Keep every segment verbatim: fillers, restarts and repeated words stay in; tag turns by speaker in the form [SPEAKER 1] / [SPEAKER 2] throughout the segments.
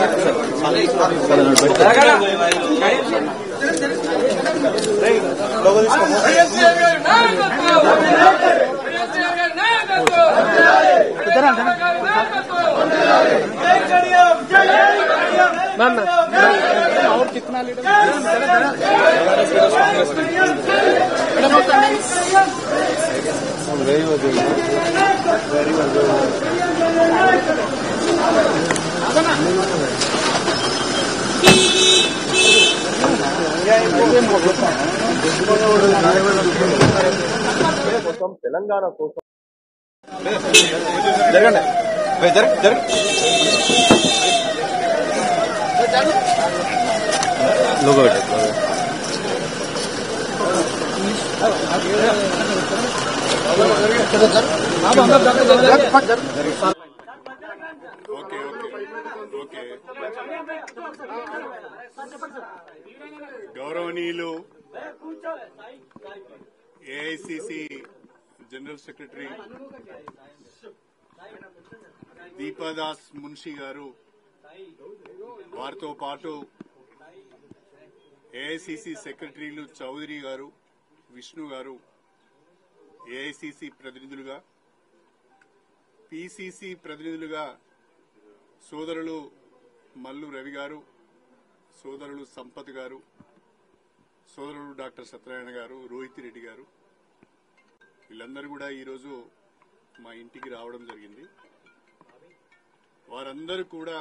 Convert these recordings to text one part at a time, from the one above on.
[SPEAKER 1] और कितना litre very very
[SPEAKER 2] మొత్తం తెలంగాణ కోసం జరగండి జరగ జరగ లోగో
[SPEAKER 3] ఓకే ఓకే గౌరవనీయులు AICC general secretary Deepa Das Munshi గారు, వారితో పాటు ఏఐసిసి సెక్రటరీలు చౌదరి గారు, విష్ణు గారు, ఏఐసిసి ప్రతినిధులుగా, పిసిసి ప్రతినిధులుగా సోదరులు మల్లు రవి గారు, సోదరులు సంపత్ గారు, సోదరులు డాక్టర్ సత్యనారాయణ గారు, రోహిత్ రెడ్డి గారు, వీళ్ళందరూ కూడా ఈరోజు మా ఇంటికి రావడం జరిగింది. వారందరూ కూడా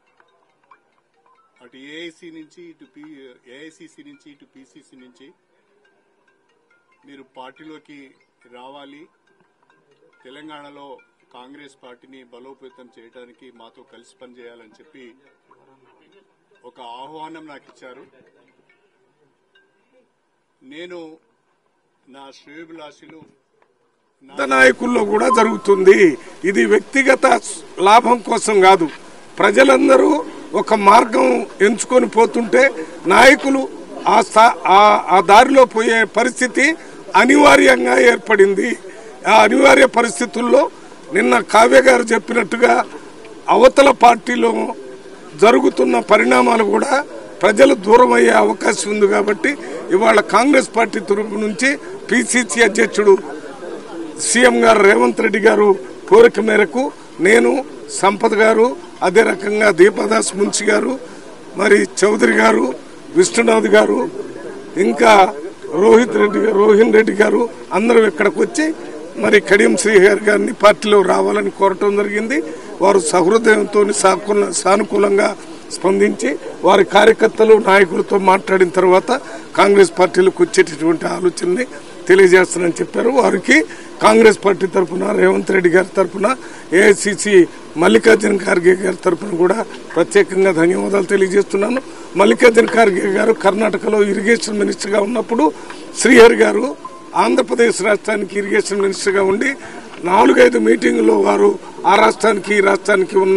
[SPEAKER 3] అటు ఏఐసి నుంచి ఇటు ఏఐసిసి నుంచి ఇటు పిసిసి నుంచి మీరు పార్టీలోకి రావాలి, తెలంగాణలో కాంగ్రెస్ పార్టీని బలోపేతం చేయడానికి మాతో కలిసి పనిచేయాలని చెప్పి ఒక ఆహ్వానం నాకు ఇచ్చారు. నేను నా శ్రేయోభిలాషులు
[SPEAKER 4] నాయకుల్లో కూడా జరుగుతుంది. ఇది వ్యక్తిగత లాభం కోసం కాదు. ప్రజలందరూ ఒక మార్గం ఎంచుకొని పోతుంటే నాయకులు ఆ దారిలో పోయే పరిస్థితి అనివార్యంగా ఏర్పడింది. ఆ అనివార్య పరిస్థితుల్లో నిన్న కావ్య గారు చెప్పినట్టుగా అవతల పార్టీలో జరుగుతున్న పరిణామాలు కూడా ప్రజలు దూరం అయ్యే అవకాశం ఉంది. కాబట్టి ఇవాళ కాంగ్రెస్ పార్టీ తరపు నుంచి పిసిసి అధ్యక్షుడు సీఎం గారు రేవంత్ రెడ్డి గారు కోరిక మేరకు నేను, సంపత్ గారు, అదే రకంగా దీపాదాస్ మున్షి గారు, మరి చౌదరి గారు, విష్ణునాథ్ గారు, ఇంకా రోహిత్ రెడ్డి గారు, రోహిన్ రెడ్డి గారు అందరూ ఇక్కడికి వచ్చి మరి కడియం శ్రీహరి గారిని పార్టీలో రావాలని కోరటం జరిగింది. వారు సహృదయంతో సానుకూలంగా స్పందించి వారి కార్యకర్తలు నాయకులతో మాట్లాడిన తర్వాత కాంగ్రెస్ పార్టీలకు వచ్చేటటువంటి ఆలోచనని తెలియజేస్తానని చెప్పారు. వారికి కాంగ్రెస్ పార్టీ తరఫున రేవంత్ రెడ్డి గారి తరఫున ఏఐసిసి మల్లికార్జున ఖార్గే గారి తరఫున కూడా ప్రత్యేకంగా ధన్యవాదాలు తెలియజేస్తున్నాను. మల్లికార్జున ఖార్గే గారు కర్ణాటకలో ఇరిగేషన్ మినిస్టర్గా ఉన్నప్పుడు శ్రీహరి గారు ఆంధ్రప్రదేశ్ రాష్ట్రానికి ఇరిగేషన్ మినిస్టర్గా ఉండి నాలుగైదు మీటింగుల్లో వారు ఆ రాష్ట్రానికి ఈ రాష్ట్రానికి ఉన్న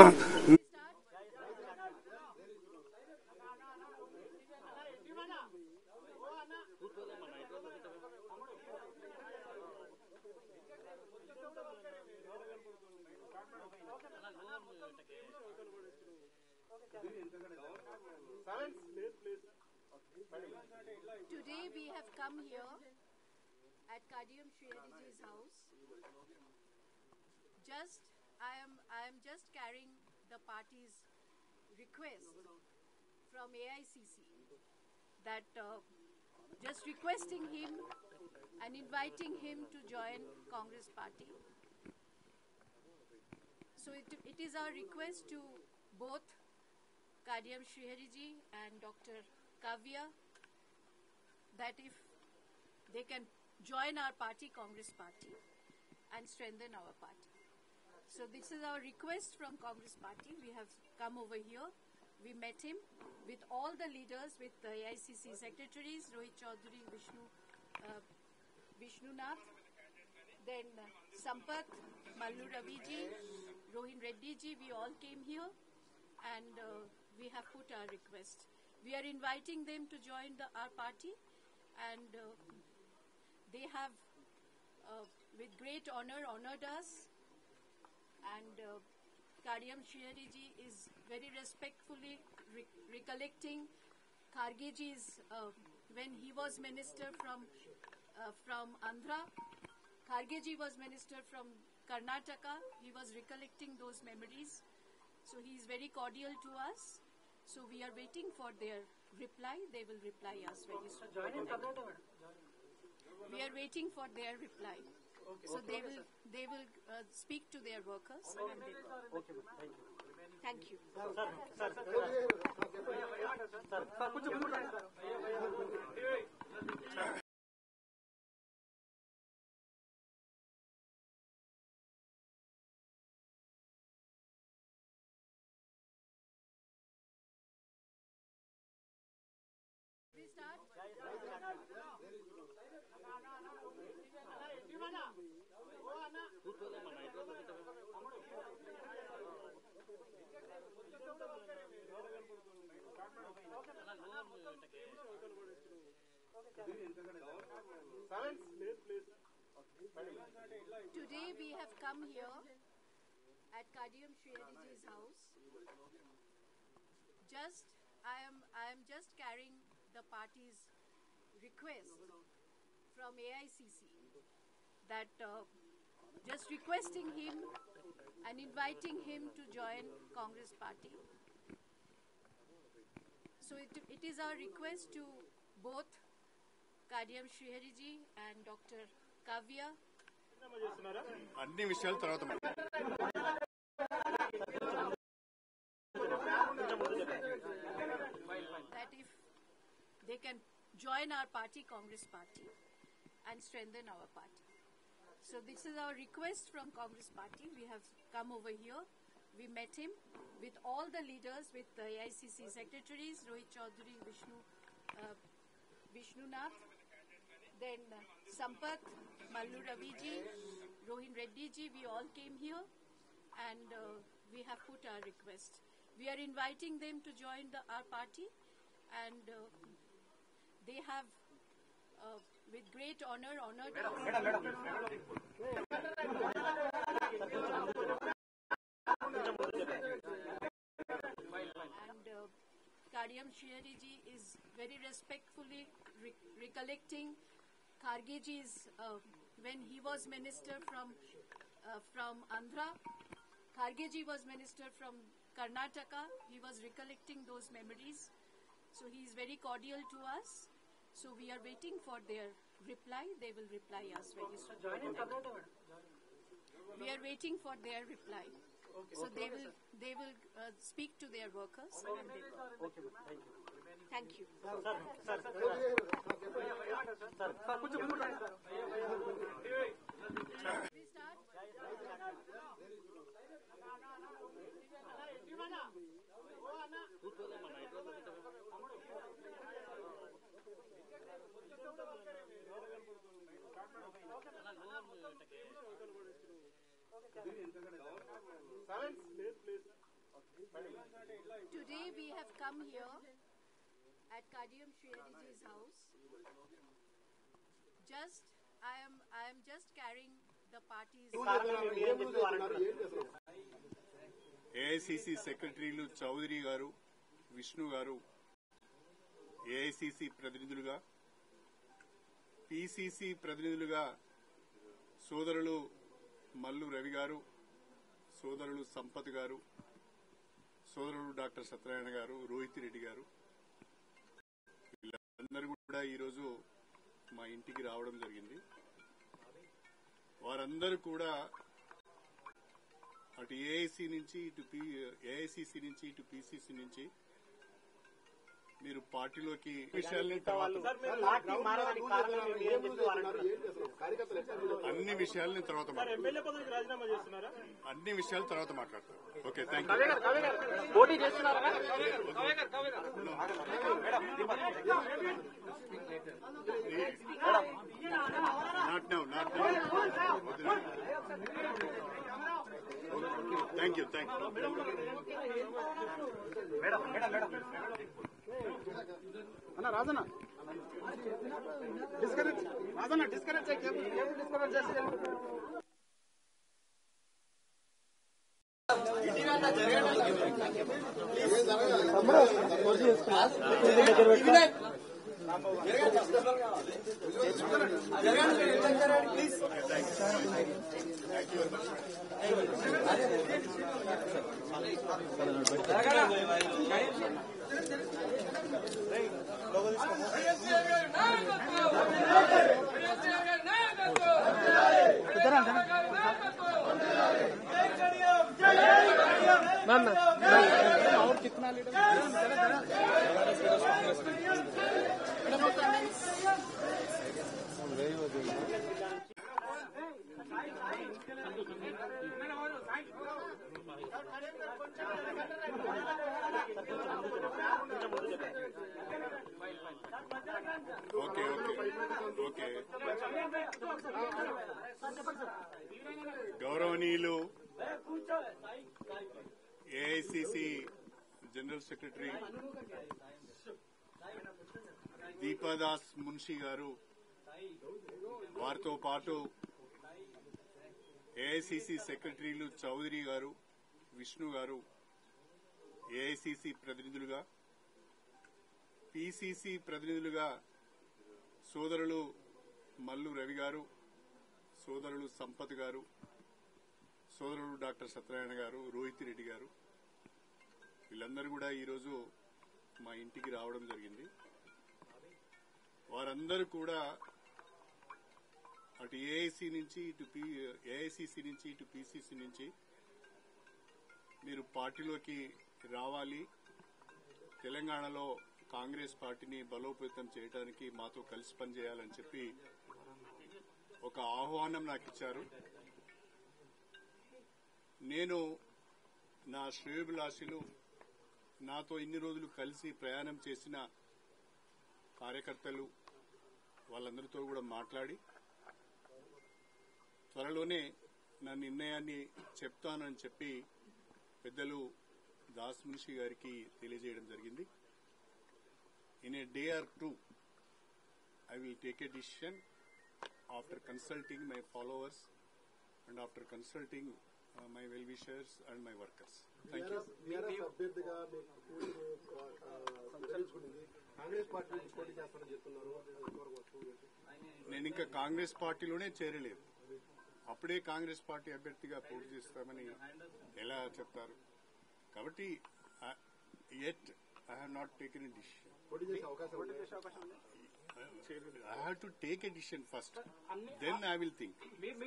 [SPEAKER 5] Today we have come here at Kadiyam Shrihariji's house. Just I am I am just carrying the party's request from A I C C that uh, just requesting him and inviting him to join Congress party. So it, it is our request to both Kadiyam Shrihariji and Doctor Kavya that if they can join our party, Congress party, and strengthen our party. So this is our request from Congress party. We have come over here. We met him with all the leaders, with the A I C C secretaries, Rohit Chaudhary, Vishnu, uh, Vishnunath, then uh, Sampath, Mallu Raviji, Rohin Reddy ji, we all came here and uh, we have put our request. We are inviting them to join the, our party, and uh, they have uh, with great honor honored us, and uh, Kadiyam Shrihariji is very respectfully re- recollecting Khargeji's, uh, when he was minister from, uh, from Andhra. Khargeji was minister from Karnataka. He was recollecting those memories. So he is very cordial to us. So we are waiting for their reply. They will reply us very soon. We are waiting for their reply. So they will they will uh, speak to their workers. And they will. Thank you. We start. Today we have come here at Kadiyam Shriariji's house. Just, I am, I am just carrying the party's request from A I C C that uh, just requesting him and inviting him to join Congress party. So it, it is our request to both Kadiyam Shrihariji and Doctor Kavya.
[SPEAKER 3] అన్ని విషయాల తర్వాత
[SPEAKER 5] that if they can join our party, Congress party, and strengthen our party. So this is our request from Congress party. We have come over here. We met him with all the leaders, with the A I C C secretaries, Rohit Chaudhary, Vishnu, uh, Vishnu Nath, then uh, Sampath, Mallu Raviji, Rohin Reddy ji. We all came here and uh, we have put our request. We are inviting them to join the, our party, and uh, they have, uh, with great honor, honored us. And uh, Kadiyam Shrihariji is very respectfully re recollecting Khargeji's, uh, when he was minister from, uh, from Andhra. Khargeji was minister from Karnataka. He was recollecting those memories. So he is very cordial to us. So we are waiting for their reply. They will reply us very soon. We are waiting for their reply. So they will they will uh, speak to their workers. And they will. Thank you. We start. Today we have come here at Kadiyam Shriariji's house. Just, I am, I am just carrying the party's.
[SPEAKER 3] AICC సెక్రటరీలు చౌదరి గారు, విష్ణు గారు, AICC ప్రతినిధులుగా, PCC ప్రతినిధులుగా సోదరులు మల్లు రవి గారు, సోదరులు సంపత్ గారు, సోదరులు డాక్టర్ సత్యనారాయణ గారు, రోహిత్ రెడ్డి గారు, వీళ్ళందరూ కూడా ఈరోజు మా ఇంటికి రావడం జరిగింది. వారందరూ కూడా అటు ఏఐసి నుంచి ఇటు ఏఐసిసి నుంచి ఇటు పిసిసి నుంచి మీరు పార్టీలోకి విషయాల్ని తర్వాత అన్ని విషయాల్ని తర్వాత అన్ని విషయాల తర్వాత మాట్లాడతారు. Okay, thank you. Not now not now thank you thank you
[SPEAKER 2] అన్న రాజన్న డిస్కనెక్ట్ రాజన్న డిస్కనెక్ట్ చేయి కేబుల్ కేబుల్ డిస్కనెక్ట్ చేసి और कितना लीटर
[SPEAKER 3] ఓకే ఓకే ఓకే గౌరవనీయులు AICC general secretary Deepa Das Munshi గారు, వారితో పాటు ఏఐసిసి సెక్రటరీలు చౌదరి గారు, విష్ణు గారు, ఏఐసిసి ప్రతినిధులుగా, పిసిసి ప్రతినిధులుగా సోదరులు మల్లు రవి గారు, సోదరులు సంపత్ గారు, సోదరులు డాక్టర్ సత్యనారాయణ గారు, రోహిత్ రెడ్డి గారు, వీళ్ళందరూ కూడా ఈరోజు మా ఇంటికి రావడం జరిగింది. వారందరూ కూడా అటు ఏఐసి నుంచి ఇటు ఏఐసిసి నుంచి ఇటు పిసిసి నుంచి మీరు పార్టీలోకి రావాలి, తెలంగాణలో కాంగ్రెస్ పార్టీని బలోపేతం చేయడానికి మాతో కలిసి పనిచేయాలని చెప్పి ఒక ఆహ్వానం నాకు ఇచ్చారు. నేను నా శ్రేయోభిలాషులు, నాతో ఇన్ని రోజులు కలిసి ప్రయాణం చేసిన కార్యకర్తలు, వాళ్ళందరితో కూడా మాట్లాడి త్వరలోనే నా నిర్ణయాన్ని చెప్తానని చెప్పి పెద్దలు దాస్ మున్షి గారికి తెలియజేయడం జరిగింది. In a day or two, I will take a decision after consulting my followers and after consulting uh, my well-wishers and my workers. Thank you. నేను ఇంకా కాంగ్రెస్ పార్టీలోనే చేరలేదు. అప్పుడే కాంగ్రెస్ పార్టీ అభ్యర్థిగా పోటీ చేస్తామని ఎలా చెప్తారు? కాబట్టి yet I have not taken a decision. I have to take a decision first. Then I will think.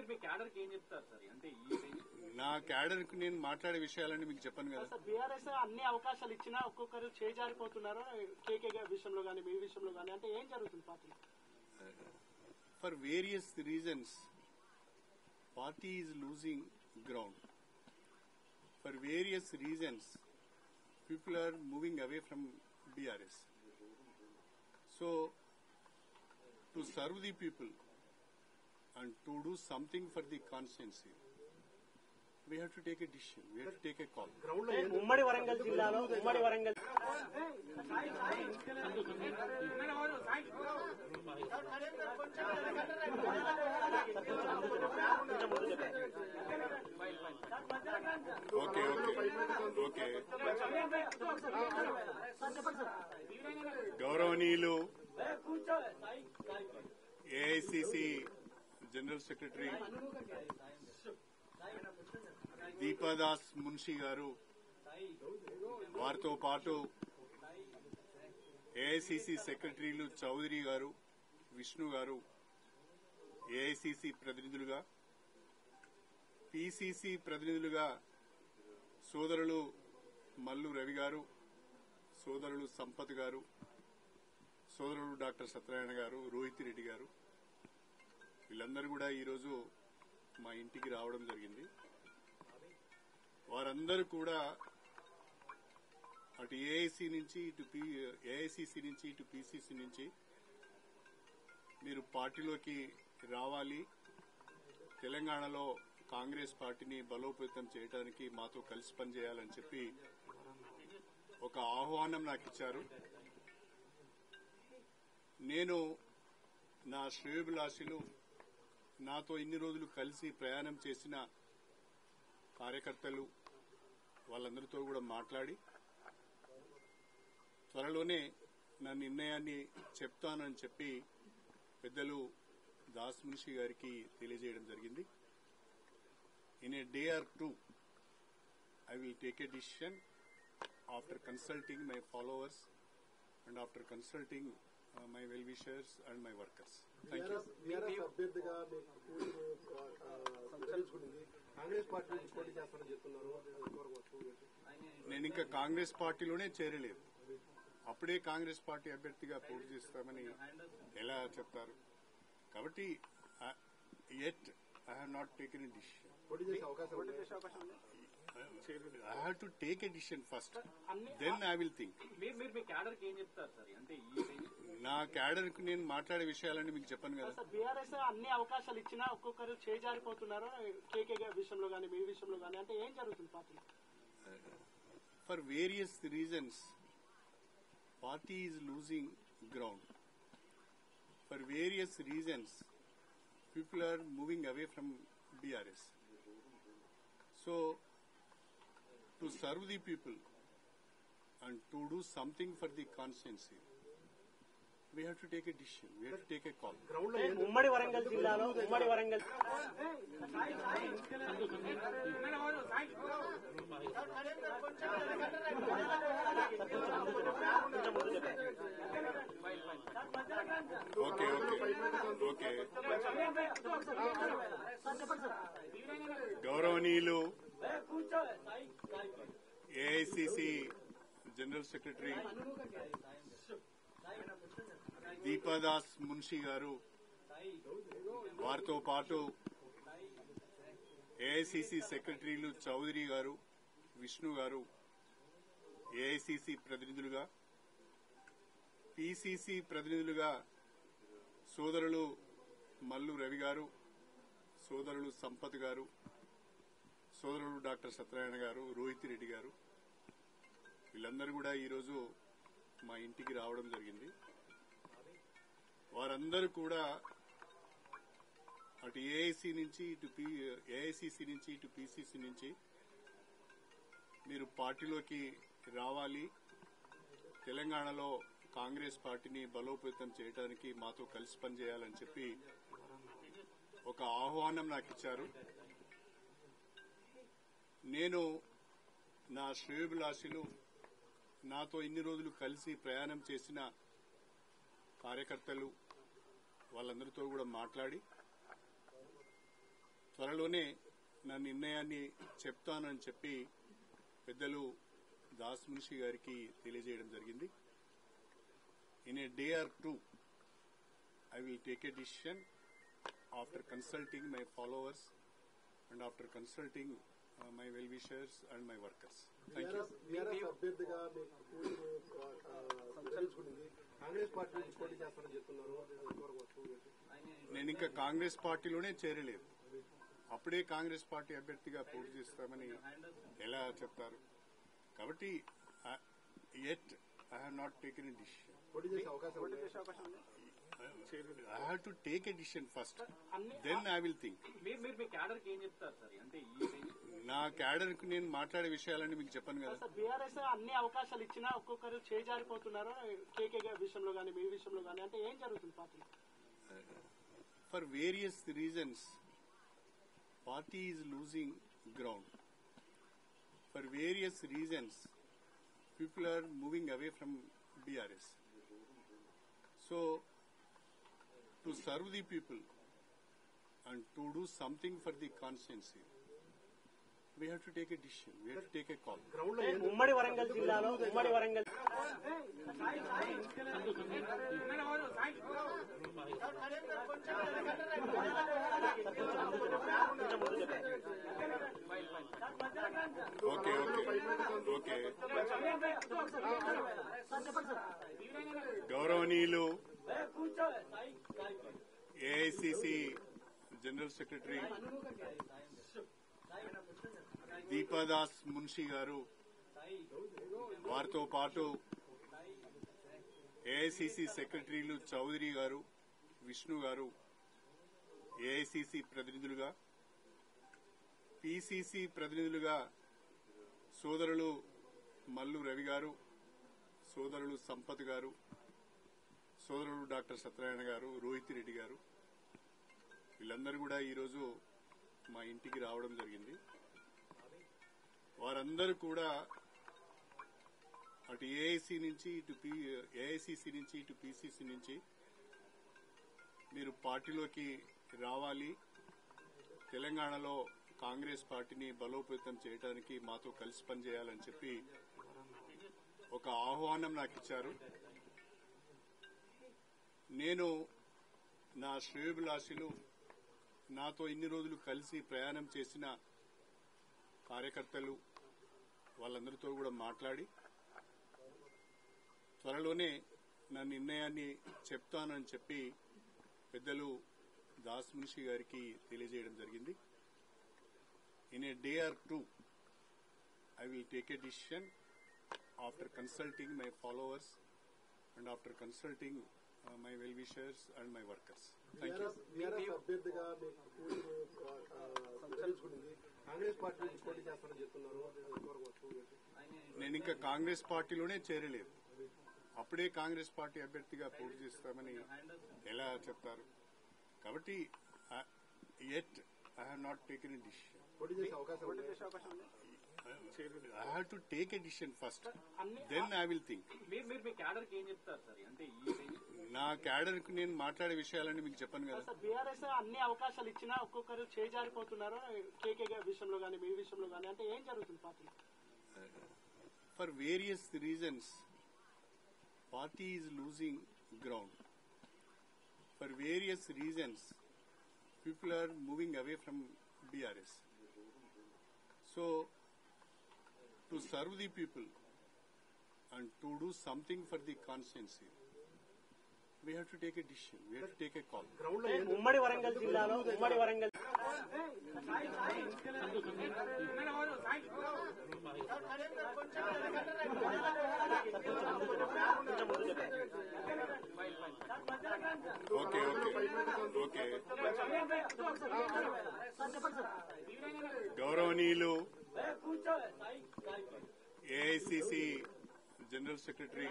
[SPEAKER 3] నా క్యాడర్ కు నేను మాట్లాడే విషయాలన్నీ మీకు చెప్పను కదా.
[SPEAKER 2] బీఆర్ఎస్ అన్ని అవకాశాలు ఇచ్చినా ఒక్కొక్కరు చేజారిపోతున్నారు. కేకే విషయంలో కానీ మీ విషయంలో కానీ అంటే ఏం జరుగుతుంది పార్టీలో?
[SPEAKER 3] For various reasons party is losing ground. For various reasons people are moving away from B R S. So, to serve the people and to do something for the constituency, we have to take a decision. We have to take a call.
[SPEAKER 2] ఉమ్మడి వరంగల్ జిల్లాలో ఉమ్మడి Warangal
[SPEAKER 3] okay okay okay గౌరవనీయులు AICC general secretary Deepa Das Munshi గారు, వారితో పాటు AICC సెక్రటరీలు చౌదరి గారు, విష్ణు గారు, ఏఐసిసి ప్రతినిధులుగా, పిసిసి ప్రతినిధులుగా సోదరులు మల్లు రవి గారు, సోదరులు సంపత్ గారు, సోదరులు డాక్టర్ సత్యనారాయణ గారు, రోహిత్ రెడ్డి గారు, వీళ్ళందరూ కూడా ఈరోజు మా ఇంటికి రావడం జరిగింది. వారందరూ కూడా అటు ఏఐసి నుంచి ఇటు ఏఐసిసి నుంచి ఇటు పిసిసి నుంచి మీరు పార్టీలోకి రావాలి, తెలంగాణలో కాంగ్రెస్ పార్టీని బలోపేతం చేయడానికి మాతో కలిసి పనిచేయాలని చెప్పి ఒక ఆహ్వానం నాకు ఇచ్చారు. నేను నా శ్రేయోభిలాషులు, నాతో ఇన్ని రోజులు కలిసి ప్రయాణం చేసిన కార్యకర్తలు, వాళ్ళందరితో కూడా మాట్లాడి త్వరలోనే నా నిర్ణయాన్ని చెప్తానని చెప్పి పెద్దలు దాస్ మున్షి గారికి తెలియజేయడం జరిగింది. In a day or two I will take a decision after consulting my followers and after consulting uh, my well-wishers and my workers. Thank you.
[SPEAKER 1] అభ్యర్థిగా మీకు నిర్ణయించుకుంది కాంగ్రెస్ పార్టీ నుంచి పోటీ చేస్తారని చెప్తున్నారు.
[SPEAKER 3] నేను ఇంకా కాంగ్రెస్ పార్టీలోనే చేరలేదు. అప్పుడే కాంగ్రెస్ పార్టీ అభ్యర్థిగా పోటీ చేస్తామని ఎలా చెప్తారు? కాబట్టి yet I have not taken a decision.
[SPEAKER 1] పోటీ చేసే అవకాశం ఉంది.
[SPEAKER 3] I have to take a decision first. Then I will think. నా క్యాడర్ కు నేను మాట్లాడే విషయాలన్నీ మీకు చెప్పాను కదా.
[SPEAKER 2] బీఆర్ఎస్ అన్ని అవకాశాలు ఇచ్చినా ఒక్కొక్కరు చేజారిపోతున్నారు కేకే విషయంలో కానీ మీ విషయంలో కానీ అంటే ఏం జరుగుతుంది పార్టీలో?
[SPEAKER 3] For various reasons party is losing ground. For various reasons people are moving away from BRS. So to serve the people and to do something for the constituency, we have to take a decision. We have to take a call.
[SPEAKER 2] ఉమ్మడి వరంగల్ జిల్లాలో ఉమ్మడి Warangal
[SPEAKER 3] okay okay okay గౌరవనీయులు AICC general secretary Deepa Das Munshi గారు, వారితో పాటు AICC సెక్రటరీలు చౌదరి గారు, విష్ణు గారు, ఏఐసిసి ప్రతినిధులుగా, పిసిసి ప్రతినిధులుగా సోదరులు మల్లు రవి గారు, సోదరులు సంపత్ గారు, సోదరులు డాక్టర్ సత్యనారాయణ గారు, రోహిత్ రెడ్డి గారు, వీళ్ళందరూ కూడా ఈరోజు మా ఇంటికి రావడం జరిగింది. వారందరూ కూడా అటు ఏఐసి నుంచి ఇటు ఏఐసిసి నుంచి ఇటు పిసిసి నుంచి మీరు పార్టీలోకి రావాలి, తెలంగాణలో కాంగ్రెస్ పార్టీని బలోపేతం చేయడానికి మాతో కలిసి పనిచేయాలని చెప్పి ఒక ఆహ్వానం నాకు ఇచ్చారు. నేను నా శ్రేయోభిలాషులు, నాతో ఇన్ని రోజులు కలిసి ప్రయాణం చేసిన కార్యకర్తలు వాళ్ళందరితో కూడా మాట్లాడి త్వరలోనే నా నిర్ణయాన్ని చెప్తానని చెప్పి పెద్దలు దాస్ మున్షి గారికి తెలియజేయడం జరిగింది. In a day or two I will take a decision after consulting my followers and after consulting uh, my well-wishers and my workers. Thank you.
[SPEAKER 1] BRS అభ్యర్థిగా మీకు నిర్ణయించుకుంది కాంగ్రెస్ పార్టీ నుంచి పోటీ చేస్తారని చెప్తున్నారు.
[SPEAKER 3] నేను ఇంకా కాంగ్రెస్ పార్టీలోనే చేరలేదు. అప్పుడే కాంగ్రెస్ పార్టీ అభ్యర్థిగా పోటీ చేస్తామని ఎలా చెప్తారు? కాబట్టి yet I have not taken a decision.
[SPEAKER 1] పోటీ చేసే అవకాశం ఉంది.
[SPEAKER 3] I have to take a decision first. Then I will think. నా క్యాడర్ కు నేను మాట్లాడే విషయాలన్నీ మీకు చెప్పాను కదా.
[SPEAKER 2] బీఆర్ఎస్ అన్ని అవకాశాలు ఇచ్చినా ఒక్కొక్కరు చేజారిపోతున్నారు కేకే విషయంలో కానీ మీ విషయంలో కానీ అంటే ఏం జరుగుతుంది పార్టీలో?
[SPEAKER 3] For various reasons party is losing ground. For various reasons people are moving away from BRS. So to serve the people and to do something for the constituency, we have to take a decision. We have to take a call.
[SPEAKER 2] ఉమ్మడి వరంగల్ జిల్లాలో ఉమ్మడి Warangal
[SPEAKER 3] okay okay okay గౌరవనీయులు AICC general secretary Deepa Das Munshi గారు, వారితో పాటు AICC సెక్రటరీలు చౌదరి గారు, విష్ణు గారు, ఏఐసిసి ప్రతినిధులుగా, పిసిసి ప్రతినిధులుగా సోదరులు మల్లు రవి గారు, సోదరులు సంపత్ గారు, సోదరులు డాక్టర్ సత్యనారాయణ గారు, రోహిత్ రెడ్డి గారు, వీళ్ళందరూ కూడా ఈరోజు మా ఇంటికి రావడం జరిగింది. వారందరూ కూడా అటు ఏఐసి నుంచి ఇటు ఏఐసిసి నుంచి ఇటు పిసిసి నుంచి మీరు పార్టీలోకి రావాలి, తెలంగాణలో కాంగ్రెస్ పార్టీని బలోపేతం చేయడానికి మాతో కలిసి పనిచేయాలని చెప్పి ఒక ఆహ్వానం నాకు ఇచ్చారు. నేను నా శ్రేయోభిలాషులు, నాతో ఇన్ని రోజులు కలిసి ప్రయాణం చేసిన కార్యకర్తలు వాళ్ళందరితో కూడా మాట్లాడి త్వరలోనే నా నిర్ణయాన్ని చెప్తానని చెప్పి పెద్దలు దాస్ మున్షి గారికి తెలియజేయడం జరిగింది. In a day or two I will take a decision after consulting my followers and after consulting my well wishers and my workers. Thank you.
[SPEAKER 1] BRS అభ్యర్థిగా మీకు నిర్ణయించుకుంది, కాంగ్రెస్ పార్టీ నుంచి పోటీ చేస్తారని చెప్తున్నారు.
[SPEAKER 3] నేను ఇంకా కాంగ్రెస్ పార్టీలోనే చేరలేదు. అప్పుడే కాంగ్రెస్ పార్టీ అభ్యర్థిగా పోటీ చేస్తామని ఎలా చెప్తారు? కాబట్టి at I have not taken a decision.
[SPEAKER 1] పోటీ చేసే అవకాశం ఉంది.
[SPEAKER 3] I have to take a decision first. Then I will think.
[SPEAKER 6] మీరు మీరు మీ క్యాడర్ కి ఏం చెప్తారు సార్? అంటే ఈ
[SPEAKER 3] నా క్యాడర్ కు నేను మాట్లాడే విషయాలన్నీ మీకు చెప్పను కదా.
[SPEAKER 2] సార్, బీఆర్ఎస్ అన్ని అవకాశాలు ఇచ్చినా ఒక్కొక్కరు చేజారిపోతున్నారు కేకే విషయంలో కానీ మీ విషయంలో కానీ, అంటే ఏం జరుగుతుంది పార్టీలో?
[SPEAKER 3] For various reasons, party is losing ground. For various reasons, people are moving away from B R S. So, to serve the people and to do something for the constituency, we have to take a decision. We have to take a call.
[SPEAKER 2] ఉమ్మడి వరంగల్ జిల్లాలో ఉమ్మడి Warangal
[SPEAKER 3] Okay, okay, okay. గౌరవనీయులు AICC general secretary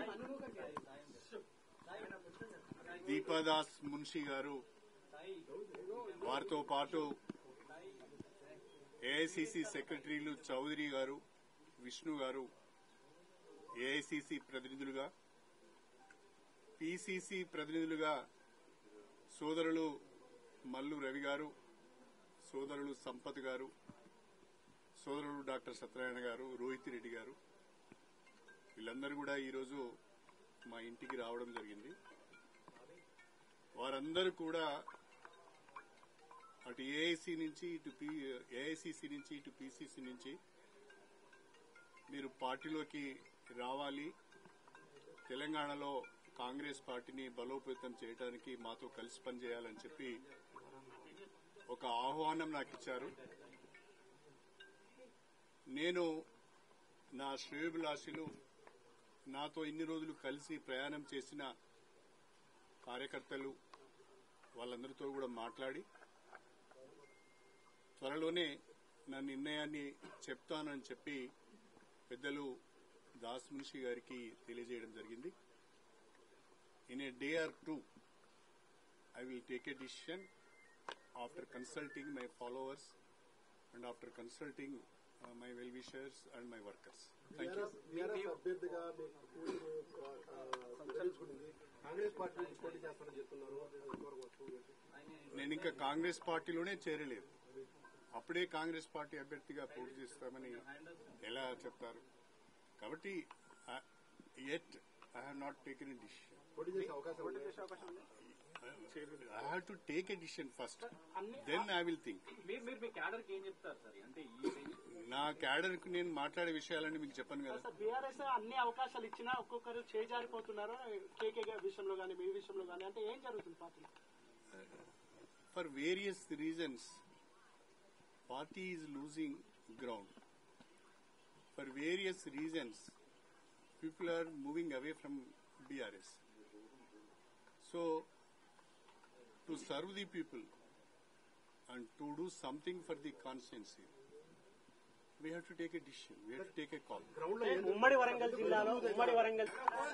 [SPEAKER 3] Deepa Das Munshi గారు, వారితో పాటు AICC సెక్రటరీలు చౌదరి గారు, విష్ణు గారు, ఏఐసిసి ప్రతినిధులుగా, పిసిసి ప్రతినిధులుగా సోదరులు మల్లు రవి గారు, సోదరులు సంపత్ గారు, సోదరులు డాక్టర్ సత్యనారాయణ గారు, రోహిత్ రెడ్డి గారు, వీళ్ళందరూ కూడా ఈరోజు మా ఇంటికి రావడం జరిగింది. వారందరూ కూడా అటు ఏఐసి నుంచి ఇటు ఏఐసిసి నుంచి ఇటు పిసిసి నుంచి మీరు పార్టీలోకి రావాలి, తెలంగాణలో కాంగ్రెస్ పార్టీని బలోపేతం చేయడానికి మాతో కలిసి పనిచేయాలని చెప్పి ఒక ఆహ్వానం నాకు ఇచ్చారు. నేను నా శ్రేయోభిలాషులు, నాతో ఇన్ని రోజులు కలిసి ప్రయాణం చేసిన కార్యకర్తలు వాళ్ళందరితో కూడా మాట్లాడి త్వరలోనే నా నిర్ణయాన్ని చెప్తానని చెప్పి పెద్దలు దాస్ మున్షి గారికి తెలియజేయడం జరిగింది. In a day or two I will take a decision after consulting my followers and after consulting my well wishers and my workers. Thank you.
[SPEAKER 1] BRS అభ్యర్థిగా మీకు నిర్ణయించుకుంది, కాంగ్రెస్ పార్టీ నుంచి పోటీ చేస్తారని చెప్తున్నారు.
[SPEAKER 3] నేను ఇంకా కాంగ్రెస్ పార్టీలోనే చేరలేదు. అప్పుడే కాంగ్రెస్ పార్టీ అభ్యర్థిగా పోటీ చేస్తామని ఎలా చెప్తారు? కాబట్టి at I have not taken a decision.
[SPEAKER 1] పోటీ చేసే అవకాశం ఉంది.
[SPEAKER 3] I have to take a decision first. Then I will think.
[SPEAKER 6] మీరు మీరు మీ క్యాడర్ కి ఏం చెప్తారు సార్? అంటే ఈ
[SPEAKER 3] నా క్యాడర్ కు నేను మాట్లాడే విషయాలన్నీ మీకు చెప్పను కదా.
[SPEAKER 2] సార్, బీఆర్ఎస్ అన్ని అవకాశాలు ఇచ్చినా ఒక్కొక్కరు చేజారిపోతున్నారు కేకే విషయంలో కానీ మీ విషయంలో కానీ, అంటే ఏం జరుగుతుంది పార్టీలో?
[SPEAKER 3] For various reasons, party is losing ground. For various reasons, people are moving away from B R S. So, to serve the people and to do something for the constituency, we have to take a decision. We have to take a call.
[SPEAKER 1] Ground లో ఏం
[SPEAKER 2] ఉమ్మడి వరంగల్ జిల్లాలో ఉమ్మడి Warangal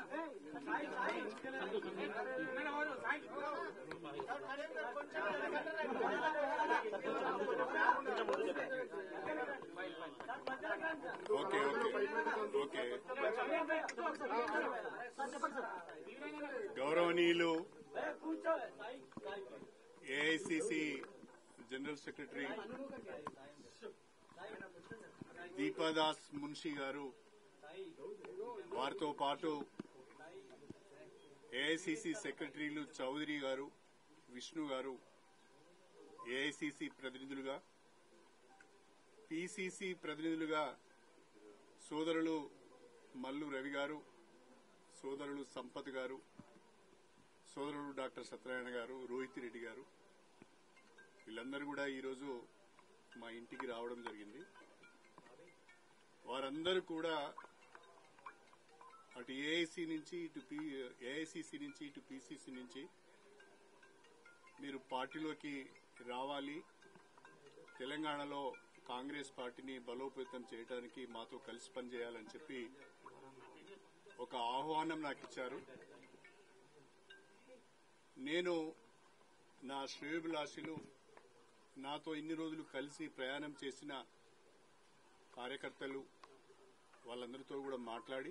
[SPEAKER 3] Okay, okay, okay. గౌరవనీయులు AICC general secretary Deepa Das Munshi గారు, వారితో పాటు AICC సెక్రటరీలు చౌదరి గారు, విష్ణు గారు, ఏఐసిసి ప్రతినిధులుగా, పిసిసి ప్రతినిధులుగా సోదరులు మల్లు రవి గారు, సోదరులు సంపత్ గారు, సోదరులు డాక్టర్ సత్యనారాయణ గారు, రోహిత్ రెడ్డి గారు, వీళ్ళందరూ కూడా ఈరోజు మా ఇంటికి రావడం జరిగింది. వారందరూ కూడా అటు ఏఐసి నుంచి ఇటు ఏఐసిసి నుంచి ఇటు పిసిసి నుంచి మీరు పార్టీలోకి రావాలి, తెలంగాణలో కాంగ్రెస్ పార్టీని బలోపేతం చేయడానికి మాతో కలిసి పనిచేయాలని చెప్పి ఒక ఆహ్వానం నాకు ఇచ్చారు. నేను నా శ్రేయోభిలాషులు, నాతో ఇన్ని రోజులు కలిసి ప్రయాణం చేసిన కార్యకర్తలు, వాళ్ళందరితో కూడా మాట్లాడి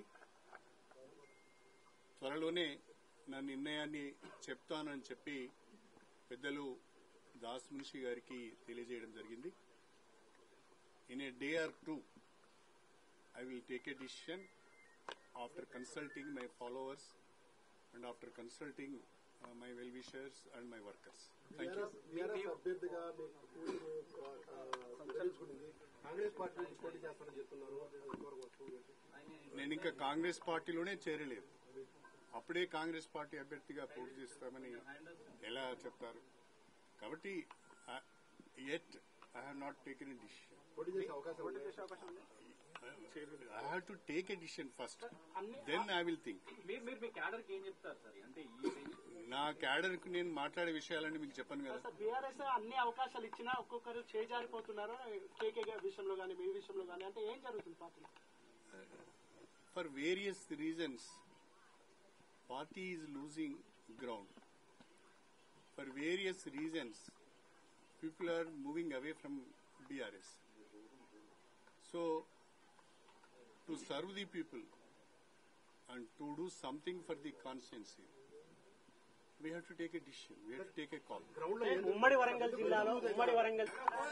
[SPEAKER 3] త్వరలోనే నా నిర్ణయాన్ని చెప్తానని చెప్పి పెద్దలు దాస్ మున్షి గారికి తెలియజేయడం జరిగింది. In a day or two I will take a decision after consulting my followers and after consulting my well wishers and my workers. Thank you.
[SPEAKER 1] BRS అభ్యర్థిగా మీకు తెలుసుకుంది, కాంగ్రెస్ పార్టీ నుంచి పోటీ చేస్తారని చెప్తున్నారు.
[SPEAKER 3] నేను ఇంకా కాంగ్రెస్ పార్టీలోనే చేరలేదు. అప్పుడే కాంగ్రెస్ పార్టీ అభ్యర్థిగా పోటీ చేస్తామని ఎలా చెప్తారు? కాబట్టి at I have not taken a decision.
[SPEAKER 1] పోటీ చేసే అవకాశం ఉంది.
[SPEAKER 3] I have to take a decision first, then I will think.
[SPEAKER 6] మీరు మీరు మీ క్యాడర్కి ఏం చెప్తారు సార్? అంటే ఈ
[SPEAKER 3] నా క్యాడర్ కు నేను మాట్లాడే విషయాలన్నీ మీకు చెప్పను కదా.
[SPEAKER 2] బీఆర్ఎస్ అన్ని అవకాశాలు ఇచ్చినా ఒక్కొక్కరు చేజారిపోతున్నారు, కేకే విషయంలో కానీ మీ విషయంలో కానీ, అంటే ఏం జరుగుతుంది party?
[SPEAKER 3] For various reasons party is losing ground. For various reasons, people are moving away from B R S. So, to serve the people and to do something for the constituency, we have to take a decision. We have to take a call.
[SPEAKER 1] Ground లో ఏం
[SPEAKER 2] ఉమ్మడి వరంగల్ జిల్లాలో ఉమ్మడి Warangal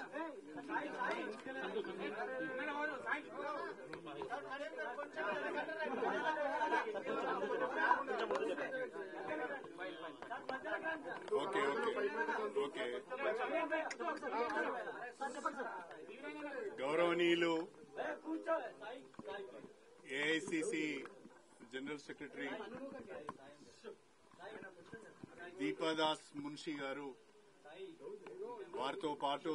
[SPEAKER 3] Okay, okay, okay. గౌరవనీయులు AICC general secretary Deepa Das Munshi గారు, వారితో పాటు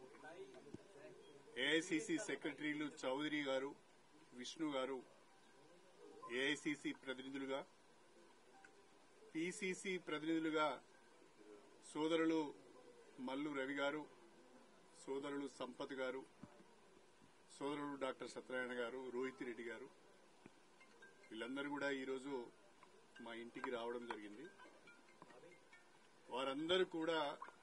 [SPEAKER 3] AICC సెక్రటరీలు చౌదరి గారు, విష్ణు గారు, ఏఐసిసి ప్రతినిధులుగా, పిసిసి ప్రతినిధులుగా సోదరులు మల్లు రవి గారు, సోదరులు సంపత్ గారు, సోదరులు డాక్టర్ సత్యనారాయణ గారు, రోహిత్ రెడ్డి గారు, వీళ్ళందరూ కూడా ఈరోజు మా ఇంటికి రావడం జరిగింది. వారందరూ కూడా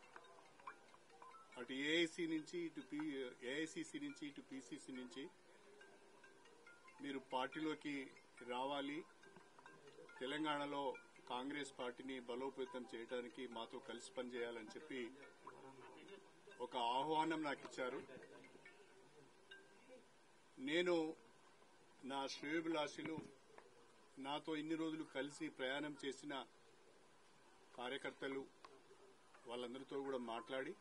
[SPEAKER 3] అటు ఏఐసి నుంచి ఇటు ఏఐసిసి నుంచి ఇటు పిసిసి నుంచి మీరు పార్టీలోకి రావాలి, తెలంగాణలో కాంగ్రెస్ పార్టీని బలోపేతం చేయడానికి మాతో కలిసి పనిచేయాలని చెప్పి ఒక ఆహ్వానం నాకు ఇచ్చారు. నేను నా శ్రేయోభిలాషులు, నాతో ఇన్ని రోజులు కలిసి ప్రయాణం చేసిన కార్యకర్తలు, వాళ్ళందరితో కూడా మాట్లాడి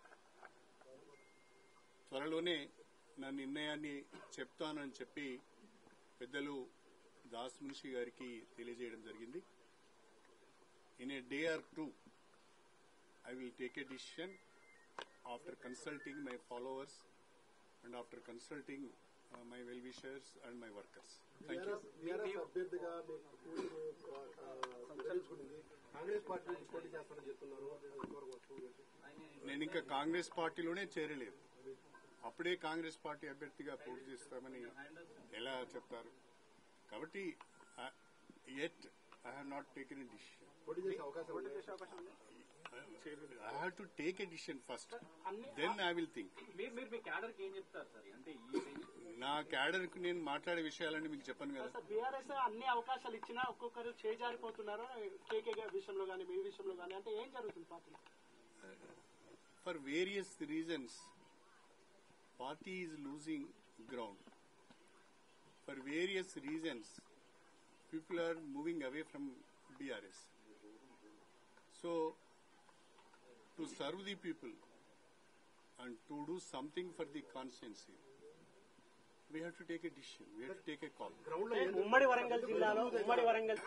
[SPEAKER 3] త్వరలోనే నా నిర్ణయాన్ని చెప్తానని చెప్పి పెద్దలు దాస్ మున్షి గారికి తెలియజేయడం జరిగింది. In a day or two I will take a decision after consulting my followers and after consulting my well wishers and my workers. Thank you.
[SPEAKER 1] BRS అభ్యర్థిగా మీకు తెలుసుకుంది, కాంగ్రెస్ పార్టీ నుంచి పోటీ చేస్తారని చెప్తున్నారు.
[SPEAKER 3] నేను ఇంకా కాంగ్రెస్ పార్టీలోనే చేరలేదు. అప్పుడే కాంగ్రెస్ పార్టీ అభ్యర్థిగా పోటీ చేస్తామని ఎలా చెప్తారు? కాబట్టి at I have not taken a decision.
[SPEAKER 1] పోటీ చేసే అవకాశం
[SPEAKER 2] పోటీ
[SPEAKER 1] ఉంది.
[SPEAKER 2] చేసే అవకాశం ఉంది.
[SPEAKER 3] I have to take a decision first, then I will think.
[SPEAKER 6] మీరు మీరు మీ క్యాడర్ కి ఏం చెప్తారు సార్? అంటే ఈ
[SPEAKER 3] నా క్యాడర్ కు నేను మాట్లాడే విషయాలన్నీ మీకు చెప్పను కదా.
[SPEAKER 2] సార్ బీఆర్ఎస్ అన్ని అవకాశాలు ఇచ్చినా ఒక్కొక్కరు చేజారిపోతున్నారు కేకే విషయంలో కానీ మీ విషయంలో కానీ అంటే ఏం జరుగుతుంది పార్టీలో?
[SPEAKER 3] For various reasons, party is losing ground. For various reasons, people are moving away from B R S. So, to serve the people and to do something for the constituency, we have to take a decision. We have to take a call.
[SPEAKER 1] Ground లో ఏం
[SPEAKER 2] ఉమ్మడి వరంగల్ జిల్లాలో ఉమ్మడి Warangal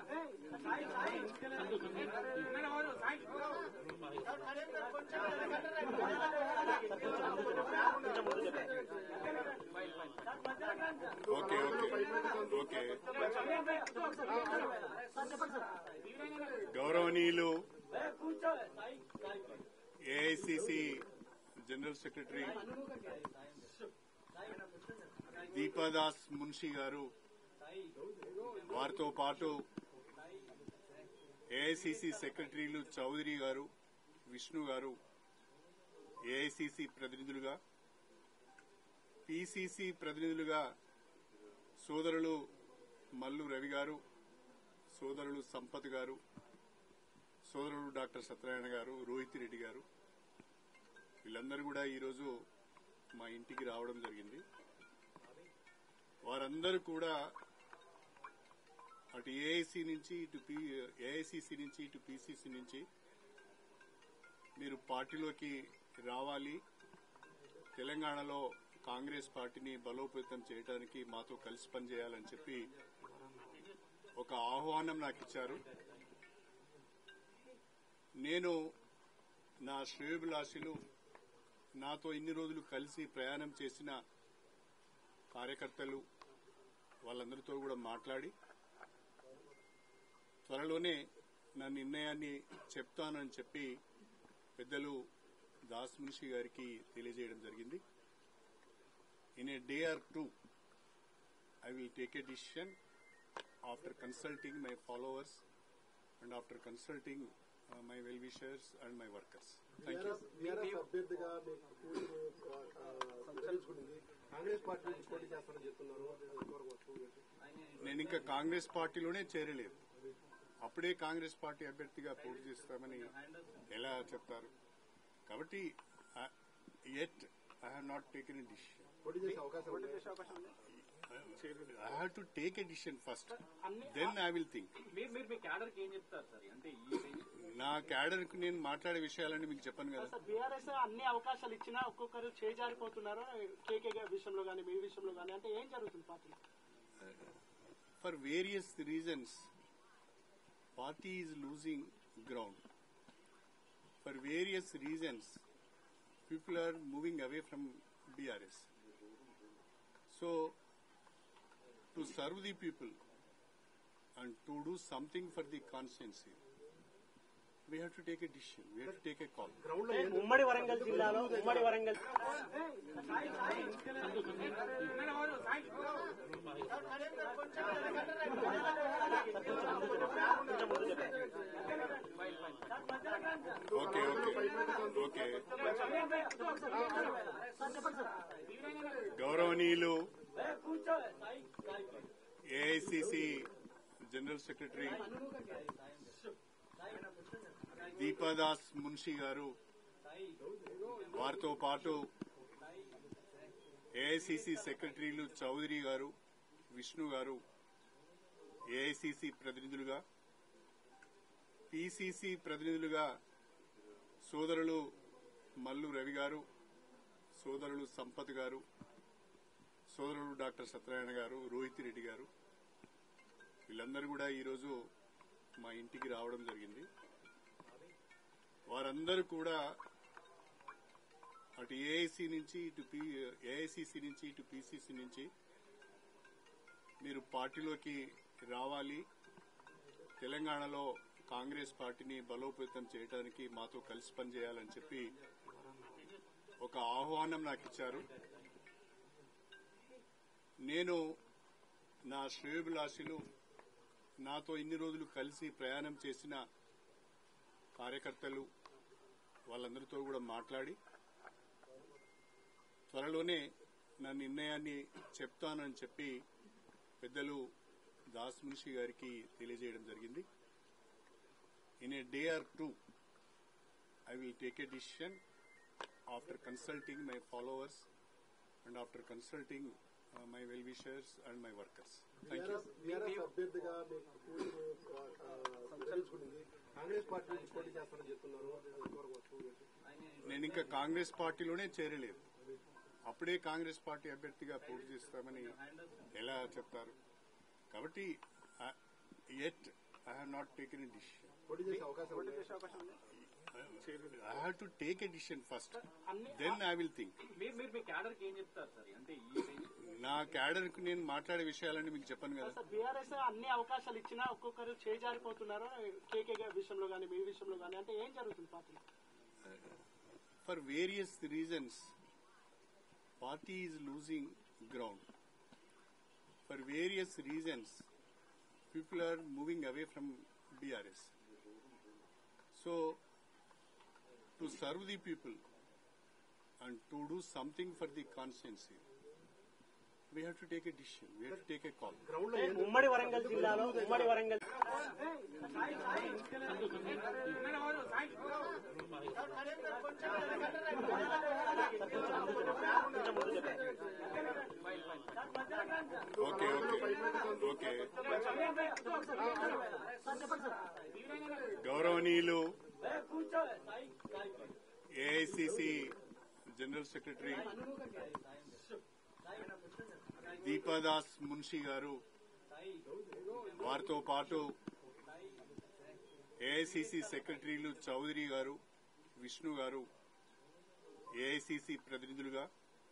[SPEAKER 3] Okay, okay, okay. గౌరవనీయులు AICC general secretary Deepa Das Munshi గారు, వారితో పాటు AICC సెక్రటరీలు చౌదరి గారు, విష్ణు గారు, ఏఐసిసి ప్రతినిధులుగా, పిసిసి ప్రతినిధులుగా సోదరులు మల్లు రవి గారు, సోదరులు సంపత్ గారు, సోదరులు డాక్టర్ సత్యనారాయణ గారు, రోహిత్ రెడ్డి గారు, వీళ్ళందరూ కూడా ఈరోజు మా ఇంటికి రావడం జరిగింది. వారందరూ కూడా అటు ఏఐసి నుంచి ఇటు ఏఐసిసి నుంచి ఇటు పిసిసి నుంచి మీరు పార్టీలోకి రావాలి, తెలంగాణలో కాంగ్రెస్ పార్టీని బలోపేతం చేయడానికి మాతో కలిసి పనిచేయాలని చెప్పి ఒక ఆహ్వానం నాకు ఇచ్చారు. నేను నా శ్రేయోభిలాషులు, నాతో ఇన్ని రోజులు కలిసి ప్రయాణం చేసిన కార్యకర్తలు వాళ్ళందరితో కూడా మాట్లాడి త్వరలోనే నా నిర్ణయాన్ని చెప్తానని చెప్పి పెద్దలు దాస్ మున్షి గారికి తెలియజేయడం జరిగింది. In a day or two I will take a decision after consulting my followers and after consulting my well wishers and my workers. Thank you.
[SPEAKER 1] BRS అభ్యర్థిగా మీకు పోటీ నిర్ణయించుకుంటుంది. కాంగ్రెస్ పార్టీ నుంచి పోటీ చేస్తారని చెప్తున్నారు. ఎంతవరకు వస్తుంది?
[SPEAKER 3] నేను ఇంకా కాంగ్రెస్ పార్టీలోనే చేరలేదు. అప్పుడే కాంగ్రెస్ పార్టీ అభ్యర్థిగా పోటీ చేస్తామని ఎలా చెప్తారు? కాబట్టి at I have not taken a decision.
[SPEAKER 1] పోటీ చేసే అవకాశం
[SPEAKER 2] పోటీ
[SPEAKER 1] ఉంది.
[SPEAKER 2] చేసే అవకాశం ఉంది.
[SPEAKER 3] I have to take a decision first, then I will think.
[SPEAKER 6] మీరు మీరు మీ క్యాడర్ కి ఏం చెప్తారు సార్? అంటే ఈ
[SPEAKER 3] నా క్యాడర్ కు నేను మాట్లాడే విషయాలన్నీ మీకు చెప్పను కదా.
[SPEAKER 2] సార్ బీఆర్ఎస్ అన్ని అవకాశాలు ఇచ్చినా ఒక్కొక్కరు చేజారిపోతున్నారు కేకే విషయంలో కానీ మీ విషయంలో కానీ అంటే ఏం జరుగుతుంది పార్టీలో?
[SPEAKER 3] For various reasons, party is losing ground. For various reasons, people are moving away from B R S. So, to serve the people and to do something for the constituency, we have to take a decision. We have to take a call.
[SPEAKER 1] Ground లో ఏం
[SPEAKER 2] ఉమ్మడి వరంగల్ జిల్లాలో ఉమ్మడి Warangal
[SPEAKER 3] Okay, okay, okay. గౌరవనీయులు AICC general secretary Deepa Das Munshi గారు, వారితో పాటు AICC సెక్రటరీలు చౌదరి గారు, విష్ణు గారు, ఏఐసిసి ప్రతినిధులుగా, పిసిసి ప్రతినిధులుగా సోదరులు మల్లు రవి గారు, సోదరులు సంపత్ గారు, సోదరులు డాక్టర్ సత్యనారాయణ గారు, రోహిత్ రెడ్డి గారు, వీళ్ళందరూ కూడా ఈరోజు మా ఇంటికి రావడం జరిగింది. వారందరూ కూడా అటు ఏఐసి నుంచి ఇటు ఏఐసిసి నుంచి ఇటు పిసిసి నుంచి మీరు పార్టీలోకి రావాలి, తెలంగాణలో కాంగ్రెస్ పార్టీని బలోపేతం చేయడానికి మాతో కలిసి పనిచేయాలని చెప్పి ఒక ఆహ్వానం నాకు ఇచ్చారు. నేను నా శ్రేయోభిలాషులు నాతో ఇన్ని రోజులు కలిసి ప్రయాణం చేసిన కార్యకర్తలు వాళ్ళందరితో కూడా మాట్లాడి త్వరలోనే నా నిర్ణయాన్ని చెప్తానని చెప్పి పెద్దలు దాస్ మున్షి గారికి తెలియజేయడం జరిగింది. In a day or two I will take a decision after consulting my followers and after consulting my well wishers and my workers. Thank you.
[SPEAKER 1] BRS అభ్యర్థిగా మీకు నిర్ణయించుకుంది. కాంగ్రెస్ పార్టీ నుంచి పోటీ చేస్తారని చెప్తున్నారు.
[SPEAKER 3] నేను ఇంకా కాంగ్రెస్ పార్టీలోనే చేరలేదు. అప్పుడే కాంగ్రెస్ పార్టీ అభ్యర్థిగా పోటీ చేస్తామని ఎలా చెప్తారు? కాబట్టి at I have not taken a decision.
[SPEAKER 1] పోటీ చేసే అవకాశం ఉంది.
[SPEAKER 3] I have to take a decision first, then I will think.
[SPEAKER 6] మీరు మీరు మీ క్యాడర్ కి ఏం చెప్తారు సార్? అంటే ఈ
[SPEAKER 3] నా క్యాడర్ కు నేను మాట్లాడే విషయాలన్నీ మీకు చెప్పను కదా.
[SPEAKER 2] బీఆర్ఎస్ అన్ని అవకాశాలు ఇచ్చినా ఒక్కొక్కరు చేజారిపోతున్నారు. కేకే విషయంలో కానీ మీ విషయంలో కానీ అంటే ఏం జరుగుతుంది పార్టీలో?
[SPEAKER 3] For various reasons party is losing ground. For various reasons, people are moving away from B R S. So, to serve the people and to do something for the constituency, we have to take a decision. We have to take a call.
[SPEAKER 2] ఉమ్మడి వరంగల్ జిల్లాలో ఉమ్మడి Warangal
[SPEAKER 3] okay okay okay గౌరవనీయులు AICC general secretary Deepa Das Munshi గారు, వారితో పాటు AICC సెక్రటరీలు చౌదరి గారు, విష్ణు గారు, ఏఐసిసి ప్రతినిధులుగా,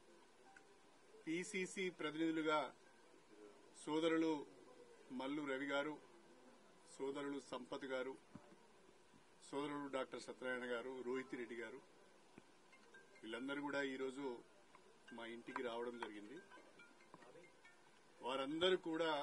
[SPEAKER 3] పిసిసి ప్రతినిధులుగా సోదరులు మల్లు రవి గారు, సోదరులు సంపత్ గారు, సోదరులు డాక్టర్ సత్యనారాయణ గారు, రోహిత్ రెడ్డి గారు, వీళ్ళందరూ కూడా ఈరోజు మా ఇంటికి రావడం జరిగింది. వారందరూ కూడా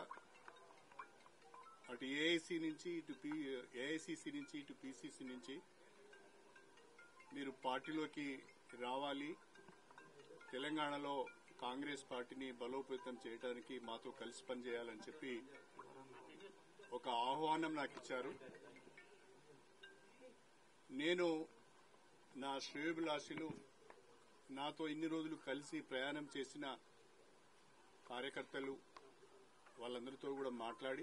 [SPEAKER 3] అటు ఏఐసి నుంచి ఇటు ఏఐసిసి నుంచి ఇటు పిసిసి నుంచి మీరు పార్టీలోకి రావాలి, తెలంగాణలో కాంగ్రెస్ పార్టీని బలోపేతం చేయడానికి మాతో కలిసి పనిచేయాలని చెప్పి ఒక ఆహ్వానం నాకు ఇచ్చారు. నేను నా శ్రేయోభిలాషులు నాతో ఇన్ని రోజులు కలిసి ప్రయాణం చేసిన కార్యకర్తలు వాళ్ళందరితో కూడా మాట్లాడి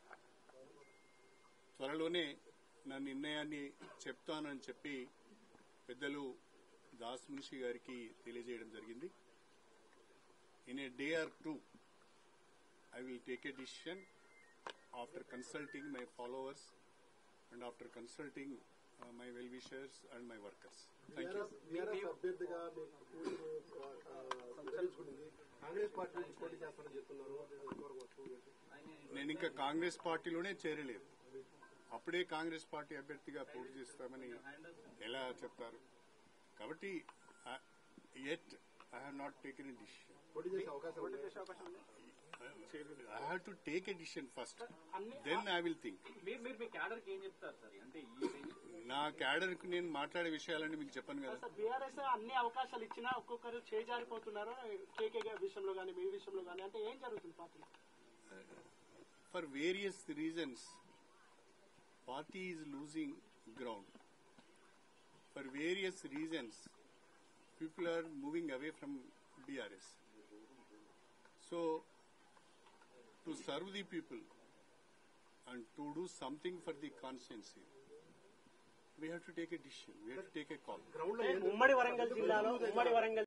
[SPEAKER 3] త్వరలోనే నా నిర్ణయాన్ని చెప్తానని చెప్పి పెద్దలు దాస్ మున్షి గారికి తెలియజేయడం జరిగింది. In a day or two I will take a decision after consulting my followers and after consulting my well wishers and my workers. Thank you.
[SPEAKER 1] BRS అభ్యర్థిగా మీకు నిర్ణయించుకుంది. కాంగ్రెస్ పార్టీ నుంచి పోటీ చేస్తారని చెప్తున్నారు.
[SPEAKER 3] నేను ఇంకా కాంగ్రెస్ పార్టీలోనే చేరలేదు. అప్పుడే కాంగ్రెస్ పార్టీ అభ్యర్థిగా పోటీ చేస్తామని ఎలా చెప్తారు? కాబట్టి at I have not taken a decision.
[SPEAKER 1] పోటీ చేసే అవకాశం ఉంది.
[SPEAKER 3] I have to take a decision first, then I will think.
[SPEAKER 6] మీరు మీరు మీ క్యాడర్ కి ఏం చెప్తారు సార్? అంటే ఈ
[SPEAKER 3] నా క్యాడర్ కు నేను మాట్లాడే విషయాలన్నీ మీకు చెప్పను కదా.
[SPEAKER 2] బీఆర్ఎస్ అన్ని అవకాశాలు ఇచ్చినా ఒక్కొక్కరు చేజారిపోతున్నారు. కేకే విషయంలో కానీ మీ విషయంలో కానీ అంటే ఏం జరుగుతుంది పార్టీలో?
[SPEAKER 3] For various reasons party is losing ground. For various reasons, people are moving away from B R S. So, to serve the people and to do something for the constituency, we have to take a decision. We have to take a call.
[SPEAKER 2] ఉమ్మడి వరంగల్ జిల్లాలో ఉమ్మడి Warangal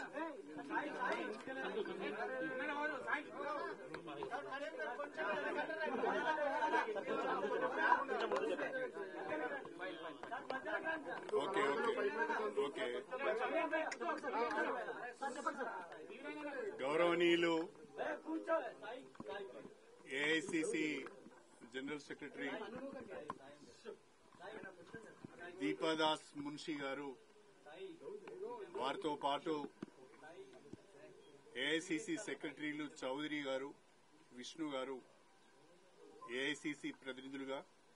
[SPEAKER 3] okay okay okay గౌరవనీయులు AICC general secretary Deepa Das Munshi గారు, వారితో పాటు AICC సెక్రటరీలు చౌదరి గారు, విష్ణు గారు, ఏఐసిసి ప్రతినిధులుగా,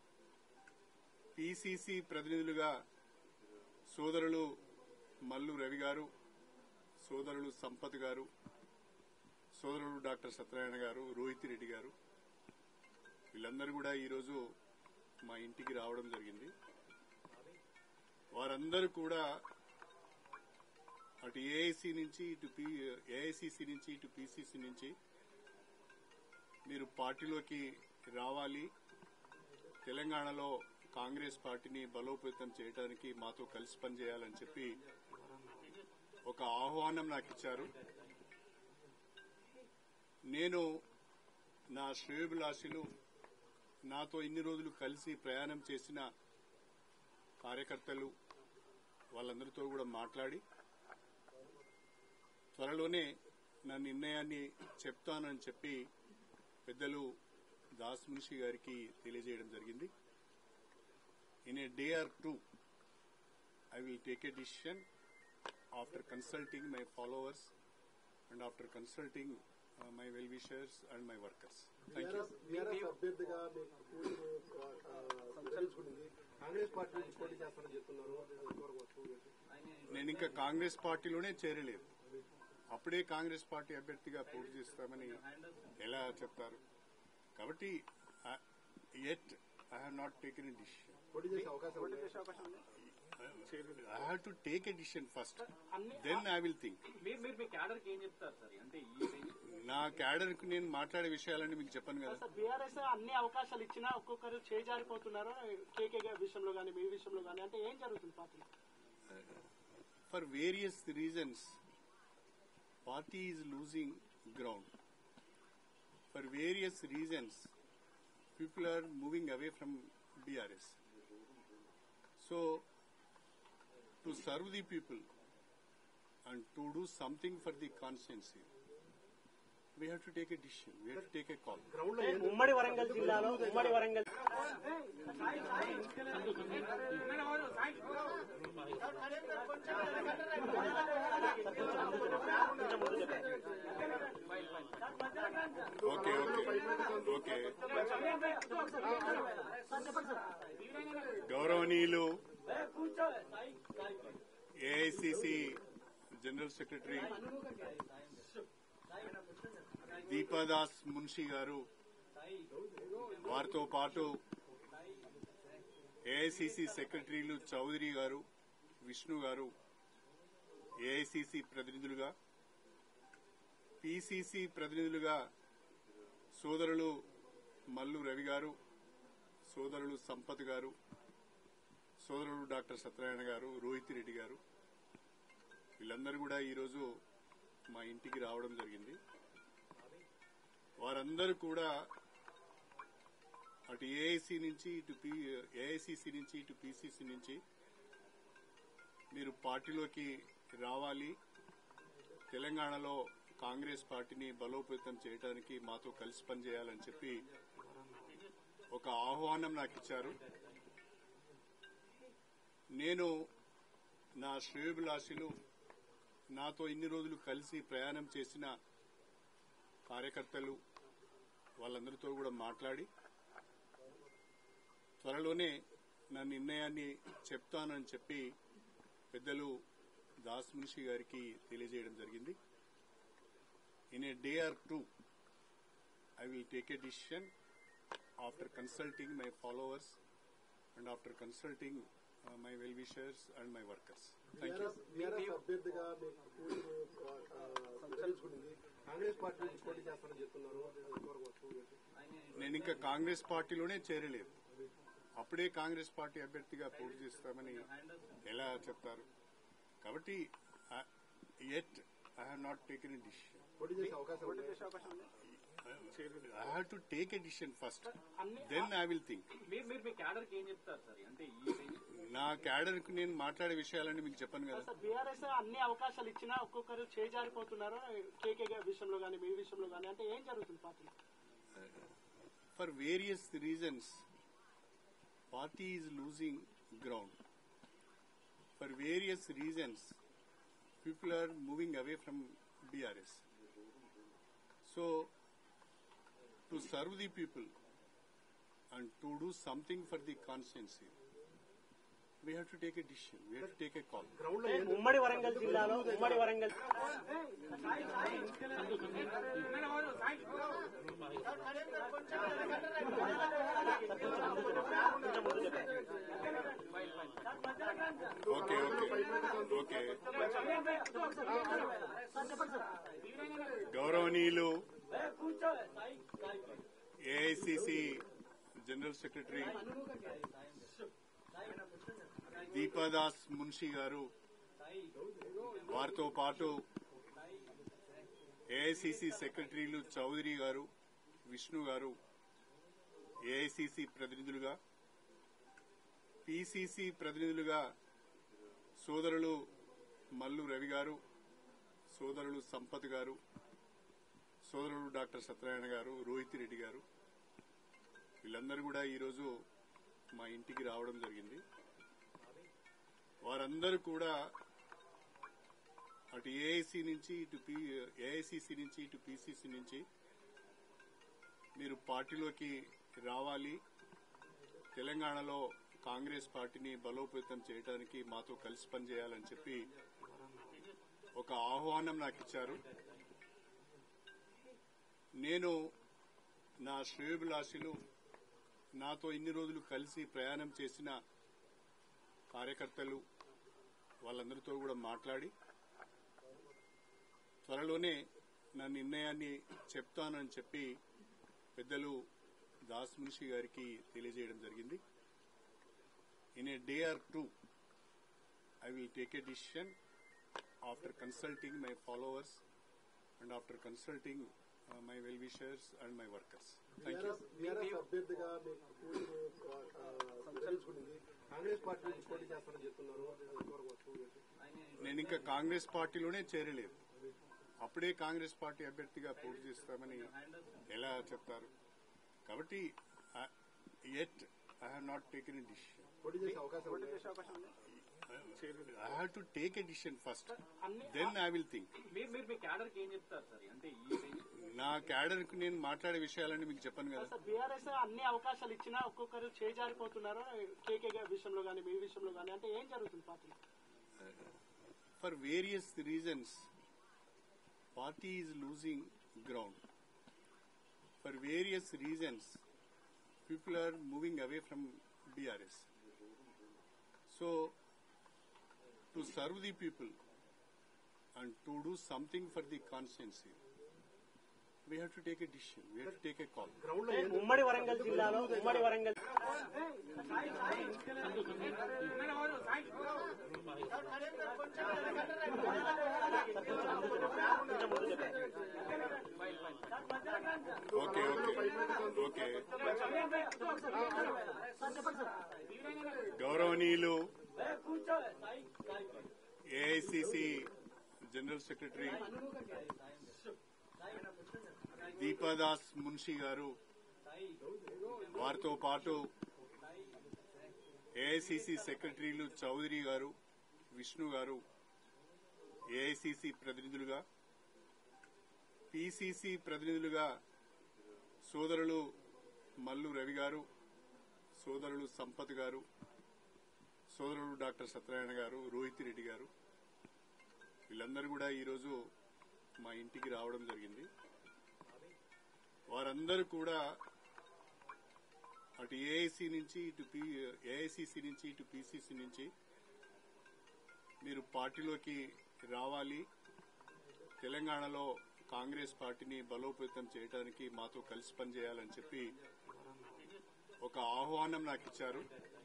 [SPEAKER 3] పిసిసి ప్రతినిధులుగా సోదరులు మల్లు రవి గారు, సోదరులు సంపత్ గారు, సోదరులు డాక్టర్ సత్యనారాయణ గారు, రోహిత్ రెడ్డి గారు, వీళ్ళందరూ కూడా ఈరోజు మా ఇంటికి రావడం జరిగింది. వారందరూ కూడా అటు ఏఐసి నుంచి ఇటు ఏఐసిసి నుంచి ఇటు పిసిసి నుంచి మీరు పార్టీలోకి రావాలి, తెలంగాణలో కాంగ్రెస్ పార్టీని బలోపేతం చేయడానికి మాతో కలిసి పనిచేయాలని చెప్పి ఒక ఆహ్వానం నాకు ఇచ్చారు. నేను నా శ్రేయోభిలాషులు, నాతో ఇన్ని రోజులు కలిసి ప్రయాణం చేసిన కార్యకర్తలు వాళ్ళందరితో కూడా మాట్లాడి త్వరలోనే నా నిర్ణయాన్ని చెప్తానని చెప్పి పెద్దలు దాస్ మున్షి గారికి తెలియజేయడం జరిగింది. In a day or two I will take a decision after consulting my followers and after consulting my well wishers and my workers. Thank you.
[SPEAKER 1] అభ్యర్థిగా కాంగ్రెస్ పార్టీ నుంచి పోటీ చేస్తారని చెప్తున్నారు.
[SPEAKER 3] నేను ఇంకా కాంగ్రెస్ పార్టీలోనే చేరలేదు. అప్పుడే కాంగ్రెస్ పార్టీ అభ్యర్థిగా పోటీ చేస్తామని ఎలా చెప్తారు? కాబట్టి at I have not taken a decision.
[SPEAKER 1] పోటీ చేసే అవకాశం
[SPEAKER 3] I have to take a decision first, then I will think.
[SPEAKER 6] మీరు మీరు మీ క్యాడర్ కి ఏం చెప్తారు సార్? అంటే ఈ
[SPEAKER 3] నా క్యాడర్ కు నేను మాట్లాడే విషయాలన్నీ మీకు చెప్పాను కదా.
[SPEAKER 2] బీఆర్ఎస్ అన్ని అవకాశాలు ఇచ్చినా ఒక్కొక్కరు చేజారిపోతున్నారు, కేకే విషయంలో కానీ మీ విషయంలో కానీ, అంటే ఏం జరుగుతుంది పార్టీలో?
[SPEAKER 3] For various reasons party is losing ground. For various reasons, people are moving away from B R S. So, to serve the people and to do something for the constituency, we have to take a decision. We have to take a call.
[SPEAKER 2] ఉమ్మడి వరంగల్ జిల్లాలో ఉమ్మడి Warangal
[SPEAKER 3] okay okay okay గౌరవనీయులు AICC general secretary Deepa Das Munshi గారు, వారితో పాటు AICC సెక్రటరీలు చౌదరి గారు, విష్ణు గారు, ఏఐసిసి ప్రతినిధులుగా, పిసిసి ప్రతినిధులుగా సోదరులు మల్లు రవి గారు, సోదరులు సంపత్ గారు, సోదరులు డాక్టర్ సత్యనారాయణ గారు, రోహిత్ రెడ్డి గారు, వీళ్ళందరూ కూడా ఈరోజు మా ఇంటికి రావడం జరిగింది. వారందరూ కూడా అటు ఏఐసి నుంచి ఇటు ఏఐసిసి నుంచి ఇటు పిసిసి నుంచి మీరు పార్టీలోకి రావాలి, తెలంగాణలో కాంగ్రెస్ పార్టీని బలోపేతం చేయడానికి మాతో కలిసి పనిచేయాలని చెప్పి ఒక ఆహ్వానం నాకు ఇచ్చారు. నేను నా శ్రేయోభిలాషులు, నాతో ఇన్ని రోజులు కలిసి ప్రయాణం చేసిన కార్యకర్తలు వాళ్ళందరితో కూడా మాట్లాడి త్వరలోనే నా నిర్ణయాన్ని చెప్తానని చెప్పి పెద్దలు దాస్ మున్షి గారికి తెలియజేయడం జరిగింది. In a day or two I will take a decision after consulting my followers and after consulting my well wishers and my workers. Thank you.
[SPEAKER 1] అభ్యర్థిగా కాంగ్రెస్ పార్టీ నుంచి పోటీ చేస్తారని చెప్తున్నారు.
[SPEAKER 3] నేను ఇంకా కాంగ్రెస్ పార్టీలోనే చేరలేదు. అప్పుడే కాంగ్రెస్ పార్టీ అభ్యర్థిగా పోటీ చేస్తామని ఎలా చెప్తారు? కాబట్టి at I have not taken a decision.
[SPEAKER 1] పోటీ చేసే అవకాశం
[SPEAKER 3] I have to take a decision first, then I will think.
[SPEAKER 6] మీరు మీరు మీ క్యాడర్ కి ఏం చెప్తారు సార్? అంటే ఈ
[SPEAKER 3] నా క్యాడర్ కు నేను మాట్లాడే విషయాలన్నీ మీకు చెప్పాను కదా.
[SPEAKER 2] బీఆర్ఎస్ అన్ని అవకాశాలు ఇచ్చినా ఒక్కొక్కరు చేజారిపోతున్నారు, కేకే విషయంలో కానీ మీ విషయంలో కానీ, అంటే ఏం జరుగుతుంది పార్టీలో?
[SPEAKER 3] For various reasons party is losing ground. for various reasons, people are moving away from B R S. So, to serve the people and to do something for the constituency, we have to take a decision. We have to take a call.
[SPEAKER 2] ఉమ్మడి వరంగల్ జిల్లాలో ఉమ్మడి Warangal
[SPEAKER 3] Okay, okay, okay. గౌరవనీయులు AICC general secretary Deepa Das Munshi గారు, వారితో పాటు AICC సెక్రటరీలు చౌదరి గారు, విష్ణు గారు, ఏఐసిసి ప్రతినిధులుగా, పిసిసి ప్రతినిధులుగా సోదరులు మల్లు రవి గారు, సోదరులు సంపత్ గారు, సోదరులు డాక్టర్ సత్యనారాయణ గారు, రోహిత్ రెడ్డి గారు, వీళ్ళందరూ కూడా ఈరోజు మా ఇంటికి రావడం జరిగింది. వారందరూ కూడా అటు ఏఐసి నుంచి ఇటు ఏఐసిసి నుంచి ఇటు పిసిసి నుంచి మీరు పార్టీలోకి రావాలి, తెలంగాణలో కాంగ్రెస్ పార్టీని బలోపేతం చేయడానికి మాతో కలిసి పనిచేయాలని చెప్పి ఒక ఆహ్వానం నాకు ఇచ్చారు. నేను నా శ్రేయోభిలాషులు, నాతో ఇన్ని రోజులు కలిసి ప్రయాణం చేసిన కార్యకర్తలు, వాళ్ళందరితో కూడా మాట్లాడి త్వరలోనే నా నిర్ణయాన్ని చెప్తానని చెప్పి పెద్దలు దాస్ మున్షి గారికి తెలియజేయడం జరిగింది. In a day or two, I will take a decision after consulting my followers and after consulting uh, my well-wishers and my workers. Thank you.
[SPEAKER 1] BRS అభ్యర్థిగా మీకు పూర్తి నిర్ణయించుకుంది. కాంగ్రెస్ పార్టీ నుంచి పోటీ చేస్తారని చెప్తున్నారు.
[SPEAKER 3] నేను ఇంకా కాంగ్రెస్ పార్టీలోనే చేరలేదు. అప్పుడే కాంగ్రెస్ పార్టీ అభ్యర్థిగా పోటీ చేస్తామని ఎలా చెప్తారు? కాబట్టి yet I have not taken a decision.
[SPEAKER 1] పోటీ చేసే అవకాశం
[SPEAKER 3] I have to take a decision first. Then I will think.
[SPEAKER 6] మీరు మీరు మీ క్యాడర్ కి ఏం చెప్తారు సార్? అంటే ఈ
[SPEAKER 3] నా క్యాడర్ కు నేను మాట్లాడే విషయాలన్నీ మీకు చెప్పాను కదా.
[SPEAKER 2] బీఆర్ఎస్ అన్ని అవకాశాలు ఇచ్చినా ఒక్కొక్కరు చేజారిపోతున్నారు, కేకే విషయంలో కానీ మీ విషయంలో కానీ, అంటే ఏం జరుగుతుంది పార్టీలో?
[SPEAKER 3] For various reasons party is losing ground. For various reasons people are moving away from B R S. So, to serve the people and to do something for the constituency, we have to take a decision. We have to take a call.
[SPEAKER 2] ఉమ్మడి వరంగల్ జిల్లాలో ఉమ్మడి Warangal
[SPEAKER 3] Okay, okay, okay. గౌరవనీయులు AICC general secretary Deepa Das Munshi గారు, వారితో పాటు AICC సెక్రటరీలు చౌదరి గారు, విష్ణు గారు, ఏఐసిసి ప్రతినిధులుగా, పిసిసి ప్రతినిధులుగా సోదరులు మల్లు రవి గారు, సోదరులు సంపత్ గారు, సోదరులు డాక్టర్ సత్యనారాయణ గారు, రోహిత్ రెడ్డి గారు, వీళ్ళందరూ కూడా ఈరోజు మా ఇంటికి రావడం జరిగింది. వారందరూ కూడా అటు ఏఐసి నుంచి ఇటు ఏఐసిసి నుంచి ఇటు పిసిసి నుంచి మీరు పార్టీలోకి రావాలి, తెలంగాణలో కాంగ్రెస్ పార్టీని బలోపేతం చేయడానికి మాతో కలిసి పనిచేయాలని చెప్పి ఒక ఆహ్వానం నాకు ఇచ్చారు.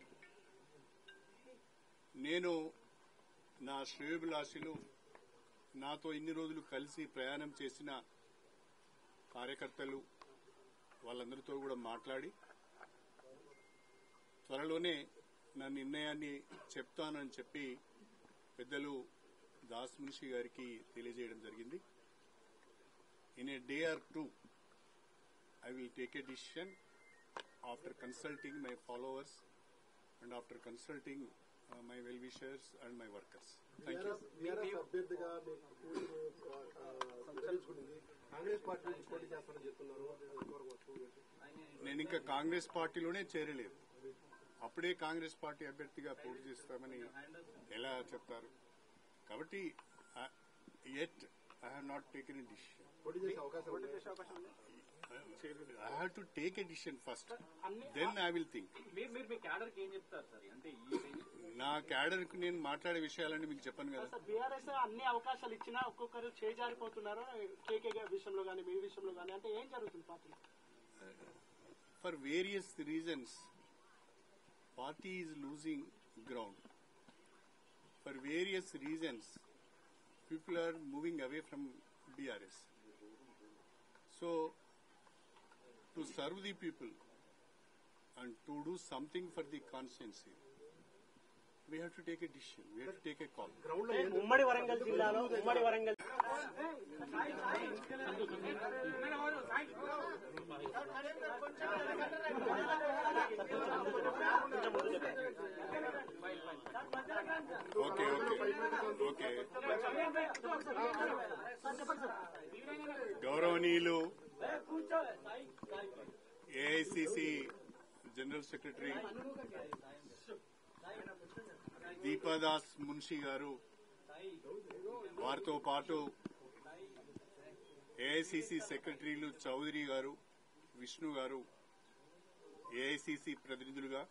[SPEAKER 3] నేను నా శ్రేయోభిలాషులు, నాతో ఇన్ని రోజులు కలిసి ప్రయాణం చేసిన కార్యకర్తలు, వాళ్ళందరితో కూడా మాట్లాడి త్వరలోనే నా నిర్ణయాన్ని చెప్తానని చెప్పి పెద్దలు దాస్ మున్షి గారికి తెలియజేయడం జరిగింది. In a day or two I will take a decision after consulting my followers and after consulting uh, uh, my well-wishers and my workers. Thank you.
[SPEAKER 1] BRS అభ్యర్థిగా మీకు నిర్ణయించుకుంది కాంగ్రెస్ పార్టీ నుంచి పోటీ చేస్తారని చెప్తున్నారు.
[SPEAKER 3] నేను ఇంకా కాంగ్రెస్ పార్టీలోనే చేరలేదు. అప్పుడే కాంగ్రెస్ పార్టీ అభ్యర్థిగా పోటీ చేస్తామని ఎలా చెప్తారు? కాబట్టి at I have not taken a decision.
[SPEAKER 1] పోటీ చేసే అవకాశం ఉంది.
[SPEAKER 3] I have to take a decision first. Then I will think.
[SPEAKER 6] మీరు మీరు మీ క్యాడర్ కి ఏం చెప్తారు సార్? అంటే ఈ
[SPEAKER 3] నా క్యాడర్ కు నేను మాట్లాడే విషయాలన్నీ మీకు చెప్పను కదా.
[SPEAKER 2] బీఆర్ఎస్ అన్ని అవకాశాలు ఇచ్చినా ఒక్కొక్కరు చేజారిపోతున్నారు కేకే విషయంలో కానీ మీ విషయంలో కానీ, అంటే ఏం జరుగుతుంది పార్టీలో?
[SPEAKER 3] For various reasons, party is losing ground. For various reasons, people are moving away from B R S. So, to serve the people and to do something for the constituency, we have to take a decision. We have to take a call.
[SPEAKER 2] ఉమ్మడి వరంగల్ జిల్లాలో ఉమ్మడి Warangal
[SPEAKER 3] Okay, okay, okay. గౌరవనీయులు AICC general secretary Deepa Das Munshi గారు, వారితో పాటు AICC సెక్రటరీలు చౌదరి గారు, విష్ణు గారు, ఏఐసిసి ప్రతినిధులుగా,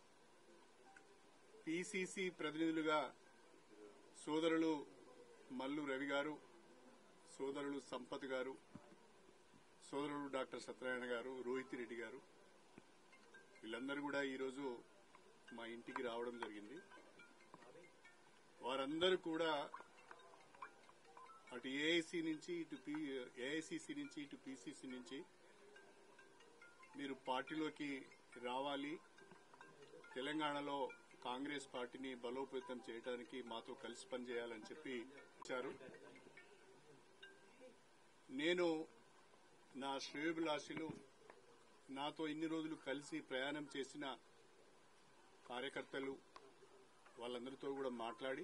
[SPEAKER 3] పిసిసి ప్రతినిధులుగా సోదరులు మల్లు రవి గారు, సోదరులు సంపత్ గారు, సోదరులు డాక్టర్ సత్యనారాయణ గారు, రోహిత్ రెడ్డి గారు, వీళ్ళందరూ కూడా ఈరోజు మా ఇంటికి రావడం జరిగింది. వారందరూ కూడా అటు ఏఐసి నుంచి ఇటు ఏఐసిసి నుంచి ఇటు పిసిసి నుంచి మీరు పార్టీలోకి రావాలి, తెలంగాణలో కాంగ్రెస్ పార్టీని బలోపేతం చేయడానికి మాతో కలిసి పనిచేయాలని చెప్పి ఇచ్చారు. నేను నా శ్రేయోభిలాషులు, నాతో ఇన్ని రోజులు కలిసి ప్రయాణం చేసిన కార్యకర్తలు, వాళ్ళందరితో కూడా మాట్లాడి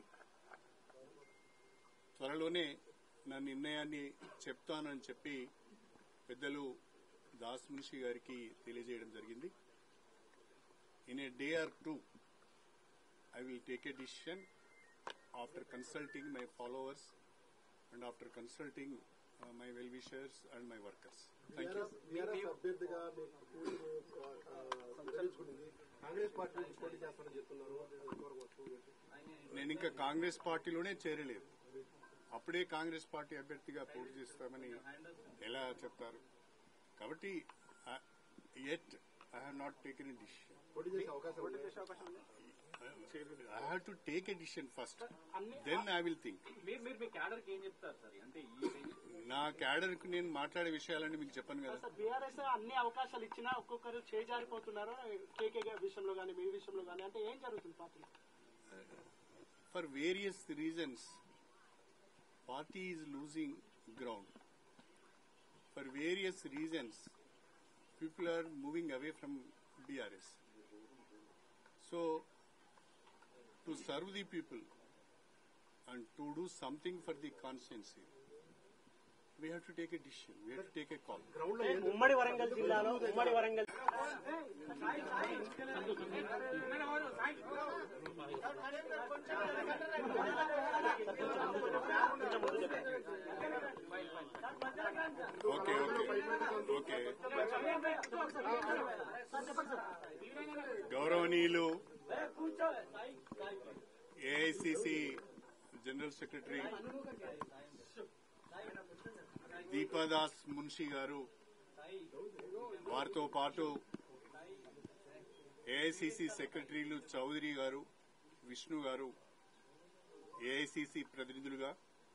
[SPEAKER 3] త్వరలోనే నా నిర్ణయాన్ని చెప్తానని చెప్పి పెద్దలు దాస్ మున్షి గారికి తెలియజేయడం జరిగింది. In a day or two I will take a decision after consulting my followers and after consulting uh, my well-wishers and my workers. Thank you.
[SPEAKER 1] BRS అభ్యర్థిగా మీకు నిర్ణయించుకుంది కాంగ్రెస్ పార్టీ నుంచి పోటీ చేస్తారని చెప్తున్నారు.
[SPEAKER 3] నేను ఇంకా కాంగ్రెస్ పార్టీలోనే చేరలేదు. అప్పుడే కాంగ్రెస్ పార్టీ అభ్యర్థిగా పోటీ చేస్తామని ఎలా చెప్తారు? కాబట్టి at I have not taken a decision.
[SPEAKER 1] పోటీ చేసే అవకాశం ఉంది.
[SPEAKER 3] I have to take a decision first. Then I will think.
[SPEAKER 6] మీరు మీరు మీ క్యాడర్ కి ఏం చెప్తారు సార్? అంటే ఈ
[SPEAKER 3] నా క్యాడర్ కు నేను మాట్లాడే విషయాలన్నీ మీకు చెప్పను కదా.
[SPEAKER 2] బీఆర్ఎస్ అన్ని అవకాశాలు ఇచ్చినా ఒక్కొక్కరు చేజారిపోతున్నారు కేకే విషయంలో కానీ మీ విషయంలో కానీ, అంటే ఏం జరుగుతుంది పార్టీలో?
[SPEAKER 3] For various reasons, party is losing ground. For various reasons, people are moving away from B R S. So, to serve the people and to do something for the constituency, we have to take a decision. We have to take a call.
[SPEAKER 2] ఉమ్మడి వరంగల్ జిల్లాలో ఉమ్మడి Warangal
[SPEAKER 3] Okay, okay, okay. గౌరవనీయులు AICC general secretary Deepa Das Munshi గారు, వారితో పాటు AICC సెక్రటరీలు చౌదరి గారు, విష్ణు గారు, ఏఐసిసి ప్రతినిధులుగా,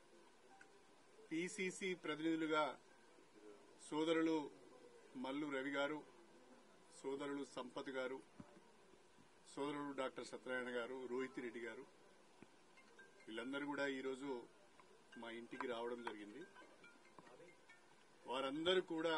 [SPEAKER 3] పిసిసి ప్రతినిధులుగా సోదరులు మల్లు రవి గారు, సోదరులు సంపత్ గారు, సోదరులు డాక్టర్ సత్యనారాయణ గారు, రోహిత్ రెడ్డి గారు, వీళ్ళందరూ కూడా ఈరోజు మా ఇంటికి రావడం జరిగింది. వారందరూ కూడా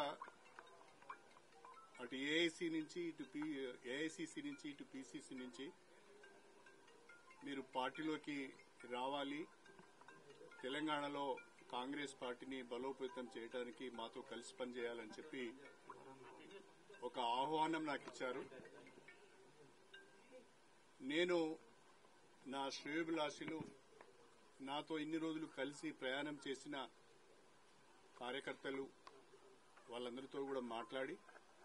[SPEAKER 3] అటు ఏఐసి నుంచి ఇటు ఏఐసిసి నుంచి ఇటు పిసిసి నుంచి మీరు పార్టీలోకి రావాలి, తెలంగాణలో కాంగ్రెస్ పార్టీని బలోపేతం చేయడానికి మాతో కలిసి పనిచేయాలని చెప్పి ఒక ఆహ్వానం నాకు ఇచ్చారు. నేను నా శ్రేయోభిలాషులు, నాతో ఇన్ని రోజులు కలిసి ప్రయాణం చేసిన కార్యకర్తలు వాళ్ళందరితో కూడా మాట్లాడి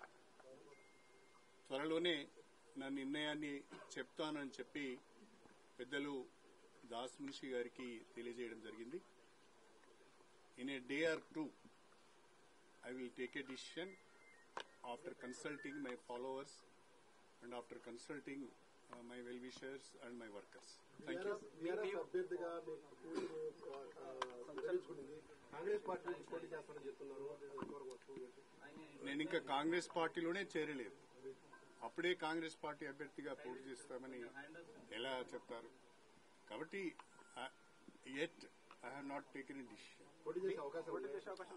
[SPEAKER 3] త్వరలోనే నా నిర్ణయాన్ని చెప్తానని చెప్పి పెద్దలు దాస్ మున్షి గారికి తెలియజేయడం జరిగింది. In a day or two I will take a decision after consulting my followers and after consulting my well wishers and my workers. Thank you.
[SPEAKER 1] BRS అభ్యర్థిగా మీకు నిర్ణయించుకుంది, కాంగ్రెస్ పార్టీ నుంచి పోటీ చేస్తారని చెప్తున్నారు.
[SPEAKER 3] నేను ఇంకా కాంగ్రెస్ పార్టీలోనే చేరలేదు. అప్పుడే కాంగ్రెస్ పార్టీ అభ్యర్థిగా పోటీ చేస్తామని ఎలా చెప్తారు? కాబట్టి at I have not taken a decision.
[SPEAKER 1] పోటీ చేసే అవకాశం ఉంది.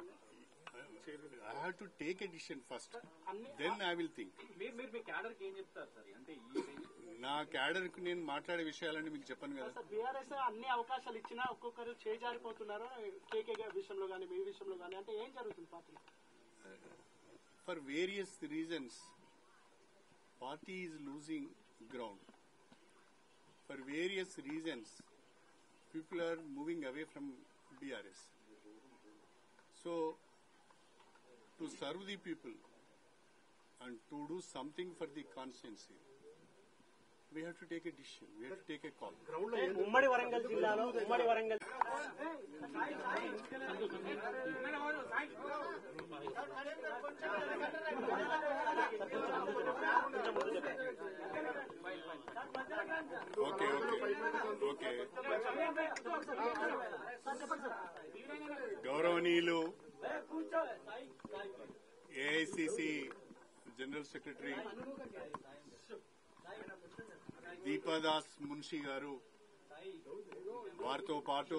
[SPEAKER 3] I have to take a decision first, then I will think.
[SPEAKER 6] మీరు మీరు మీ క్యాడర్ కి ఏం చెప్తారు సార్? అంటే ఈ
[SPEAKER 3] నా క్యాడర్ కు నేను మాట్లాడే విషయాలన్నీ మీకు చెప్పను కదా.
[SPEAKER 2] బీఆర్ఎస్ అన్ని అవకాశాలు ఇచ్చినా ఒక్కొక్కరు చేజారిపోతున్నారు, కేకే విషయంలో కానీ మీ విషయంలో కానీ, అంటే ఏం జరుగుతుంది పార్టీలో?
[SPEAKER 3] For various reasons party is losing ground. For various reasons, people are moving away from B R S. So, to serve the people and to do something for the constituency, we have to take a decision. We have to take a call.
[SPEAKER 2] ఉమ్మడి వరంగల్ జిల్లాలో ఉమ్మడి Warangal
[SPEAKER 3] okay okay okay గౌరవనీయులు AICC general secretary Deepa Das Munshi గారు, వారితో పాటు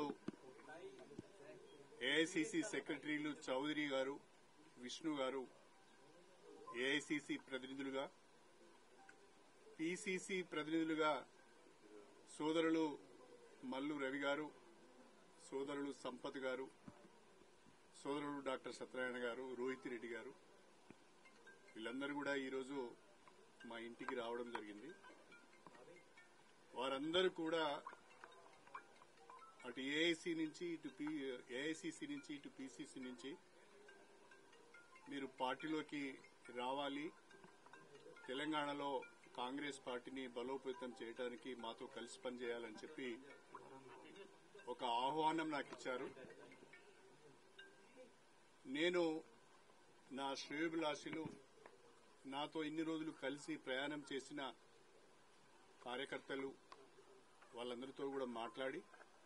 [SPEAKER 3] AICC సెక్రటరీలు చౌదరి గారు, విష్ణు గారు, ఏఐసిసి ప్రతినిధులుగా, పిసిసి ప్రతినిధులుగా సోదరులు మల్లు రవి గారు, సోదరులు సంపత్ గారు, సోదరులు డాక్టర్ సత్యనారాయణ గారు, రోహిత్ రెడ్డి గారు, వీళ్ళందరూ కూడా ఈరోజు మా ఇంటికి రావడం జరిగింది. వారందరూ కూడా అటు ఏఐసి నుంచి ఇటు ఏఐసిసి నుంచి ఇటు పిసిసి నుంచి మీరు పార్టీలోకి రావాలి, తెలంగాణలో కాంగ్రెస్ పార్టీని బలోపేతం చేయడానికి మాతో కలిసి పనిచేయాలని చెప్పి ఒక ఆహ్వానం నాకు ఇచ్చారు. నేను నా శ్రేయోభిలాషులు, నాతో ఇన్ని రోజులు కలిసి ప్రయాణం చేసిన కార్యకర్తలు వాళ్ళందరితో కూడా మాట్లాడి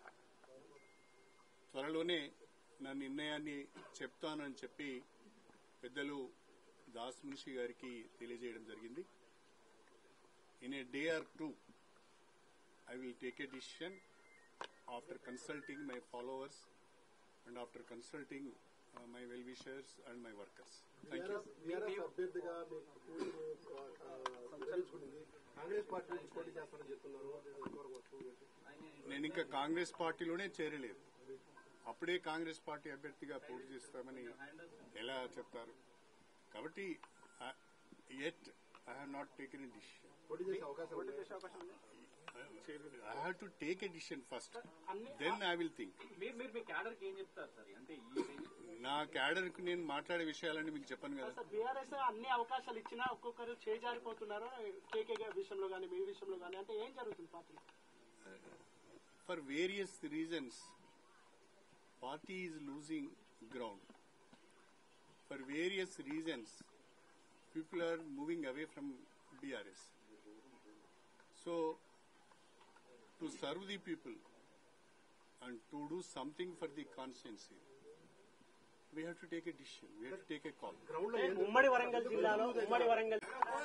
[SPEAKER 3] త్వరలోనే నా నిర్ణయాన్ని చెప్తానని చెప్పి పెద్దలు దాస్ మున్షి గారికి తెలియజేయడం జరిగింది. In a day or two I will take a decision after consulting my followers and after consulting my well wishers and my workers. Thank you.
[SPEAKER 1] BRS అభ్యర్థిగా మీకు నిర్ణయించుకుంది, కాంగ్రెస్ పార్టీ నుంచి పోటీ చేస్తారని చెప్తున్నారు.
[SPEAKER 3] నేను ఇంకా కాంగ్రెస్ పార్టీలోనే చేరలేదు. అప్పుడే కాంగ్రెస్ పార్టీ అభ్యర్థిగా పోటీ చేస్తామని ఎలా చెప్తారు? కాబట్టి at I have not taken a decision.
[SPEAKER 1] పోటీ చేసే అవకాశం ఉంది.
[SPEAKER 3] I have to take a decision first, then I will think.
[SPEAKER 6] మీరు మీరు మీ క్యాడర్ కి ఏం చెప్తారు సార్? అంటే ఈ
[SPEAKER 3] నా క్యాడర్ కు నేను మాట్లాడే విషయాలన్నీ మీకు చెప్పను కదా.
[SPEAKER 2] బీఆర్ఎస్ అన్ని అవకాశాలు ఇచ్చినా ఒక్కొక్కరు చేజారిపోతున్నారు, కేకే విషయంలో కానీ మీ విషయంలో కానీ, అంటే ఏం జరుగుతుంది పార్టీలో?
[SPEAKER 3] For various reasons party is losing ground. For various reasons, people are moving away from B R S. So, to serve the people and to do something for the constituency, we have to take a decision. We have to take a call.
[SPEAKER 2] ఉమ్మడి వరంగల్ జిల్లాలో ఉమ్మడి Warangal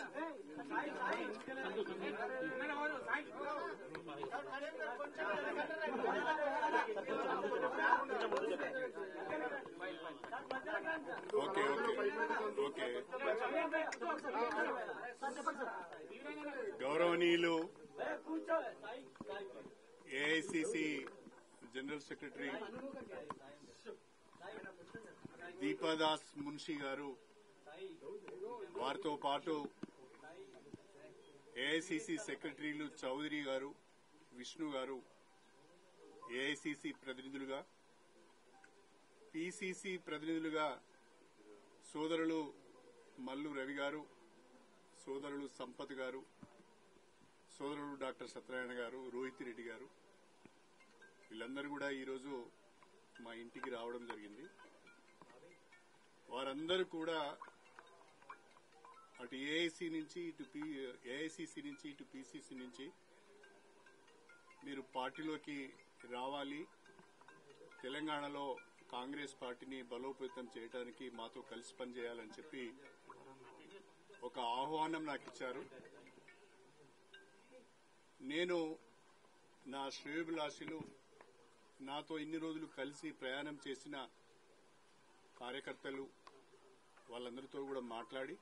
[SPEAKER 3] okay okay okay గౌరవనీయులు AICC general secretary Deepa Das Munshi గారు, వారితో పాటు AICC సెక్రటరీలు చౌదరి గారు, విష్ణు గారు, ఏఐసిసి ప్రతినిధులుగా, పిసిసి ప్రతినిధులుగా సోదరులు మల్లు రవి గారు, సోదరులు సంపత్ గారు, సోదరులు డాక్టర్ సత్యనారాయణ గారు, రోహిత్ రెడ్డి గారు, వీళ్ళందరూ కూడా ఈరోజు మా ఇంటికి రావడం జరిగింది. వారందరూ కూడా అటు ఏఐసి నుంచి ఇటు ఏఐసిసి నుంచి ఇటు పిసిసి నుంచి మీరు పార్టీలోకి రావాలి, తెలంగాణలో కాంగ్రెస్ పార్టీని బలోపేతం చేయడానికి మాతో కలిసి పనిచేయాలని చెప్పి ఒక ఆహ్వానం నాకు ఇచ్చారు. నేను నా శ్రేయోభిలాషులు, నాతో ఇన్ని రోజులు కలిసి ప్రయాణం చేసిన కార్యకర్తలు, వాళ్ళందరితో కూడా మాట్లాడి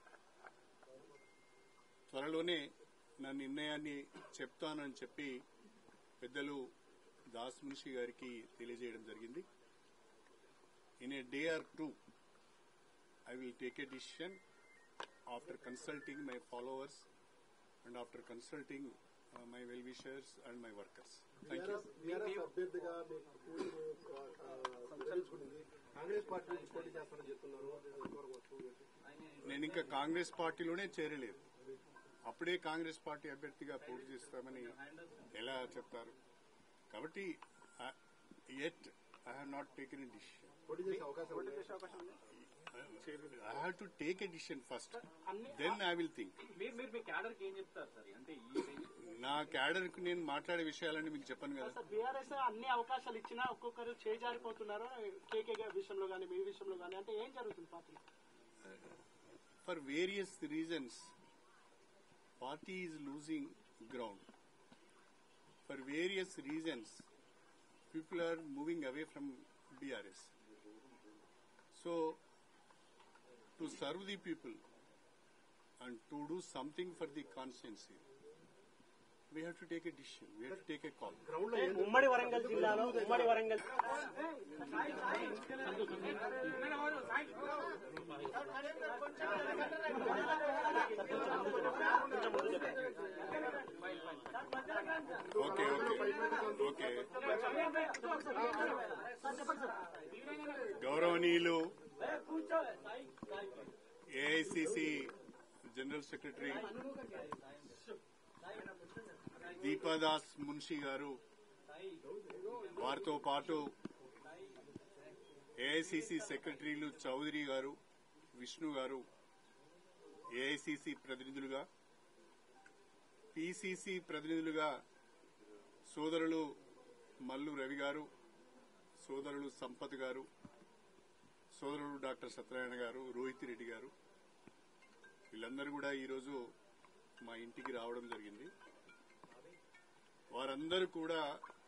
[SPEAKER 3] త్వరలోనే నా నిర్ణయాన్ని చెప్తానని చెప్పి పెద్దలు దాస్ మున్షి గారికి తెలియజేయడం జరిగింది. In a day or two I will take a decision after consulting my followers and after consulting my well wishers and my workers. Thank you.
[SPEAKER 1] అభ్యర్థిగా కాంగ్రెస్ పార్టీ పోటీ చేస్తారని చెప్తున్నారు.
[SPEAKER 3] నేను ఇంకా కాంగ్రెస్ పార్టీలోనే చేరలేదు. అప్పుడే కాంగ్రెస్ పార్టీ అభ్యర్థిగా పోటీ చేస్తామని ఎలా చెప్తారు? కాబట్టి at I have not taken a decision.
[SPEAKER 1] పోటీ చేసే అవకాశం
[SPEAKER 3] I have to take a decision first, then I will think.
[SPEAKER 6] మీరు మీరు మీ క్యాడర్ కి ఏం చెప్తారు సార్? అంటే ఈ
[SPEAKER 3] నా క్యాడర్ కు నేను మాట్లాడే విషయాలన్నీ మీకు చెప్పను కదా.
[SPEAKER 2] బీఆర్ఎస్ అన్ని అవకాశాలు ఇచ్చినా ఒక్కొక్కరు చేజారిపోతున్నారు, కేకే విషయంలో కానీ మీ విషయంలో కానీ, అంటే ఏం జరుగుతుంది పార్టీలో?
[SPEAKER 3] For various reasons party is losing ground. For various reasons, people are moving away from B R S. So, to serve the people and to do something for the constituency, we have to take a decision. We have to take a call.
[SPEAKER 2] ఉమ్మడి వరంగల్ జిల్లాలో ఉమ్మడి Warangal
[SPEAKER 3] okay okay okay గౌరవనీయులు AICC general secretary Deepa Das Munshi గారు, వారితో పాటు AICC సెక్రటరీలు చౌదరి గారు, విష్ణు గారు, ఏఐసిసి ప్రతినిధులుగా, పిసిసి ప్రతినిధులుగా సోదరులు మల్లు రవి గారు, సోదరులు సంపత్ గారు, సోదరులు డాక్టర్ సత్యనారాయణ గారు, రోహిత్ రెడ్డి గారు, వీళ్ళందరూ కూడా ఈరోజు మా ఇంటికి రావడం జరిగింది. వారందరూ కూడా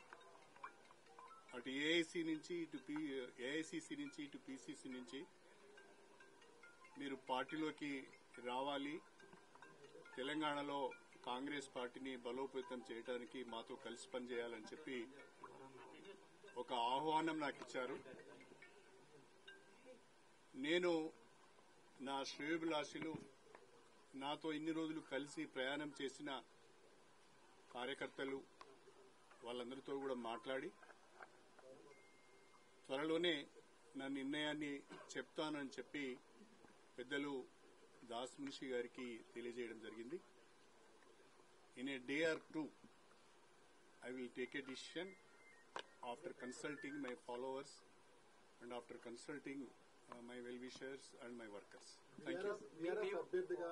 [SPEAKER 3] అటు ఏఐసి నుంచి ఇటు ఏఐసిసి నుంచి ఇటు పిసిసి నుంచి మీరు పార్టీలోకి రావాలి, తెలంగాణలో కాంగ్రెస్ పార్టీని బలోపేతం చేయడానికి మాతో కలిసి పనిచేయాలని చెప్పి ఒక ఆహ్వానం నాకు ఇచ్చారు. నేను నా శ్రేయోభిలాషులు, నాతో ఇన్ని రోజులు కలిసి ప్రయాణం చేసిన కార్యకర్తలు, వాళ్ళందరితో కూడా మాట్లాడి త్వరలోనే నా నిర్ణయాన్ని చెప్తానని చెప్పి పెద్దలు దాస్ మున్షి గారికి తెలియజేయడం జరిగింది. In a day or two I will take a decision after consulting my followers and after consulting my well wishers and my workers. Thank you.
[SPEAKER 1] అభ్యర్థిగా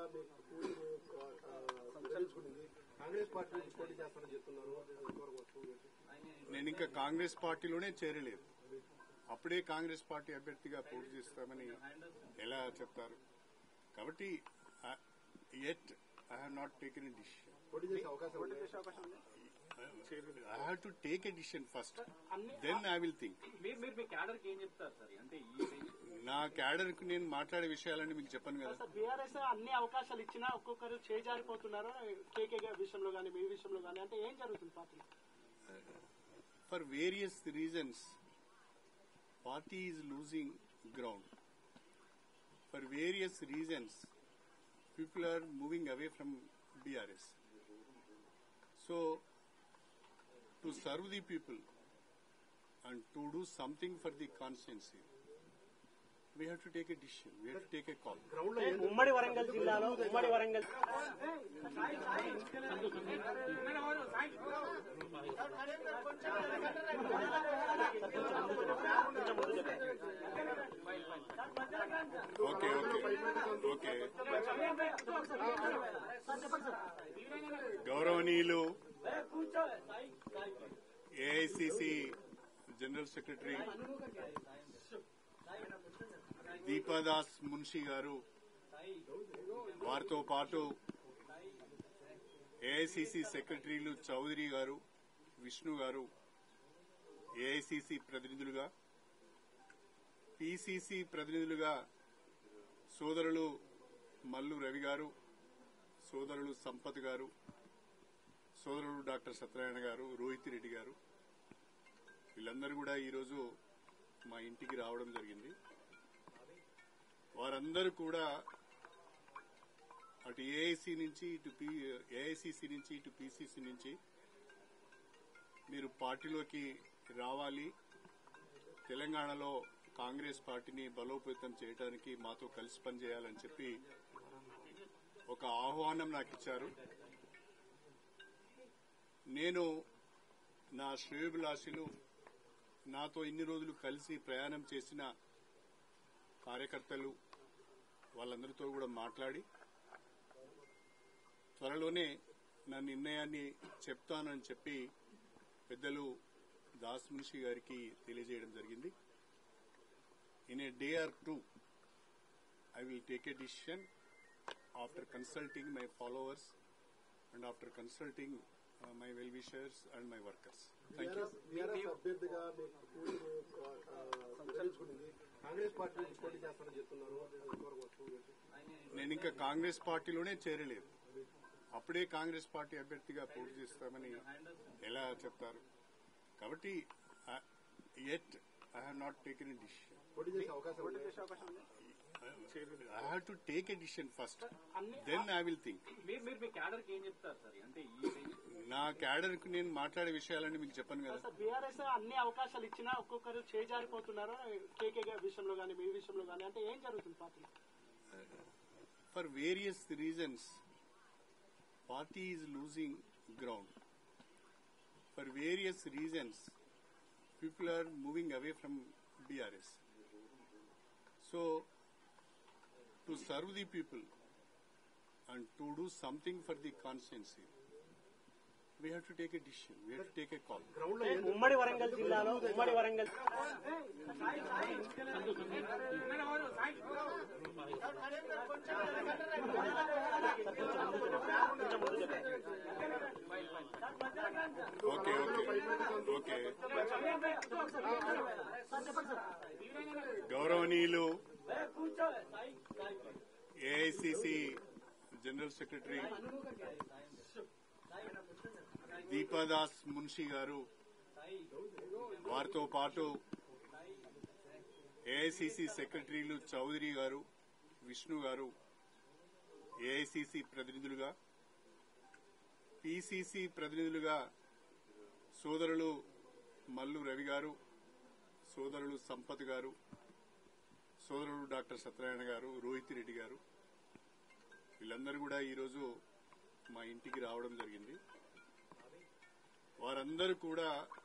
[SPEAKER 1] కాంగ్రెస్ పార్టీ పోటీ చేస్తారని చెప్తున్నారు.
[SPEAKER 3] నేను ఇంకా కాంగ్రెస్ పార్టీలోనే చేరలేదు. అప్పుడే కాంగ్రెస్ పార్టీ అభ్యర్థిగా పోటీ చేస్తామని ఎలా చెప్తారు? కాబట్టి at I have not taken a decision.
[SPEAKER 1] పోటీ చేసే అవకాశం
[SPEAKER 3] I have to take a decision first. Then I will think.
[SPEAKER 6] మీరు మీరు మీ క్యాడర్ కి ఏం చెప్తారు సార్? అంటే ఈ
[SPEAKER 3] నా క్యాడర్ కు నేను మాట్లాడే విషయాలని మీకు చెప్పను కదా.
[SPEAKER 2] సార్ బీఆర్ఎస్ అన్ని అవకాశాలు ఇచ్చినా ఒక్కొక్కరు చేజారిపోతున్నారు కేకే విషయంలో కానీ మీ విషయంలో కానీ అంటే ఏం జరుగుతుంది party?
[SPEAKER 3] For various reasons, party is losing ground. For various reasons, people are moving away from B R S. So, to serve the people and to do something for the constituency, we have to take a decision. We have to take a call.
[SPEAKER 2] ఉమ్మడి వరంగల్ జిల్లాలో ఉమ్మడి Warangal
[SPEAKER 3] Okay, okay, okay. గౌరవనీయులు AICC general secretary Deepa Das Munshi గారు, వారితో పాటు AICC సెక్రటరీలు చౌదరి గారు, విష్ణు గారు, ఏఐసిసి ప్రతినిధులుగా, పిసిసి ప్రతినిధులుగా సోదరులు మల్లు రవి గారు, సోదరులు సంపత్ గారు, సోదరులు డాక్టర్ సత్యనారాయణ గారు, రోహిత్ రెడ్డి గారు, వీళ్ళందరూ కూడా ఈరోజు మా ఇంటికి రావడం జరిగింది. వారందరూ కూడా అటు ఏఐసి నుంచి ఇటు ఏఐసిసి నుంచి ఇటు పిసిసి నుంచి మీరు పార్టీలోకి రావాలి, తెలంగాణలో కాంగ్రెస్ పార్టీని బలోపేతం చేయడానికి మాతో కలిసి పనిచేయాలని చెప్పి ఒక ఆహ్వానం నాకు ఇచ్చారు. నేను నా శ్రేయోభిలాషులు, నాతో ఇన్ని రోజులు కలిసి ప్రయాణం చేసిన కార్యకర్తలు, వాళ్ళందరితో కూడా మాట్లాడి త్వరలోనే నా నిర్ణయాన్ని చెప్తానని చెప్పి పెద్దలు దాస్ మున్షి గారికి తెలియజేయడం జరిగింది. In a day or two I will take a decision after consulting my followers and after consulting uh, my well-wishers and my workers. Thank you.
[SPEAKER 1] BRS అభ్యర్థిగా నిర్ణయించుకుంది, కాంగ్రెస్ పార్టీ పోటీ చేస్తారని చెప్తున్నారు.
[SPEAKER 3] నేను ఇంకా కాంగ్రెస్ పార్టీలోనే చేరలేదు. అప్పుడే కాంగ్రెస్ పార్టీ అభ్యర్థిగా పోటీ చేస్తామని ఎలా చెప్తారు? కాబట్టి yet I have not taken a decision.
[SPEAKER 1] పోటీ చేసే అవకాశం
[SPEAKER 3] I have to take a decision first. Then I will think.
[SPEAKER 6] మీరు మీరు మీ క్యాడర్ కి ఏం చెప్తారు సార్? అంటే ఈ
[SPEAKER 3] నా క్యాడర్ కు నేను మాట్లాడే విషయాలని మీకు చెప్పను కదా.
[SPEAKER 2] సార్ బీఆర్ఎస్ అన్ని అవకాశాలు ఇచ్చినా ఒక్కొక్కరు చేజారిపోతున్నారు కేకే విషయంలో కానీ మీ విషయంలో కానీ అంటే ఏం జరుగుతుంది party?
[SPEAKER 3] For various reasons, party is losing ground. For various reasons, people are moving away from B R S. So, to serve the people and to do something for the constituency, we have to take a decision. We have to take a call.
[SPEAKER 2] ఉమ్మడి వరంగల్ జిల్లాలో ఉమ్మడి Warangal
[SPEAKER 3] Okay, okay, okay. గౌరవనీయులు AICC general secretary Deepa Das Munshi గారు, వారితో పాటు AICC సెక్రటరీలు చౌదరి గారు, విష్ణు గారు, ఏఐసిసి ప్రతినిధులుగా, పిసిసి ప్రతినిధులుగా సోదరులు మల్లు రవి గారు, సోదరులు సంపత్ గారు, సోదరులు డాక్టర్ సత్యనారాయణ గారు, రోహిత్ రెడ్డి గారు, వీళ్ళందరూ కూడా ఈరోజు మా ఇంటికి రావడం జరిగింది. వారందరూ కూడా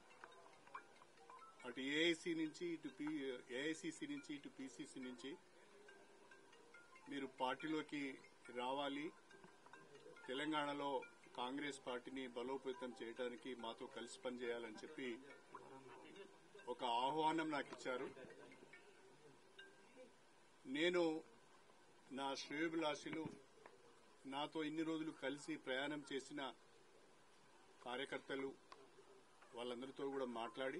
[SPEAKER 3] అటు ఏఐసి నుంచి ఇటు ఏఐసిసి నుంచి ఇటు పిసిసి నుంచి మీరు పార్టీలోకి రావాలి, తెలంగాణలో కాంగ్రెస్ పార్టీని బలోపేతం చేయడానికి మాతో కలిసి పనిచేయాలని చెప్పి ఒక ఆహ్వానం నాకు ఇచ్చారు. నేను నా శ్రేయోభిలాషులు, నాతో ఇన్ని రోజులు కలిసి ప్రయాణం చేసిన కార్యకర్తలు వాళ్ళందరితో కూడా మాట్లాడి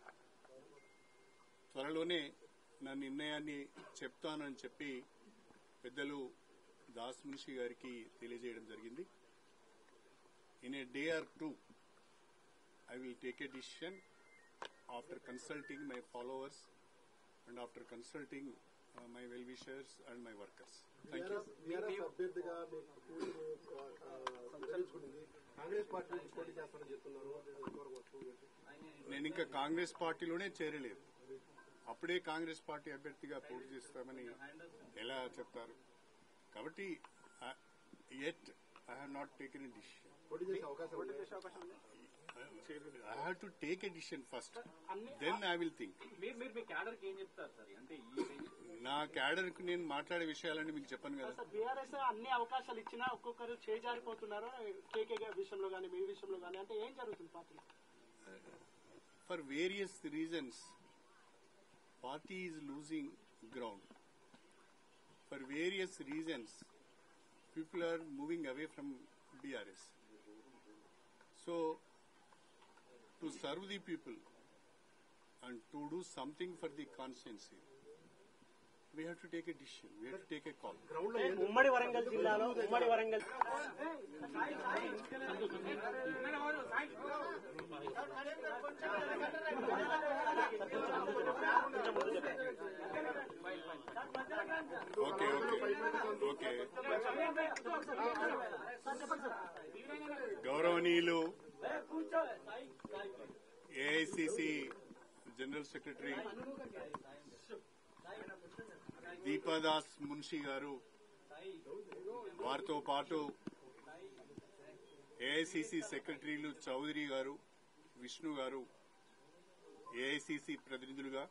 [SPEAKER 3] త్వరలోనే నా నిర్ణయాన్ని చెప్తానని చెప్పి పెద్దలు దాస్ మున్షి గారికి తెలియజేయడం జరిగింది. In a day or two I will take a decision after consulting my followers and after consulting uh, my well-wishers and my workers. Thank you.
[SPEAKER 1] BRS అభ్యర్థిగా మీకు కూలీని నిర్ణయించుకునింది. కాంగ్రెస్ పార్టీ నుంచి పోటీ చేస్తారని చెప్తున్నారు.
[SPEAKER 3] నేను ఇంకా కాంగ్రెస్ పార్టీలోనే చేరలేదు. అప్పుడే కాంగ్రెస్ పార్టీ అభ్యర్థిగా పోటీ చేస్తామని ఎలా చెప్తారు? కాబట్టి yet I have not taken a decision.
[SPEAKER 1] పోటీ చేసే అవకాశం ఉంది.
[SPEAKER 3] I have to take a decision first. Then I will think.
[SPEAKER 6] మీరు మీరు మీ క్యాడర్ కి ఏం చెప్తారు సార్? అంటే ఈ
[SPEAKER 3] నా క్యాడర్ కు నేను మాట్లాడే విషయాలన్నీ మీకు చెప్పను కదా.
[SPEAKER 2] బీఆర్ఎస్ అన్ని అవకాశాలు ఇచ్చినా ఒక్కొక్కరు చేజారిపోతున్నారు కేకే విషయంలో కానీ మీ విషయంలో కానీ అంటే ఏం జరుగుతుంది పార్టీలో?
[SPEAKER 3] For various reasons party is losing ground. For various reasons people are moving away from BRS. So to serve the people and to do something for the constituency, we have to take a decision. We have to take a call.
[SPEAKER 2] ఉమ్మడి వరంగల్ జిల్లాలో ఉమ్మడి Warangal
[SPEAKER 3] okay okay okay గౌరవనీయులు AICC general secretary Deepa Das Munshi గారు, వారితో పాటు AICC సెక్రటరీలు చౌదరి గారు, విష్ణు గారు, ఏఐసిసి ప్రతినిధులుగా,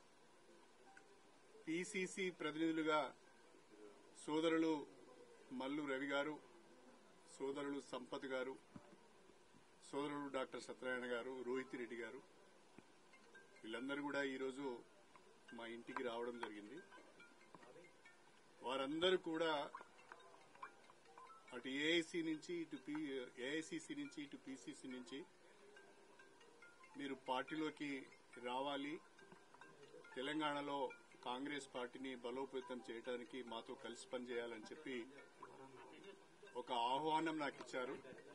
[SPEAKER 3] పిసిసి ప్రతినిధులుగా సోదరులు మల్లు రవి గారు, సోదరులు సంపత్ గారు, సోదరుడు డాక్టర్ సత్యనారాయణ గారు, రోహిత్ రెడ్డి గారు, వీళ్ళందరూ కూడా ఈరోజు మా ఇంటికి రావడం జరిగింది. వారందరూ కూడా అటు ఏఐసి నుంచి ఇటు ఏఐసిసి నుంచి ఇటు పిసిసి నుంచి మీరు పార్టీలోకి రావాలి, తెలంగాణలో కాంగ్రెస్ పార్టీని బలోపేతం చేయడానికి మాతో కలిసి పనిచేయాలని చెప్పి ఒక ఆహ్వానం నాకు ఇచ్చారు.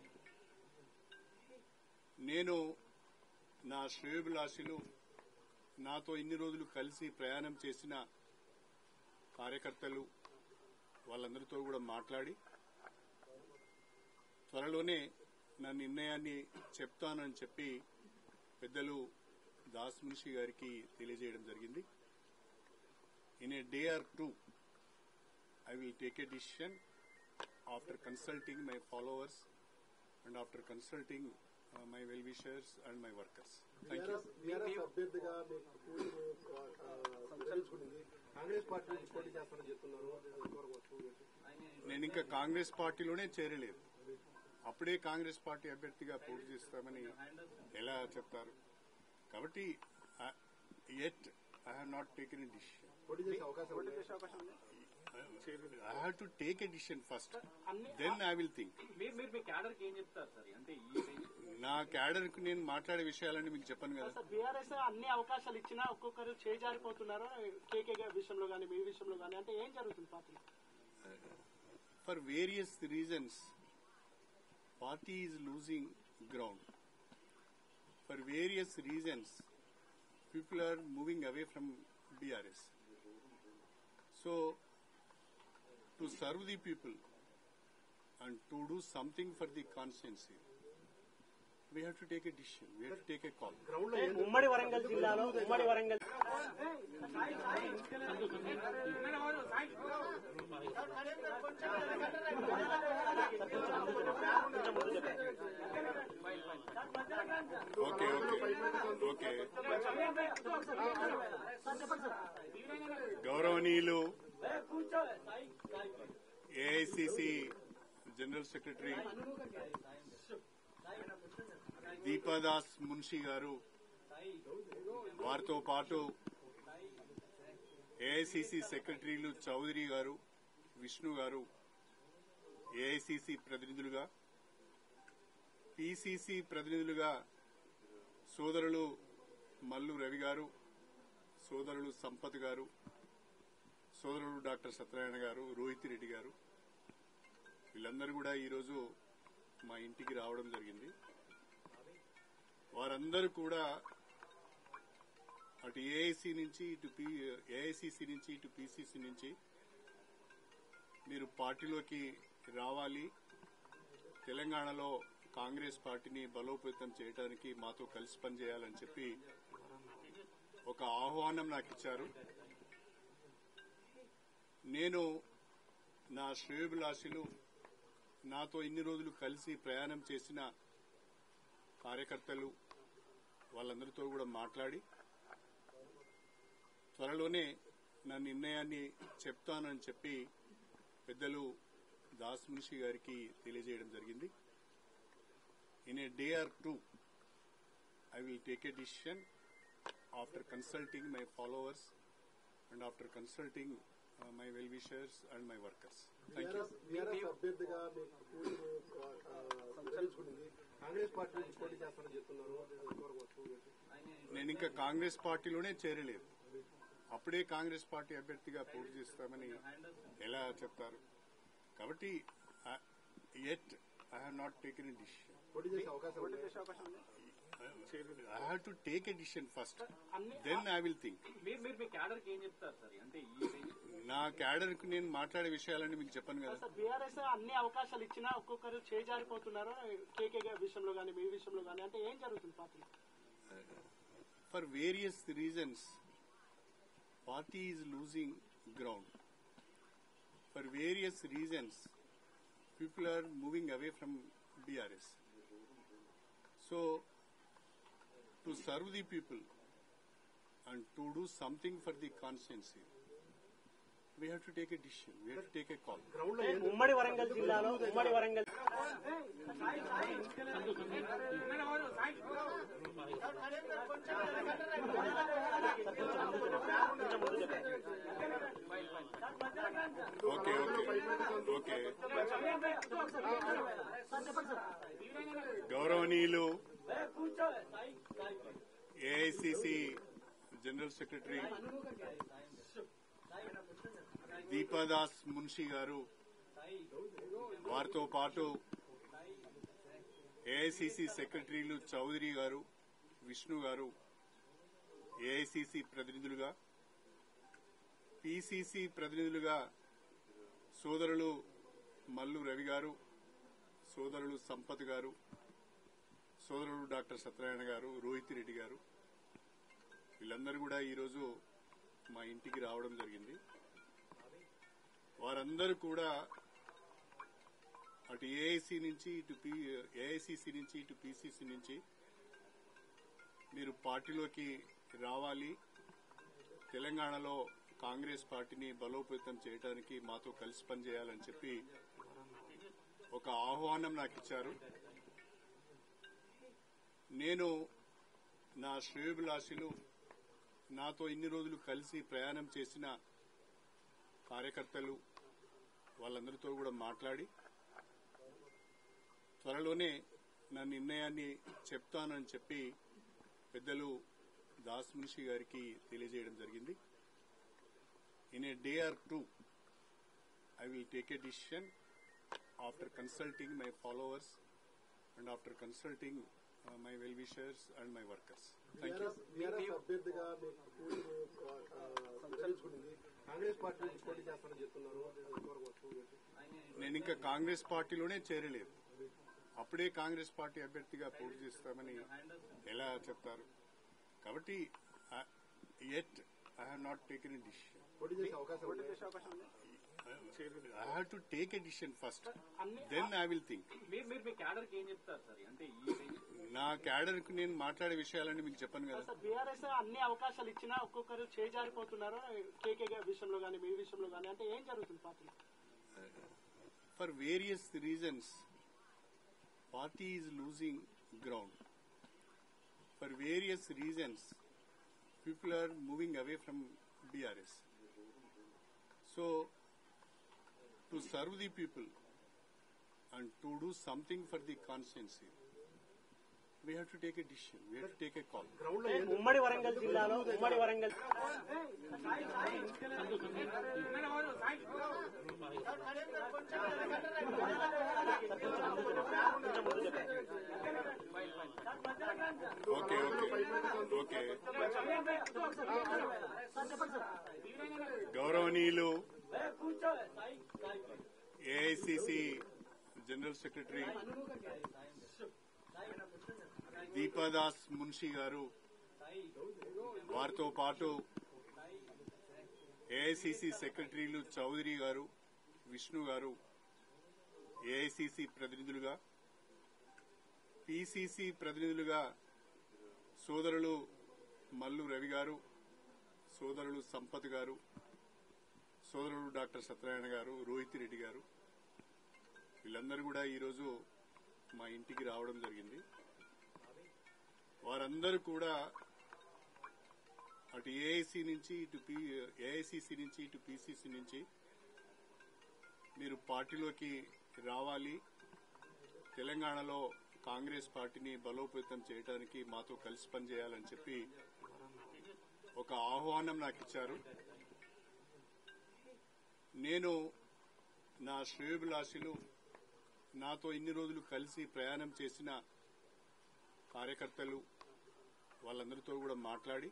[SPEAKER 3] నేను నా శ్రేయోభిలాషులు, నాతో ఇన్ని రోజులు కలిసి ప్రయాణం చేసిన కార్యకర్తలు వాళ్ళందరితో కూడా మాట్లాడి త్వరలోనే నా నిర్ణయాన్ని చెప్తానని చెప్పి పెద్దలు దాస్ మున్షి గారికి తెలియజేయడం జరిగింది. In a day or two I will take a decision after consulting my followers and after consulting uh, my well-wishers and my workers. Thank you.
[SPEAKER 1] BRS అభ్యర్థిగా మీకు కూలీని నిర్ణయించుకునింది. కాంగ్రెస్ పార్టీ నుంచి పోటీ చేస్తారని చెప్తున్నారు.
[SPEAKER 3] నేను ఇంకా కాంగ్రెస్ పార్టీలోనే చేరలేదు. అప్పుడే కాంగ్రెస్ పార్టీ అభ్యర్థిగా పోటీ చేస్తామని ఎలా చెప్తారు? కాబట్టి yet I have not taken a decision.
[SPEAKER 1] పోటీ చేసే అవకాశం ఉంది.
[SPEAKER 3] I have to take a decision first. Then I will think.
[SPEAKER 6] మీరు మీరు మీ క్యాడర్ కి ఏం చెప్తారు సార్? అంటే ఈ
[SPEAKER 3] నా క్యాడర్ కు నేను మాట్లాడే విషయాలన్నీ మీకు చెప్పను కదా.
[SPEAKER 2] బీఆర్ఎస్ అన్ని అవకాశాలు ఇచ్చినా ఒక్కొక్కరు చేజారిపోతున్నారు కేకే విషయంలో కానీ మీ విషయంలో కానీ అంటే ఏం జరుగుతుంది పార్టీలో?
[SPEAKER 3] For various reasons party is losing ground. For various reasons people are moving away from BRS. So to serve the people and to do something for the constituency, we have to take a decision. We have to take a call.
[SPEAKER 2] ఉమ్మడి వరంగల్ జిల్లాలో ఉమ్మడి Warangal
[SPEAKER 3] okay okay okay గౌరవనీయులు AICC general secretary Deepa Das Munshi గారు, వారితో పాటు AICC సెక్రటరీలు చౌదరి గారు, విష్ణు గారు, ఏఐసిసి ప్రతినిధులుగా పిసిసి ప్రతినిధులుగా సోదరులు మల్లు రవి గారు, సోదరులు సంపత్ గారు, సోదరులు డాక్టర్ సత్యనారాయణ గారు, రోహిత్ రెడ్డి గారు, వీళ్ళందరూ కూడా ఈరోజు మా ఇంటికి రావడం జరిగింది. వారందరూ కూడా అటు ఏఐసి నుంచి ఇటు ఏఐసిసి నుంచి ఇటు పిసిసి నుంచి మీరు పార్టీలోకి రావాలి, తెలంగాణలో కాంగ్రెస్ పార్టీని బలోపేతం చేయడానికి మాతో కలిసి పనిచేయాలని చెప్పి ఒక ఆహ్వానం నాకు ఇచ్చారు. నేను నా శ్రేయోభిలాషులు, నాతో ఇన్ని రోజులు కలిసి ప్రయాణం చేసిన కార్యకర్తలు వాళ్ళందరితో కూడా మాట్లాడి త్వరలోనే నా నిర్ణయాన్ని చెప్తానని చెప్పి పెద్దలు దాస్ మున్షి గారికి తెలియజేయడం జరిగింది. In a day or two I will take a decision after consulting my followers and after consulting my well wishers and my workers. Thank you.
[SPEAKER 1] BRS అభ్యర్థిగా మీకు పూర్తి నిర్ణయించుకునింది. కాంగ్రెస్ పార్టీ నుంచి పోటీ చేస్తారని చెప్తున్నారు.
[SPEAKER 3] నేను ఇంకా కాంగ్రెస్ పార్టీలోనే చేరలేదు. అప్పుడే కాంగ్రెస్ పార్టీ అభ్యర్థిగా పోటీ చేస్తామని ఎలా చెప్తారు? కాబట్టి at I have not taken a decision.
[SPEAKER 1] పోటీ చేసే అవకాశం ఉంది.
[SPEAKER 3] I have to take a decision first, then I will think.
[SPEAKER 6] మీరు మీరు మీ క్యాడర్ కి ఏం చెప్తారు సార్? అంటే ఈ
[SPEAKER 3] నా క్యాడర్ కు నేను మాట్లాడే విషయాలన్నీ మీకు చెప్పను కదా.
[SPEAKER 2] సార్, బీఆర్ఎస్ అన్ని అవకాశాలు ఇచ్చినా ఒక్కొక్కరు చేజారిపోతున్నారు. కేకే విషయంలో కానీ మీ విషయంలో కానీ అంటే ఏం జరుగుతుంది పార్టీలో?
[SPEAKER 3] For various reasons party is losing ground. For various reasons, people are moving away from B R S. So, to serve the people and to do something for the constituency, we have to take a decision. We have to take a call.
[SPEAKER 2] ఉమ్మడి వరంగల్ జిల్లాలో ఉమ్మడి Warangal
[SPEAKER 3] okay okay okay గౌరవనీయులు AICC general secretary Deepa Das Munshi గారు, వారితో పాటు AICC సెక్రటరీలు చౌదరి గారు, విష్ణు గారు, ఏఐసిసి ప్రతినిధులుగా, పిసిసి ప్రతినిధులుగా సోదరులు మల్లు రవి గారు, సోదరులు సంపత్ గారు, సోదరులు డాక్టర్ సత్యనారాయణ గారు, రోహిత్ రెడ్డి గారు, వీళ్ళందరూ కూడా ఈరోజు మా ఇంటికి రావడం జరిగింది. వారందరూ కూడా అటు ఏఐసి నుంచి ఇటు ఏఐసిసి నుంచి ఇటు పిసిసి నుంచి మీరు పార్టీలోకి రావాలి, తెలంగాణలో కాంగ్రెస్ పార్టీని బలోపేతం చేయడానికి మాతో కలిసి పనిచేయాలని చెప్పి ఒక ఆహ్వానం నాకు ఇచ్చారు. నేను నా శ్రేయోభిలాషులు, నాతో ఇన్ని రోజులు కలిసి ప్రయాణం చేసిన కార్యకర్తలు వాళ్ళందరితో కూడా మాట్లాడి త్వరలోనే నా నిర్ణయాన్ని చెప్తానని చెప్పి పెద్దలు దాస్ మున్షి గారికి తెలియజేయడం జరిగింది. In a day or two I will take a decision after consulting my followers and after consulting my well wishers and my workers. Thank you.
[SPEAKER 1] BRS అభ్యర్థిగా మీకు పూర్తి నిర్ణయించుకునింది. కాంగ్రెస్ పార్టీ నుంచి పోటీ చేస్తారని చెప్తున్నారు.
[SPEAKER 3] నేను ఇంకా కాంగ్రెస్ పార్టీలోనే చేరలేదు. అప్పుడే కాంగ్రెస్ పార్టీ అభ్యర్థిగా పోటీ చేస్తామని ఎలా చెప్తారు? కాబట్టి at I have not taken a decision.
[SPEAKER 1] పోటీ చేసే అవకాశం ఉంది.
[SPEAKER 3] I have to take a decision first, then I will think.
[SPEAKER 6] మీరు మీరు మీ క్యాడర్ కి ఏం చెప్తారు సార్? అంటే ఈ
[SPEAKER 3] నా క్యాడర్ కు నేను మాట్లాడే విషయాలన్నీ మీకు చెప్పను కదా.
[SPEAKER 2] సార్, బీఆర్ఎస్ అన్ని అవకాశాలు ఇచ్చినా ఒక్కొక్కరు చేజారిపోతున్నారు. కేకే విషయంలో కానీ మీ విషయంలో కానీ అంటే ఏం జరుగుతుంది పార్టీలో?
[SPEAKER 3] For various reasons party is losing ground. For various reasons, people are moving away from B R S. So, to serve the people and to do something for the constituency, we have to take a decision. We have to take a call.
[SPEAKER 2] ఉమ్మడి వరంగల్ జిల్లాలో ఉమ్మడి Warangal
[SPEAKER 3] Okay, okay, okay. గౌరవనీయులు AICC general secretary Deepa Das Munshi గారు, వారితో పాటు AICC సెక్రటరీలు చౌదరి గారు, విష్ణు గారు, ఏఐసిసి ప్రతినిధులుగా, పిసిసి ప్రతినిధులుగా సోదరులు మల్లు రవి గారు, సోదరులు సంపత్ గారు, సోదరులు డాక్టర్ సత్యనారాయణ గారు, రోహిత్ రెడ్డి గారు, వీళ్ళందరూ కూడా ఈరోజు మా ఇంటికి రావడం జరిగింది. వారందరూ కూడా అటు ఏఐసి నుంచి ఇటు ఏఐసిసి నుంచి ఇటు పిసిసి నుంచి మీరు పార్టీలోకి రావాలి, తెలంగాణలో కాంగ్రెస్ పార్టీని బలోపేతం చేయడానికి మాతో కలిసి పనిచేయాలని చెప్పి ఒక ఆహ్వానం నాకు ఇచ్చారు. నేను నా శ్రేయోభిలాషులు, నాతో ఇన్ని రోజులు కలిసి ప్రయాణం చేసిన కార్యకర్తలు, వాళ్ళందరితో కూడా మాట్లాడి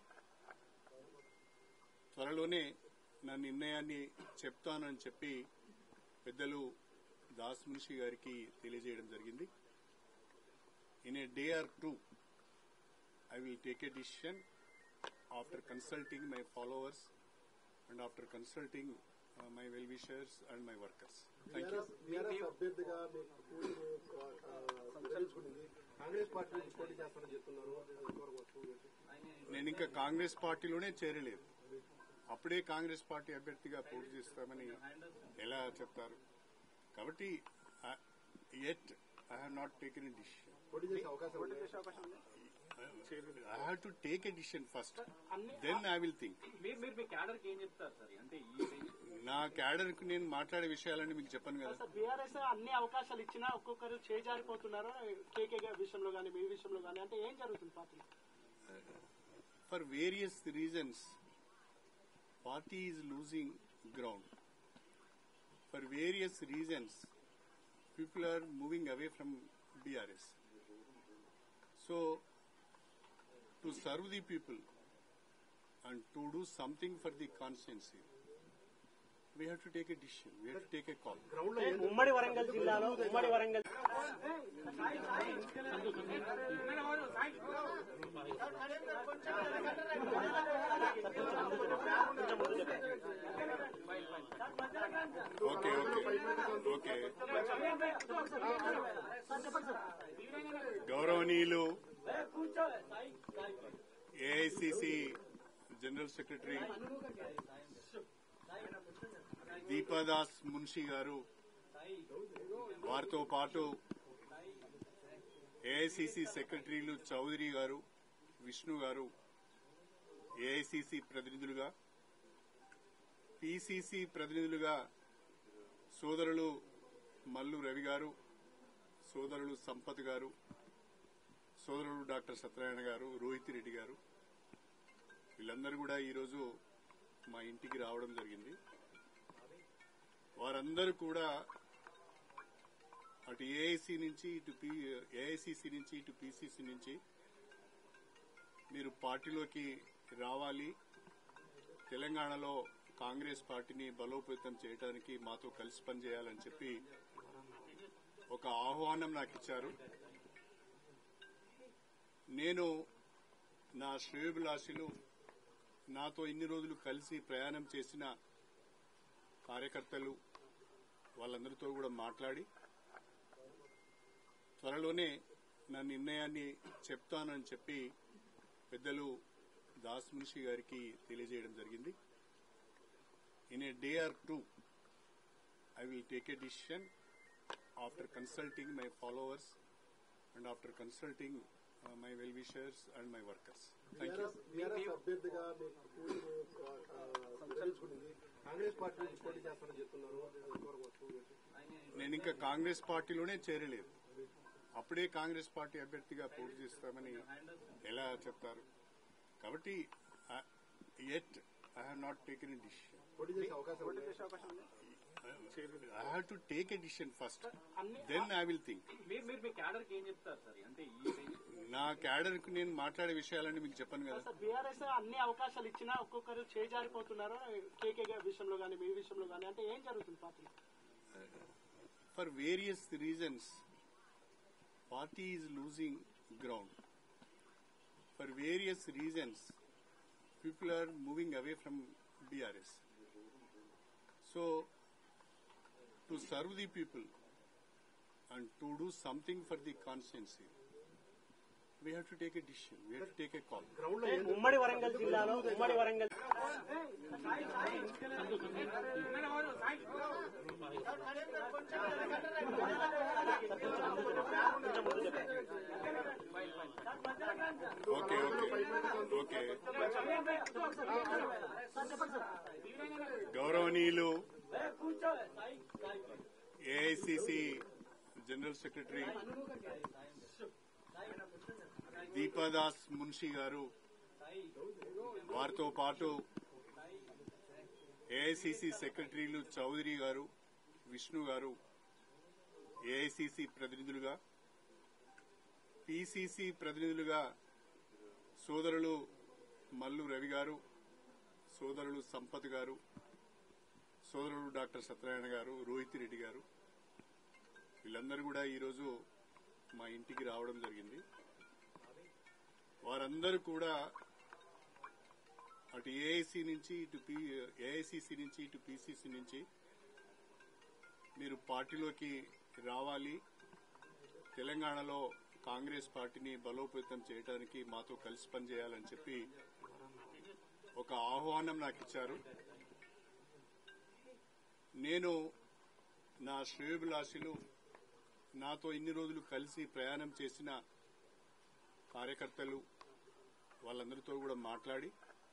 [SPEAKER 3] త్వరలోనే నా నిర్ణయాన్ని చెప్తానని చెప్పి పెద్దలు దాస్ మున్షి గారికి తెలియజేయడం జరిగింది. In a day or two, I will take a decision after consulting my followers and after consulting uh, my well-wishers and my workers. Thank you.
[SPEAKER 1] BRS అభ్యర్థిగా మీకు పూర్తి నిర్ణయించుకునింది. కాంగ్రెస్ పార్టీ నుంచి పోటీ చేస్తారని చెప్తున్నారు.
[SPEAKER 3] నేను ఇంకా కాంగ్రెస్ పార్టీలోనే చేరలేదు. అప్పుడే కాంగ్రెస్ పార్టీ అభ్యర్థిగా పోటీ చేస్తామని ఎలా చెప్తారు? కాబట్టి yet I have not taken a decision.
[SPEAKER 1] పోటీ చేసే అవకాశం
[SPEAKER 3] I have to take a decision first. Then I will think.
[SPEAKER 6] మీరు మీరు మీ క్యాడర్ కి ఏం చెప్తారు సార్? అంటే ఈ
[SPEAKER 3] నా క్యాడర్ కు నేను మాట్లాడే విషయాలన్నీ మీకు చెప్పను కదా.
[SPEAKER 2] బీఆర్ఎస్ అన్ని అవకాశాలు ఇచ్చినా ఒక్కొక్కరు చేజారిపోతున్నారు, కేకే విషయంలో కానీ మీ విషయంలో కానీ, అంటే ఏం జరుగుతుంది పార్టీలో?
[SPEAKER 3] For various reasons party is losing ground. For various reasons people are moving away from B R S. So, to serve the people and to do something for the constituency, we have to take a decision. We have to take a call.
[SPEAKER 2] ఉమ్మడి వరంగల్ జిల్లాలో ఉమ్మడి Warangal
[SPEAKER 3] Okay, okay, okay. గౌరవనీయులు AICC general secretary Deepa Das Munshi గారు, వారితో పాటు AICC సెక్రటరీలు చౌదరి గారు, విష్ణు గారు, ఏఐసిసి ప్రతినిధులుగా, పిసిసి ప్రతినిధులుగా సోదరులు మల్లు రవి గారు, సోదరులు సంపత్ గారు, సోదరులు డాక్టర్ సత్యనారాయణ గారు, రోహిత్ రెడ్డి గారు, వీళ్ళందరూ కూడా ఈరోజు మా ఇంటికి రావడం జరిగింది. వారందరూ కూడా అటు ఏఐసి నుంచి ఇటు ఏఐసిసి నుంచి ఇటు పిసిసి నుంచి మీరు పార్టీలోకి రావాలి, తెలంగాణలో కాంగ్రెస్ పార్టీని బలోపేతం చేయడానికి మాతో కలిసి పనిచేయాలని చెప్పి ఒక ఆహ్వానం నాకు ఇచ్చారు. నేను నా శ్రేయోభిలాషులు, నాతో ఇన్ని రోజులు కలిసి ప్రయాణం చేసిన కార్యకర్తలు, వాళ్ళందరితో కూడా మాట్లాడి త్వరలోనే నా నిర్ణయాన్ని చెప్తానని చెప్పి పెద్దలు దాస్ మున్షి గారికి తెలియజేయడం జరిగింది. In a day or two, I will take a decision after consulting my followers and after consulting uh, my well-wishers and my workers. Thank you.
[SPEAKER 1] BRS అభ్యర్థిగా మీకు పూర్తి నిర్ణయించుకునింది. కాంగ్రెస్ పార్టీ నుంచి పోటీ చేస్తారని చెప్తున్నారు.
[SPEAKER 3] నేను ఇంకా కాంగ్రెస్ పార్టీలోనే చేరలేదు. అప్పుడే కాంగ్రెస్ పార్టీ అభ్యర్థిగా పోటీ చేస్తామని ఎలా చెప్తారు? కాబట్టి at I have not taken a decision.
[SPEAKER 1] పోటీ చేసే అవకాశం ఉంది.
[SPEAKER 3] I have to take a decision first. Then I will think.
[SPEAKER 6] మీరు మీరు మీ క్యాడర్ కి ఏం చెప్తారు సార్? అంటే ఈ
[SPEAKER 3] నా క్యాడర్ కు నేను మాట్లాడే విషయాలన్నీ మీకు చెప్పను కదా.
[SPEAKER 2] సార్ బీఆర్ఎస్ అన్ని అవకాశాలు ఇచ్చినా ఒక్కొక్కరు చేజారిపోతున్నారు కేకే విషయంలో కానీ మీ విషయంలో కానీ అంటే ఏం జరుగుతుంది పార్టీలో?
[SPEAKER 3] For various reasons, party is losing ground. For various reasons, people are moving away from B R S. So, to serve the people and to do something for the constituency, we have to take a decision. We have to take a call.
[SPEAKER 2] ఉమ్మడి వరంగల్ జిల్లాలో ఉమ్మడి Warangal
[SPEAKER 3] Okay, okay, okay. గౌరవనీయులు AICC general secretary Deepa Das Munshi గారు, వారితో పాటు AICC సెక్రటరీలు చౌదరి గారు, విష్ణు గారు, ఏఐసిసి ప్రతినిధులుగా, పిసిసి ప్రతినిధులుగా సోదరులు మల్లు రవి గారు, సోదరులు సంపత్ గారు, సోదరుడు డాక్టర్ సత్యనారాయణ గారు, రోహిత్ రెడ్డి గారు, వీళ్ళందరూ కూడా ఈరోజు మా ఇంటికి రావడం జరిగింది. వారందరూ కూడా అటు ఏఐసి నుంచి ఇటు ఏఐసిసి నుంచి ఇటు పిసిసి నుంచి మీరు పార్టీలోకి రావాలి, తెలంగాణలో కాంగ్రెస్ పార్టీని బలోపేతం చేయడానికి మాతో కలిసి పనిచేయాలని చెప్పి ఒక ఆహ్వానం నాకు ఇచ్చారు. నేను నా శ్రేయోభిలాషులు, నాతో ఇన్ని రోజులు కలిసి ప్రయాణం చేసిన కార్యకర్తలు వాళ్ళందరితో కూడా మాట్లాడి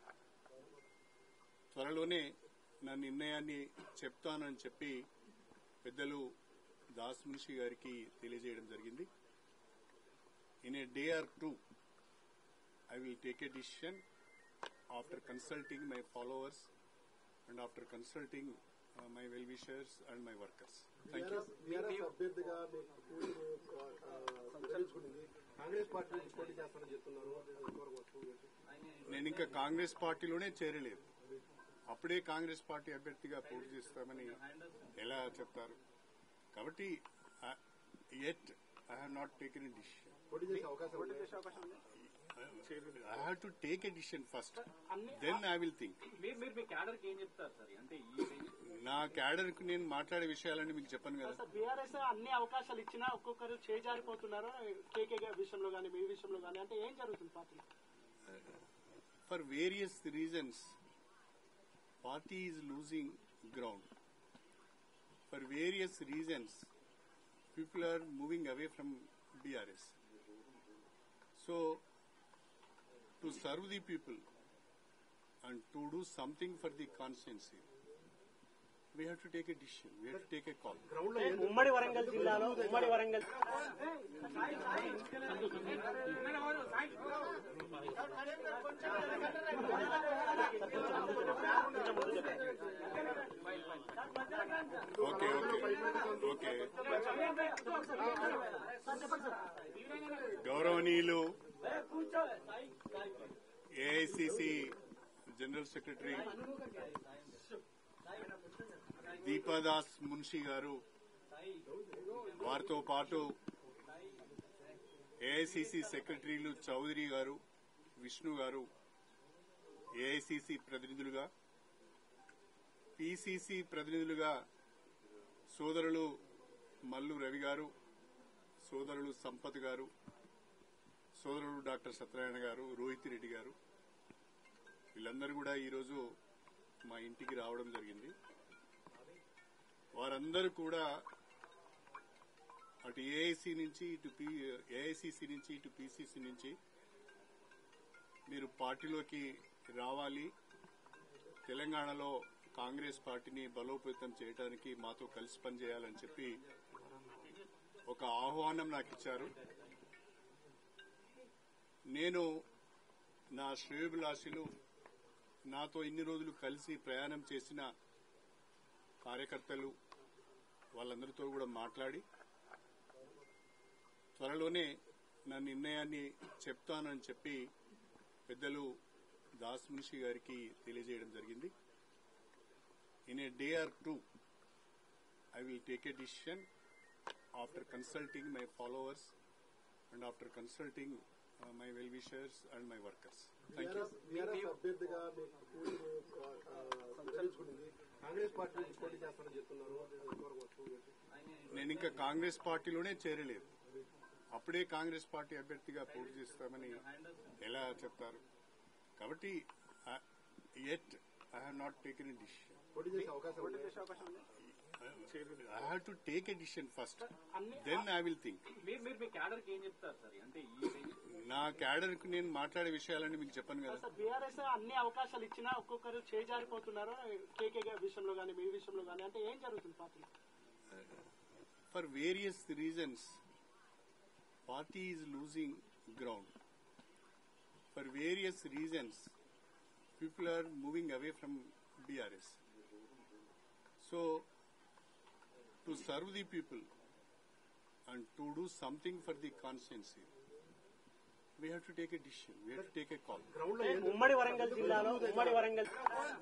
[SPEAKER 3] త్వరలోనే నా నిర్ణయాన్ని చెప్తానని చెప్పి పెద్దలు దాస్ మున్షి గారికి తెలియజేయడం జరిగింది. In a day or two I will take a decision after consulting my followers and after consulting my well wishers and my workers. Thank you.
[SPEAKER 1] BRS అభ్యర్థిగా మీకు ప్రకటించుకుంది, కాంగ్రెస్ పార్టీ నుంచి పోటీ చేస్తానని చెప్తున్నారు.
[SPEAKER 3] నేను ఇంకా కాంగ్రెస్ పార్టీలోనే చేరలేదు. అప్పుడే కాంగ్రెస్ పార్టీ అభ్యర్థిగా పోటీ చేస్తామని ఎలా చెప్తారు? కాబట్టి at I have not taken a decision.
[SPEAKER 1] పోటీ చేసే అవకాశం ఉంది.
[SPEAKER 3] I have to take a decision first. Then I will think.
[SPEAKER 6] మీరు మీరు మీ క్యాడర్ కి ఏం చెప్తారు సార్? అంటే ఈ
[SPEAKER 3] నా క్యాడర్ కు నేను మాట్లాడే విషయాలన్నీ మీకు చెప్పను కదా.
[SPEAKER 2] సార్ బీఆర్ఎస్ అన్ని అవకాశాలు ఇచ్చినా ఒక్కొక్కరు చేజారిపోతున్నారు కేకే విషయంలో కానీ మీ విషయంలో కానీ అంటే ఏం జరుగుతుంది పార్టీలో?
[SPEAKER 3] For various reasons, party is losing ground. For various reasons, people are moving away from B R S. So, to serve the people and to do something for the constituency, we have to take a decision. We have to take a call.
[SPEAKER 2] ఉమ్మడి వరంగల్ జిల్లాలో ఉమ్మడి Warangal
[SPEAKER 3] Okay, okay, okay. గౌరవనీయులు AICC general secretary Deepa Das Munshi గారు, వారితో పాటు AICC సెక్రటరీలు చౌదరి గారు, విష్ణు గారు, ఏఐసిసి ప్రతినిధులుగా, పిసిసి ప్రతినిధులుగా సోదరులు మల్లు రవి గారు, సోదరులు సంపత్ గారు, సోదరుడు డాక్టర్ సత్యనారాయణ గారు, రోహిత్ రెడ్డి గారు, వీళ్ళందరూ కూడా ఈరోజు మా ఇంటికి రావడం జరిగింది. వారందరూ కూడా అటు ఏఐసి నుంచి ఇటు ఏఐసిసి నుంచి ఇటు పిసిసి నుంచి మీరు పార్టీలోకి రావాలి, తెలంగాణలో కాంగ్రెస్ పార్టీని బలోపేతం చేయడానికి మాతో కలిసి పనిచేయాలని చెప్పి ఒక ఆహ్వానం నాకు ఇచ్చారు. నేను నా శ్రేయోభిలాషులు నాతో ఇన్ని రోజులు కలిసి ప్రయాణం చేసిన కార్యకర్తలు వాళ్ళందరితో కూడా మాట్లాడి త్వరలోనే నా నిర్ణయాన్ని చెప్తానని చెప్పి పెద్దలు దాస్ మున్షి గారికి తెలియజేయడం జరిగింది. In a day or two I will take a decision after consulting my followers and after consulting my well wishers and my workers. Thank you.
[SPEAKER 1] BRS అభ్యర్థిగా మీకు నిర్ణయించుకుంది. కాంగ్రెస్ పార్టీ నుంచి పోటీ చేస్తారని చెప్తున్నారు.
[SPEAKER 3] నేను ఇంకా కాంగ్రెస్ పార్టీలోనే చేరలేదు. అప్పుడే కాంగ్రెస్ పార్టీ అభ్యర్థిగా పోటీ చేస్తామని ఎలా చెప్తారు? కాబట్టి at I have not taken a decision.
[SPEAKER 1] పోటీ చేసే అవకాశం ఉంది.
[SPEAKER 3] I have to take a decision first, then I will think.
[SPEAKER 6] మీరు మీరు మీ క్యాడర్ కి ఏం చెప్తారు సార్? అంటే ఈ
[SPEAKER 3] నా క్యాడర్ కు నేను మాట్లాడే విషయాలన్నీ మీకు చెప్పను కదా.
[SPEAKER 2] సార్ బీఆర్ఎస్ అన్ని అవకాశాలు ఇచ్చినా ఒక్కొక్కరు చేజారిపోతున్నారు. కేకే విషయంలో కానీ మీ విషయంలో కానీ అంటే ఏం జరుగుతుంది పార్టీలో?
[SPEAKER 3] For various reasons, party is losing ground. For various reasons, people are moving away from B R S. So, to serve the people and to do something for the constituency, we have to take a decision. We have to take a call.
[SPEAKER 2] ఉమ్మడి వరంగల్ జిల్లాలో ఉమ్మడి Warangal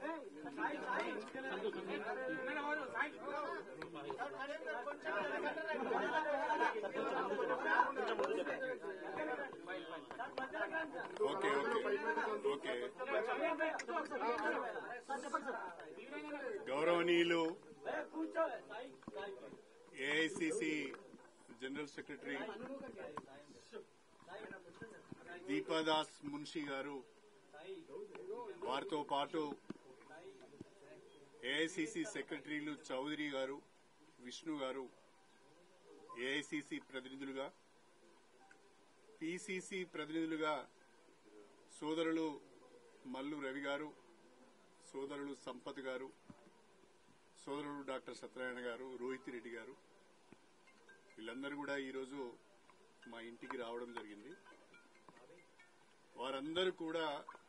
[SPEAKER 3] Okay, okay, okay. గౌరవనీయులు AICC general secretary Deepa Das Munshi గారు, వారితో పాటు AICC సెక్రటరీలు చౌదరి గారు, విష్ణు గారు, ఏఐసిసి ప్రతినిధులుగా, పిసిసి ప్రతినిధులుగా సోదరులు మల్లు రవి గారు, సోదరులు సంపత్ గారు, సోదరులు డాక్టర్ సత్యనారాయణ గారు, రోహిత్ రెడ్డి గారు, వీళ్ళందరూ కూడా ఈరోజు మా ఇంటికి రావడం జరిగింది. వారందరూ కూడా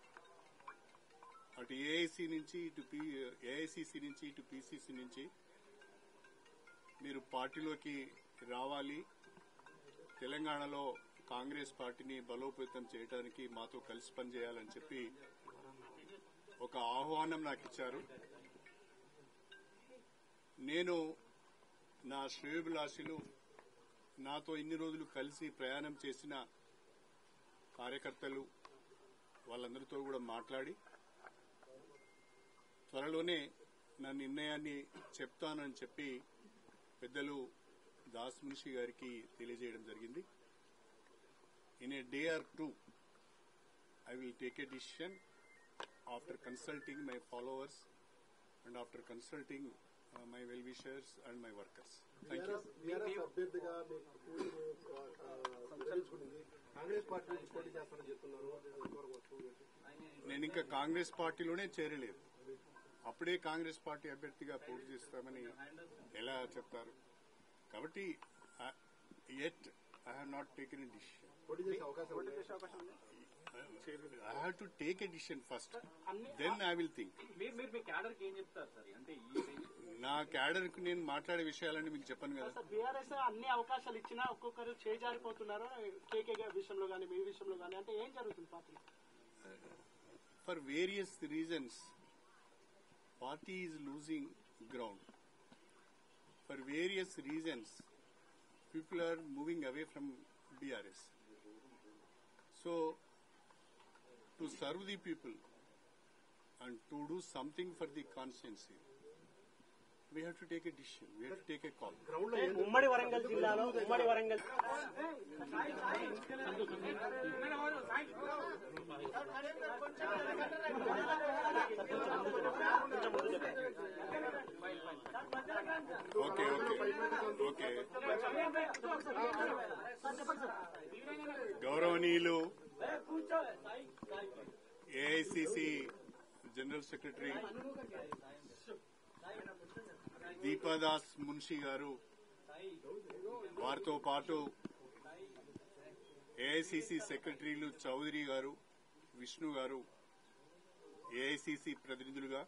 [SPEAKER 3] అటు ఏఐసి నుంచి ఇటు ఏఐసిసి నుంచి ఇటు పిసిసి నుంచి మీరు పార్టీలోకి రావాలి, తెలంగాణలో కాంగ్రెస్ పార్టీని బలోపేతం చేయడానికి మాతో కలిసి పనిచేయాలని చెప్పి ఒక ఆహ్వానం నాకు ఇచ్చారు. నేను నా శ్రేయోభిలాషులు నాతో ఇన్ని రోజులు కలిసి ప్రయాణం చేసిన కార్యకర్తలు వాళ్ళందరితో కూడా మాట్లాడి త్వరలోనే నా నిర్ణయాన్ని చెప్తానని చెప్పి పెద్దలు దాస్ మున్షి గారికి తెలియజేయడం జరిగింది. In a day or two I will take a decision after consulting my followers and after consulting my well wishers and my workers. Thank you.
[SPEAKER 1] BRS అభ్యర్థిగా మీకు నిర్ణయించుకుంది. కాంగ్రెస్ పార్టీ నుంచి పోటీ చేస్తారని చెప్తున్నారు.
[SPEAKER 3] నేను ఇంకా కాంగ్రెస్ పార్టీలోనే చేరలేదు. అప్పుడే కాంగ్రెస్ పార్టీ అభ్యర్థిగా పోటీ చేస్తామని ఎలా చెప్తారు? కాబట్టి at I have not taken a decision.
[SPEAKER 1] పోటీ చేసే అవకాశం ఉంది.
[SPEAKER 3] I have to take a decision first, then I will think.
[SPEAKER 6] మీరు మీరు మీ క్యాడర్ కి ఏం చెప్తారు సార్? అంటే ఈ
[SPEAKER 3] నా క్యాడర్ కు నేను మాట్లాడే విషయాలన్నీ మీకు చెప్పను కదా.
[SPEAKER 2] సార్ బీఆర్ఎస్ అన్ని అవకాశాలు ఇచ్చినా ఒక్కొక్కరు చేజారిపోతున్నారు. కేకే విషయంలో కానీ మీ విషయంలో కానీ అంటే ఏం జరుగుతుంది పార్టీలో?
[SPEAKER 3] For various reasons, party is losing ground. For various reasons, people are moving away from B R S. So, to serve the people and to do something for the constituency, we have to take a decision. We have to take a call.
[SPEAKER 2] ఉమ్మడి వరంగల్ జిల్లాలో ఉమ్మడి Warangal
[SPEAKER 3] Okay, okay, okay. గౌరవనీయులు AICC general secretary Deepa Das Munshi గారు, వారితో పాటు AICC సెక్రటరీలు చౌదరి గారు, విష్ణు గారు, ఏఐసిసి ప్రతినిధులుగా,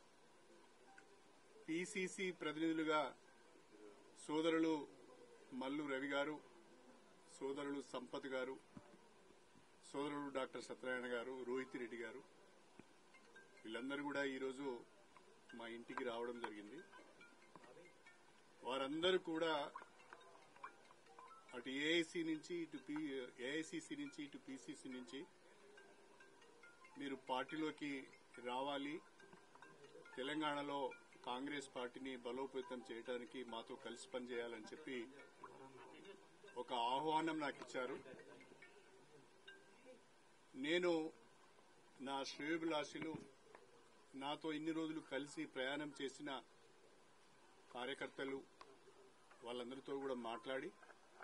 [SPEAKER 3] పిసిసి ప్రతినిధులుగా సోదరులు మల్లు రవి గారు, సోదరులు సంపత్ గారు, సోదరులు డాక్టర్ సత్యనారాయణ గారు, రోహిత్ రెడ్డి గారు, వీళ్ళందరూ కూడా ఈరోజు మా ఇంటికి రావడం జరిగింది. వారందరూ కూడా అటు ఏఐసి నుంచి ఇటు ఏఐసిసి నుంచి ఇటు పిసిసి నుంచి మీరు పార్టీలోకి రావాలి, తెలంగాణలో కాంగ్రెస్ పార్టీని బలోపేతం చేయడానికి మాతో కలిసి పనిచేయాలని చెప్పి ఒక ఆహ్వానం నాకు ఇచ్చారు. నేను నా శ్రేయోభిలాషులు, నాతో ఇన్ని రోజులు కలిసి ప్రయాణం చేసిన కార్యకర్తలు వాళ్ళందరితో కూడా మాట్లాడి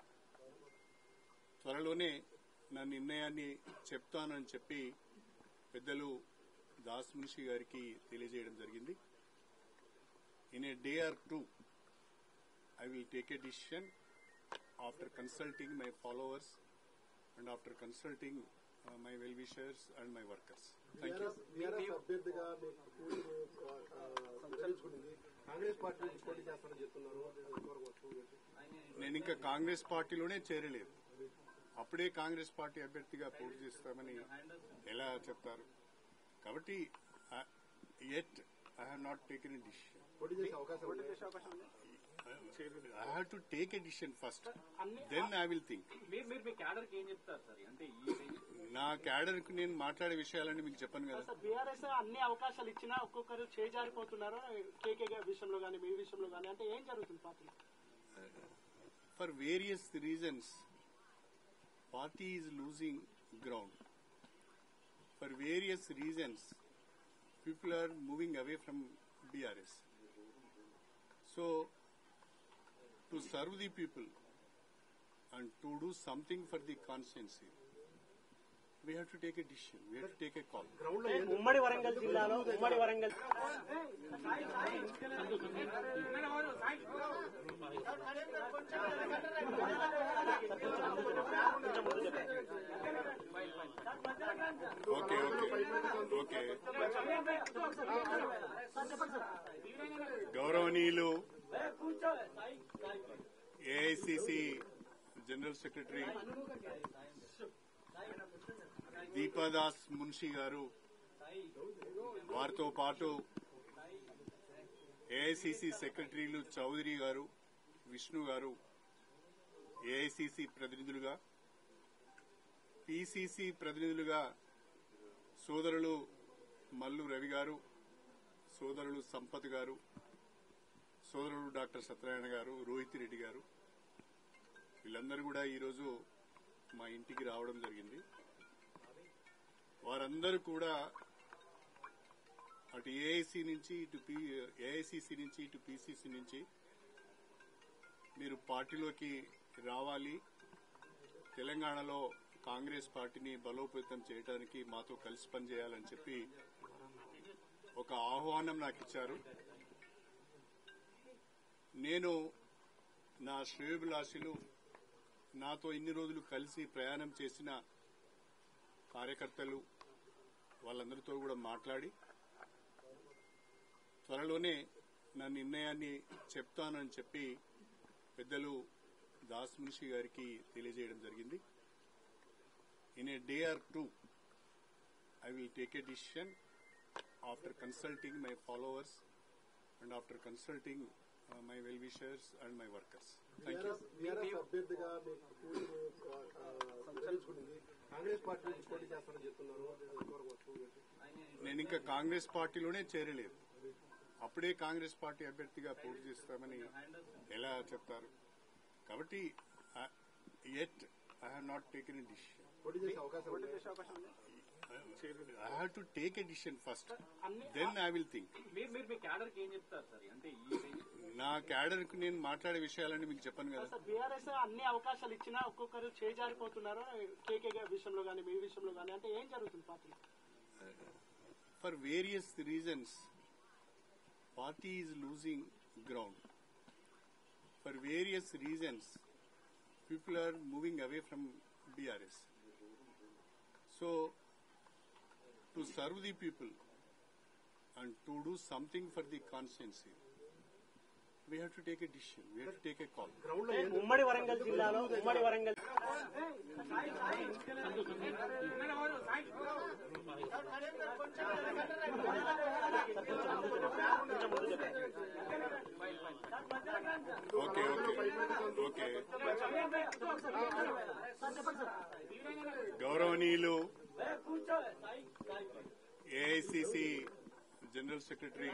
[SPEAKER 3] త్వరలోనే నా నిర్ణయాన్ని చెప్తానని చెప్పి పెద్దలు దాస్ మున్షి గారికి తెలియజేయడం జరిగింది. In a day or two I will take a decision after consulting my followers and after consulting my well wishers and my workers. Thank you.
[SPEAKER 1] BRS అభ్యర్థిగా మీకు విరమించుకుంది, కాంగ్రెస్ పార్టీ నుంచి పోటీ చేస్తారని చెప్తున్నారు.
[SPEAKER 3] నేను ఇంకా కాంగ్రెస్ పార్టీలోనే చేరలేదు. అప్పుడే కాంగ్రెస్ పార్టీ అభ్యర్థిగా పోటీ చేస్తామని ఎలా చెప్తారు? కాబట్టి at I have not taken a decision.
[SPEAKER 1] పోటీ చేసే అవకాశం
[SPEAKER 3] I have to take a decision first, then I will think.
[SPEAKER 6] మీరు మీరు మీ క్యాడర్ కి ఏం చెప్తారు సార్? అంటే ఈ
[SPEAKER 3] నా క్యాడర్ కు నేను మాట్లాడే విషయాలన్నీ మీకు చెప్పను కదా.
[SPEAKER 2] బీఆర్ఎస్ అన్ని అవకాశాలు ఇచ్చినా ఒక్కొక్కరు చేజారిపోతున్నారు, కేకే విషయంలో కానీ మీ విషయంలో కానీ, అంటే ఏం జరుగుతుంది party?
[SPEAKER 3] For various reasons party is losing ground. For various reasons, people are moving away from B R S. So, to serve the people and to do something for the constituency, we have to take a decision. We have to take a call.
[SPEAKER 2] ఉమ్మడి వరంగల్ జిల్లాలో ఉమ్మడి Warangal
[SPEAKER 3] Okay, okay, okay. గౌరవనీయులు AICC general secretary Deepa Das Munshi గారు, వారితో పాటు AICC సెక్రటరీలు చౌదరి గారు, విష్ణు గారు, ఏఐసిసి ప్రతినిధులుగా, పిసిసి ప్రతినిధులుగా సోదరులు మల్లు రవి గారు, సోదరులు సంపత్ గారు, సోదరులు డాక్టర్ సత్యనారాయణ గారు, రోహిత్ రెడ్డి గారు, వీళ్ళందరూ కూడా ఈరోజు మా ఇంటికి రావడం జరిగింది. వారందరూ కూడా అటు ఏఐసి నుంచి ఇటు ఏఐసిసి నుంచి ఇటు పిసిసి నుంచి మీరు పార్టీలోకి రావాలి, తెలంగాణలో కాంగ్రెస్ పార్టీని బలోపేతం చేయడానికి మాతో కలిసి పనిచేయాలని చెప్పి ఒక ఆహ్వానం నాకు ఇచ్చారు. నేను నా శ్రేయోభిలాషులు, నాతో ఇన్ని రోజులు కలిసి ప్రయాణం చేసిన కార్యకర్తలు వాళ్ళందరితో కూడా మాట్లాడి త్వరలోనే నా నిర్ణయాన్ని చెప్తానని చెప్పి పెద్దలు దాస్ మున్షి గారికి తెలియజేయడం జరిగింది. In a day or two I will take a decision after consulting my followers and after consulting my well wishers and my workers. Thank you.
[SPEAKER 1] BRS అభ్యర్థిగా మీకు విరమించుకుంది, కాంగ్రెస్ పార్టీ నుంచి పోటీ చేస్తారని చెప్తున్నారు.
[SPEAKER 3] నేను ఇంకా కాంగ్రెస్ పార్టీలోనే చేరలేదు. అప్పుడే కాంగ్రెస్ పార్టీ అభ్యర్థిగా పోటీ చేస్తామని ఎలా చెప్తారు? కాబట్టి at I have not taken a decision.
[SPEAKER 1] పోటీ చేసే అవకాశం
[SPEAKER 3] I have to take a decision first, then I will think.
[SPEAKER 6] మీరు మీరు మీ క్యాడర్ కి ఏం చెప్తారు సార్? అంటే ఈ
[SPEAKER 3] నా క్యాడర్ కు నేను మాట్లాడే విషయాలన్నీ మీకు చెప్పను కదా.
[SPEAKER 2] బీఆర్ఎస్ అన్ని అవకాశాలు ఇచ్చినా ఒక్కొక్కరు చేజారిపోతున్నారు, కేకే విషయంలో కానీ మీ విషయంలో కానీ, అంటే ఏం జరుగుతుంది party?
[SPEAKER 3] For various reasons, party is losing ground. for various reasons, people are moving away from B R S. So, to serve the people and to do something for the constituency, we have to take a decision. We have to take a call.
[SPEAKER 2] ఉమ్మడి వరంగల్ జిల్లాలో ఉమ్మడి Warangal
[SPEAKER 3] Okay, okay, okay. గౌరవనీయులు AICC general secretary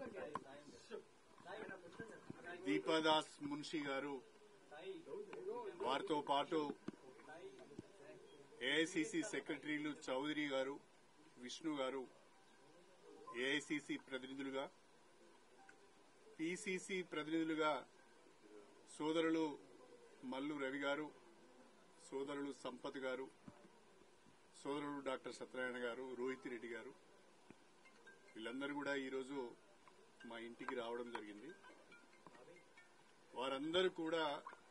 [SPEAKER 3] Deepa Das Munshi గారు, వారితో పాటు AICC సెక్రటరీలు చౌదరి గారు, విష్ణు గారు, ఏఐసిసి ప్రతినిధులుగా, పిసిసి ప్రతినిధులుగా సోదరులు మల్లు రవి గారు, సోదరులు సంపత్ గారు, సోదరులు డాక్టర్ సత్యనారాయణ గారు, రోహిత్ రెడ్డి గారు, వీళ్ళందరూ కూడా ఈరోజు మా ఇంటికి రావడం జరిగింది. వారందరూ కూడా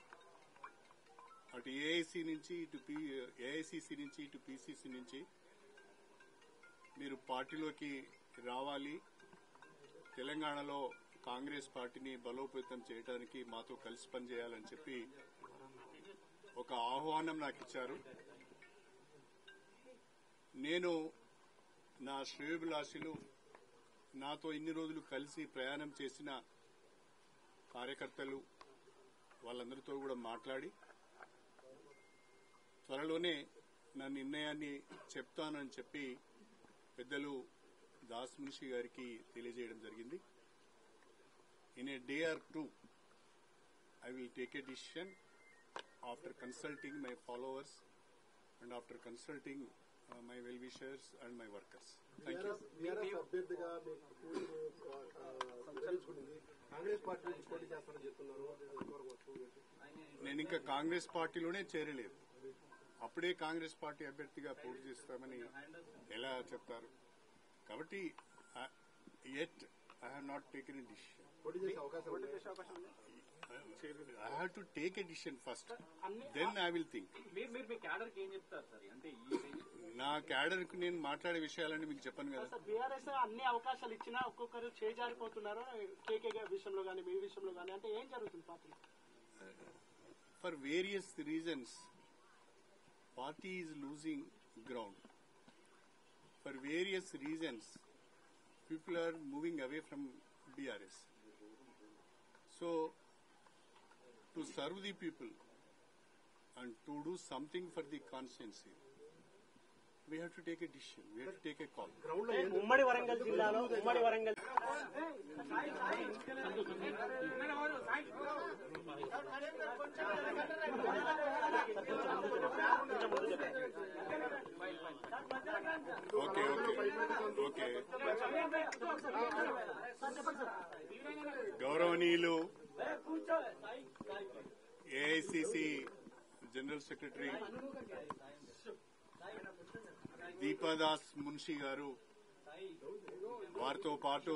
[SPEAKER 3] అటు ఏఐసి నుంచి ఇటు ఏఐసిసి నుంచి ఇటు పిసిసి నుంచి మీరు పార్టీలోకి రావాలి, తెలంగాణలో కాంగ్రెస్ పార్టీని బలోపేతం చేయడానికి మాతో కలిసి పనిచేయాలని చెప్పి ఒక ఆహ్వానం నాకు ఇచ్చారు. నేను నా శ్రేయోభిలాషులు, నాతో ఇన్ని రోజులు కలిసి ప్రయాణం చేసిన కార్యకర్తలు, వాళ్ళందరితో కూడా మాట్లాడి త్వరలోనే నా నిర్ణయాన్ని చెప్తానని చెప్పి పెద్దలు దాస్ మున్షి గారికి తెలియజేయడం జరిగింది. In a day or two I will take a decision after consulting my followers and after consulting my well wishers and my workers. Thank you.
[SPEAKER 1] BRS అభ్యర్థిగా విరమించుకుంటుంది, కాంగ్రెస్ పార్టీ నుంచి పోటీ చేస్తారని చెప్తున్నారు.
[SPEAKER 3] నేను ఇంకా కాంగ్రెస్ పార్టీలోనే చేరలేదు. అప్పుడే కాంగ్రెస్ పార్టీ అభ్యర్థిగా పోటీ చేస్తామని ఎలా చెప్తారు? కాబట్టి at I have not taken a decision.
[SPEAKER 1] పోటీ చేసే అవకాశం ఉంది.
[SPEAKER 3] I have to take a decision first, then I will think.
[SPEAKER 6] మీరు మీరు మీ క్యాడర్కి ఏం చెప్తారు సార్? అంటే ఈ
[SPEAKER 3] నా క్యాడర్ కు నేను మాట్లాడే విషయాలన్నీ మీకు చెప్పను కదా.
[SPEAKER 2] బీఆర్ఎస్ అన్ని అవకాశాలు ఇచ్చినా ఒక్కొక్కరు చేజారిపోతున్నారు, కేకే విషయంలో కానీ మీ విషయంలో కానీ, అంటే ఏం జరుగుతుంది party?
[SPEAKER 3] For various reasons, party is losing ground. For various reasons, people are moving away from B R S. So, to serve the people and to do something for the constituency, we have to take a decision. We have to take a call.
[SPEAKER 2] ఉమ్మడి వరంగల్ జిల్లాలో ఉమ్మడి Warangal
[SPEAKER 3] Okay, okay, okay. గౌరవనీయులు AICC general secretary Deepa Das Munshi గారు, వారితో పాటు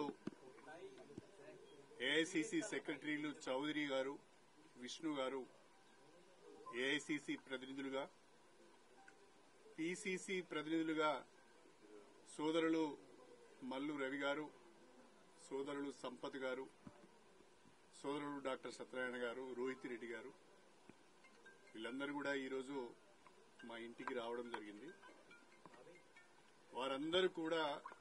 [SPEAKER 3] AICC సెక్రటరీలు చౌదరి గారు, విష్ణు గారు, ఏఐసిసి ప్రతినిధులుగా, పిసిసి ప్రతినిధులుగా సోదరులు మల్లు రవి గారు, సోదరులు సంపత్ గారు, సోదరులు డాక్టర్ సత్యనారాయణ గారు, రోహిత్ రెడ్డి గారు, వీళ్ళందరూ కూడా ఈరోజు మా ఇంటికి రావడం జరిగింది. వారందరూ కూడా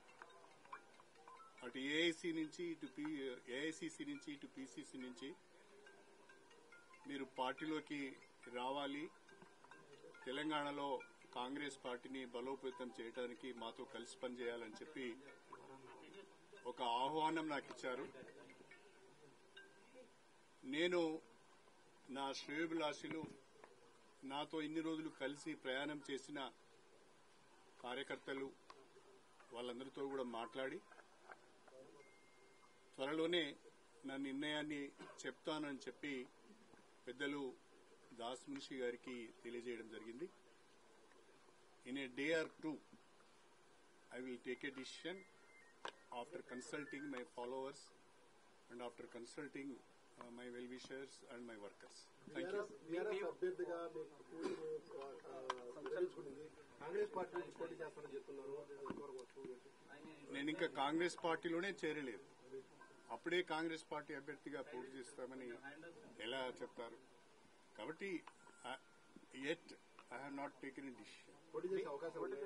[SPEAKER 3] అటు ఏఐసి నుంచి ఇటు ఏఐసిసి నుంచి ఇటు పిసిసి నుంచి మీరు పార్టీలోకి రావాలి, తెలంగాణలో కాంగ్రెస్ పార్టీని బలోపేతం చేయడానికి మాతో కలిసి పనిచేయాలని చెప్పి ఒక ఆహ్వానం నాకు ఇచ్చారు. నేను నా శ్రేయోభిలాషులు, నాతో ఇన్ని రోజులు కలిసి ప్రయాణం చేసిన కార్యకర్తలు, వాళ్ళందరితో కూడా మాట్లాడి త్వరలోనే నా నిర్ణయాన్ని చెప్తానని చెప్పి పెద్దలు దాస్ మున్షి గారికి తెలియజేయడం జరిగింది. In a day or two I will take a decision after consulting my followers and after consulting uh, my well-wishers and my workers. Thank you.
[SPEAKER 1] BRS అభ్యర్థిగా మీకు పూర్తి నిర్ణయించుకునింది. కాంగ్రెస్ పార్టీ నుంచి పోటీ చేస్తారని చెప్తున్నారు.
[SPEAKER 3] నేను ఇంకా కాంగ్రెస్ పార్టీలోనే చేరలేదు. అప్పుడే కాంగ్రెస్ పార్టీ అభ్యర్థిగా పోటీ చేస్తామని ఎలా చెప్తారు? కాబట్టి at I have not taken a decision.
[SPEAKER 1] పోటీ చేసే అవకాశం ఉంది.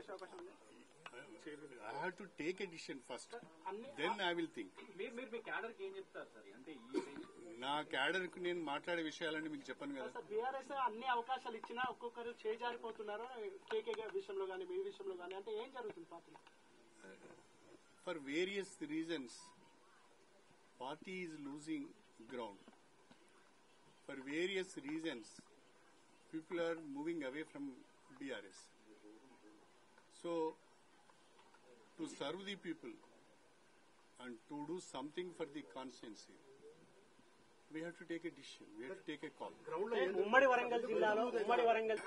[SPEAKER 3] I have to take a decision first. Then I will think.
[SPEAKER 6] మీరు మీరు మీ క్యాడర్ కి ఏం చెప్తారు సార్? అంటే ఈ
[SPEAKER 3] నా క్యాడర్ కు నేను మాట్లాడే విషయాలన్నీ మీకు చెప్పను కదా.
[SPEAKER 2] సార్ బీఆర్ఎస్ అన్ని అవకాశాలు ఇచ్చినా ఒక్కొక్కరు చేజారిపోతున్నారు కేకే విషయంలో కానీ మీ విషయంలో కానీ అంటే ఏం జరుగుతుంది పార్టీలో?
[SPEAKER 3] For various reasons party is losing ground. For various reasons people are moving away from BRS. So, to serve the people and to do something for the constituency, we have to take a decision. We have to take a call.
[SPEAKER 2] ఉమ్మడి వరంగల్ జిల్లాలో ఉమ్మడి Warangal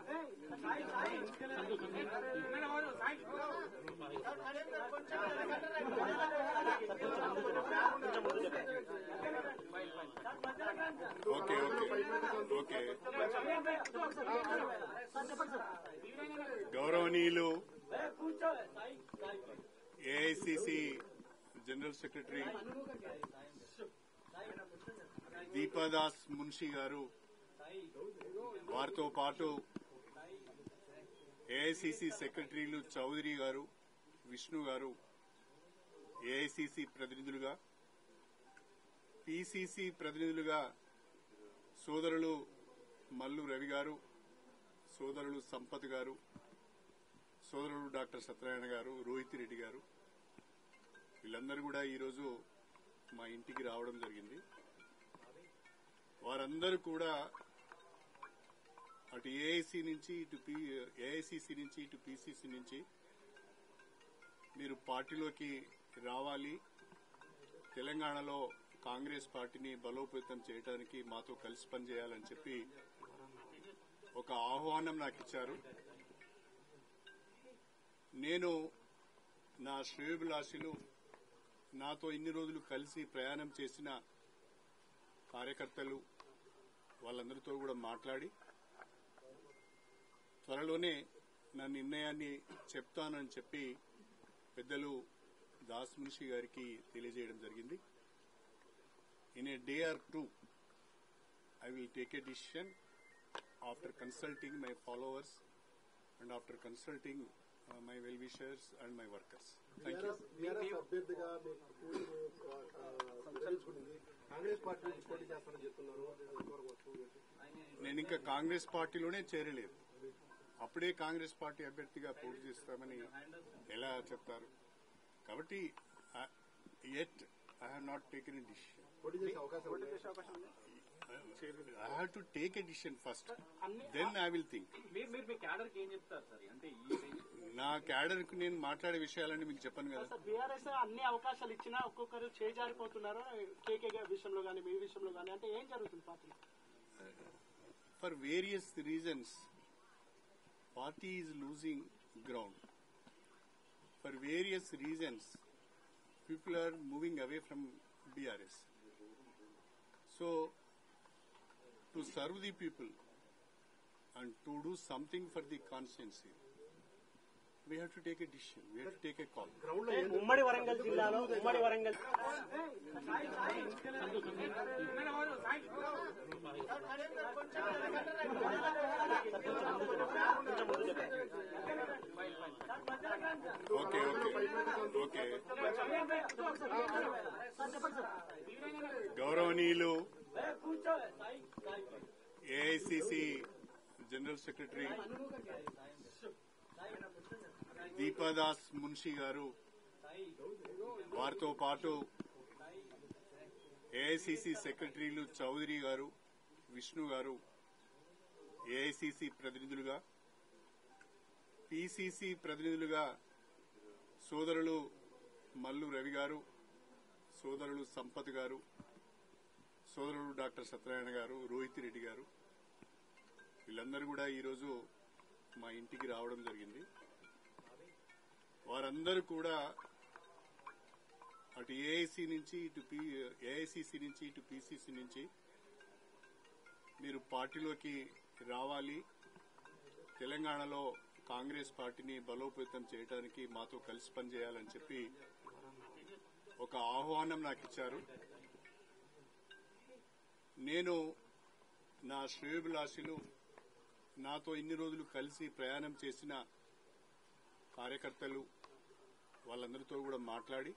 [SPEAKER 3] Okay, okay, okay. గౌరవనీయులు AICC general secretary Deepa Das Munshi గారు, వారితో పాటు AICC సెక్రటరీలు చౌదరి గారు, విష్ణు గారు, ఏఐసిసి ప్రతినిధులుగా, పిసిసి ప్రతినిధులుగా సోదరులు మల్లు రవి గారు, సోదరులు సంపత్ గారు, సోదరులు డాక్టర్ సత్యనారాయణ గారు, రోహిత్ రెడ్డి గారు, వీళ్ళందరూ కూడా ఈరోజు మా ఇంటికి రావడం జరిగింది. వారందరూ కూడా అటు ఏఐసి నుంచి ఇటు ఏఐసిసి నుంచి ఇటు పిసిసి నుంచి మీరు పార్టీలోకి రావాలి, తెలంగాణలో కాంగ్రెస్ పార్టీని బలోపేతం చేయడానికి మాతో కలిసి పనిచేయాలని చెప్పి ఒక ఆహ్వానం నాకు ఇచ్చారు. నేను నా శ్రేయోభిలాషులు, నాతో ఇన్ని రోజులు కలిసి ప్రయాణం చేసిన కార్యకర్తలు వాళ్ళందరితో కూడా మాట్లాడి త్వరలోనే నా నిర్ణయాన్ని చెప్తానని చెప్పి పెద్దలు దాస్ మున్షి గారికి తెలియజేయడం జరిగింది. In a day or two I will take a decision after consulting my followers and after consulting my well wishers and my workers. Thank you.
[SPEAKER 1] BRS అభ్యర్థిగా మీకు పూర్తి నిర్ణయించుకునింది. కాంగ్రెస్ పార్టీ నుంచి పోటీ చేస్తారని చెప్తున్నారు.
[SPEAKER 3] నేను ఇంకా కాంగ్రెస్ పార్టీలోనే చేరలేదు. అప్పుడే కాంగ్రెస్ పార్టీ అభ్యర్థిగా పోటీ చేస్తామని ఎలా చెప్తారు? కాబట్టి at I have not taken a decision.
[SPEAKER 1] పోటీ చేసే అవకాశం ఉంది.
[SPEAKER 3] I have to take a decision first. Then I will think.
[SPEAKER 6] మీరు మీరు మీ క్యాడర్ కి ఏం చెప్తారు సార్? అంటే ఈ
[SPEAKER 3] నా క్యాడర్ కు నేను మాట్లాడే విషయాలన్నీ మీకు చెప్పను కదా.
[SPEAKER 2] సార్ బీఆర్ఎస్ అన్ని అవకాశాలు ఇచ్చినా ఒక్కొక్కరు చేజారిపోతున్నారు కేకే విషయంలో కానీ మీ విషయంలో కానీ అంటే ఏం జరుగుతుంది పార్టీలో?
[SPEAKER 3] For various reasons, party is losing ground. For various reasons, people are moving away from B R S. So, to serve the people and to do something for the constituency, we have to take a decision. We have to take a call.
[SPEAKER 2] ఉమ్మడి వరంగల్ జిల్లాలో ఉమ్మడి Warangal
[SPEAKER 3] Okay, okay, okay. గౌరవనీయులు AICC general secretary Deepa Das Munshi గారు, వారితో పాటు AICC సెక్రటరీలు చౌదరి గారు, విష్ణు గారు, ఏఐసిసి ప్రతినిధులుగా, పిసిసి ప్రతినిధులుగా సోదరులు మల్లు రవి గారు, సోదరులు సంపత్ గారు, సోదరులు డాక్టర్ సత్యనారాయణ గారు, రోహిత్ రెడ్డి గారు, వీళ్ళందరూ కూడా ఈరోజు మా ఇంటికి రావడం జరిగింది. వారందరూ కూడా అటు ఏఐసి నుంచి ఇటు పి ఏఐసిసి నుంచి ఇటు పిసిసి నుంచి మీరు పార్టీలోకి రావాలి, తెలంగాణలో కాంగ్రెస్ పార్టీని బలోపేతం చేయడానికి మాతో కలిసి పనిచేయాలని చెప్పి ఒక ఆహ్వానం నాకు ఇచ్చారు. నేను నా శ్రేయోభిలాషులు, నాతో ఇన్ని రోజులు కలిసి ప్రయాణం చేసిన కార్యకర్తలు వాళ్ళందరితో కూడా మాట్లాడి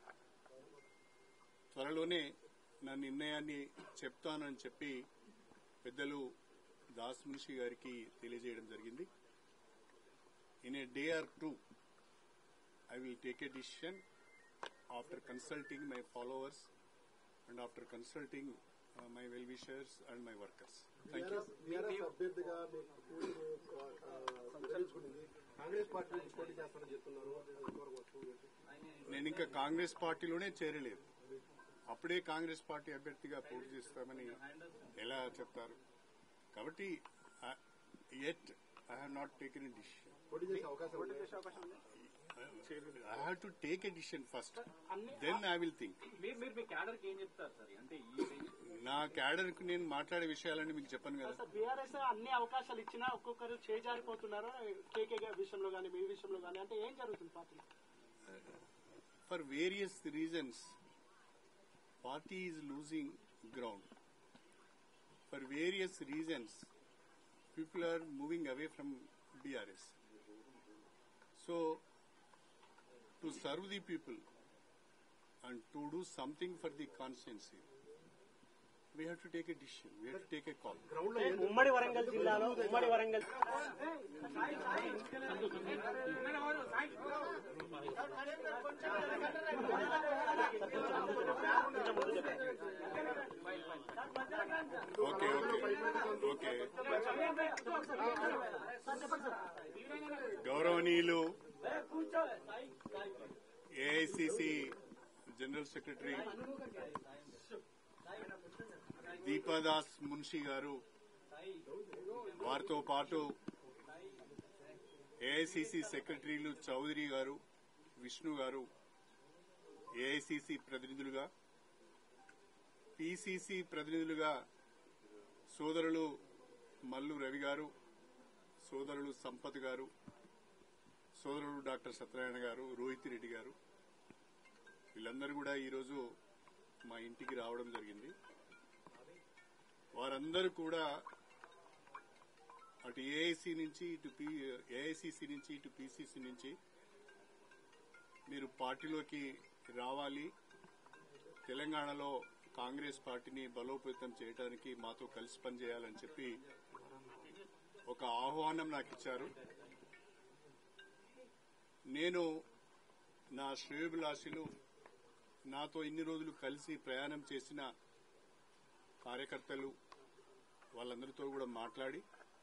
[SPEAKER 3] త్వరలోనే నా నిర్ణయాన్ని చెప్తానని చెప్పి పెద్దలు దాస్ మున్షి గారికి తెలియజేయడం జరిగింది. In a day or two I will take a decision after consulting my followers and after consulting my well wishers and my workers. Thank you.
[SPEAKER 1] BRS అభ్యర్థిగా మీకు నిర్ణయించుకునింది, కాంగ్రెస్ పార్టీ నుంచి పోటీ చేస్తారని చెప్తున్నారు.
[SPEAKER 3] నేను ఇంకా కాంగ్రెస్ పార్టీలోనే చేరలేదు. అప్పుడే కాంగ్రెస్ పార్టీ అభ్యర్థిగా పోటీ చేస్తామని ఎలా చెప్తారు? కాబట్టి at I have not taken a decision.
[SPEAKER 1] పోటీ చేసే అవకాశం
[SPEAKER 2] పోటీ చేసే అవకాశం ఉందా?
[SPEAKER 3] I have to take a decision first, then I will think.
[SPEAKER 6] మీరు మీరు మీ క్యాడర్ కి ఏం చెప్తారు సార్? అంటే ఈ
[SPEAKER 3] నా క్యాడర్ కు నేను మాట్లాడే విషయాలన్నీ మీకు చెప్పను కదా.
[SPEAKER 2] సార్ బీఆర్ఎస్ అన్ని అవకాశాలు ఇచ్చినా ఒక్కొక్కరు చేజారిపోతున్నారు, కేకే విషయంలో కానీ మీ విషయంలో కానీ, అంటే ఏం జరుగుతుంది పార్టీలో?
[SPEAKER 3] For various reasons party is losing ground. For various reasons, people are moving away from B R S. So, to serve the people and to do something for the constituency, we have to take a decision. We have to take a call.
[SPEAKER 2] ఉమ్మడి వరంగల్ జిల్లాలో ఉమ్మడి Warangal
[SPEAKER 3] okay okay okay గౌరవనీయులు AICC general secretary Deepa Das Munshi గారు, వారితో పాటు AICC సెక్రటరీలు చౌదరి గారు, విష్ణు గారు, ఏఐసిసి ప్రతినిధులుగా, పిసిసి ప్రతినిధులుగా సోదరులు మల్లు రవి గారు, సోదరులు సంపత్ గారు, సోదరులు డాక్టర్ సత్యనారాయణ గారు, రోహిత్ రెడ్డి గారు, వీళ్ళందరూ కూడా ఈరోజు మా ఇంటికి రావడం జరిగింది. వారందరూ కూడా అటు ఏఐసి నుంచి ఇటు ఏఐసిసి నుంచి ఇటు పిసిసి నుంచి మీరు పార్టీలోకి రావాలి, తెలంగాణలో కాంగ్రెస్ పార్టీని బలోపేతం చేయడానికి మాతో కలిసి పనిచేయాలని చెప్పి ఒక ఆహ్వానం నాకు ఇచ్చారు. నేను నా శ్రేయోభిలాషులు, నాతో ఇన్ని రోజులు కలిసి ప్రయాణం చేసిన కార్యకర్తలు వాళ్ళందరితో కూడా మాట్లాడి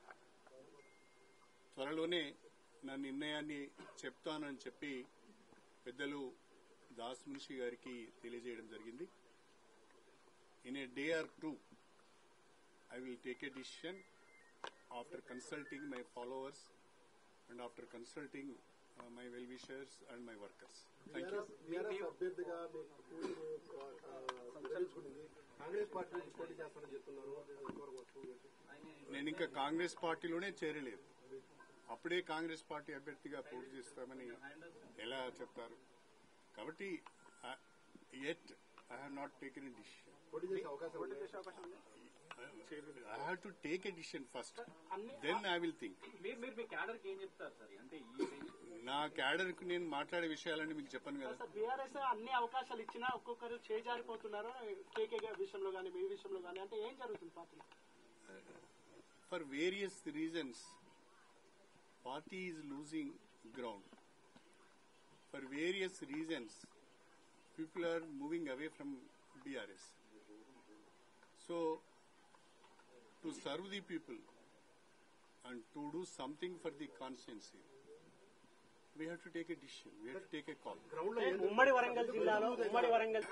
[SPEAKER 3] త్వరలోనే నా నిర్ణయాన్ని చెప్తానని చెప్పి పెద్దలు దాస్ మున్షి గారికి తెలియజేయడం జరిగింది. In a day or two I will take a decision after consulting my followers and after consulting my well wishers and my workers. Thank you.
[SPEAKER 1] BRS అభ్యర్థిగా మీకు నిర్ణయించుకునింది, కాంగ్రెస్ పార్టీ నుంచి పోటీ చేస్తారని చెప్తున్నారు.
[SPEAKER 3] నేను ఇంకా కాంగ్రెస్ పార్టీలోనే చేరలేదు. అప్పుడే కాంగ్రెస్ పార్టీ అభ్యర్థిగా పోటీ చేస్తామని ఎలా చెప్తారు? కాబట్టి at I have not taken a decision.
[SPEAKER 1] పోటీ చేసే అవకాశం
[SPEAKER 2] పోటీ చేసే అవకాశం ఉందా?
[SPEAKER 3] I have to take a decision first, then I will think.
[SPEAKER 6] మీరు మీరు మీ క్యాడర్ కి ఏం చెప్తారు సార్? అంటే ఈ
[SPEAKER 3] నా క్యాడర్ కు నేను మాట్లాడే విషయాలన్నీ మీకు చెప్పను కదా.
[SPEAKER 2] సార్ బీఆర్ఎస్ అన్ని అవకాశాలు ఇచ్చినా ఒక్కొక్కరు చేజారిపోతున్నారు, కేకే విషయంలో కానీ మీ విషయంలో కానీ, అంటే ఏం జరుగుతుంది పార్టీలో?
[SPEAKER 3] For various reasons party is losing ground. For various reasons, people are moving away from B R S. So, to serve the people and to do something for the constituency, we have to take a decision. We have to take a call.
[SPEAKER 2] ఉమ్మడి వరంగల్ జిల్లాలో ఉమ్మడి Warangal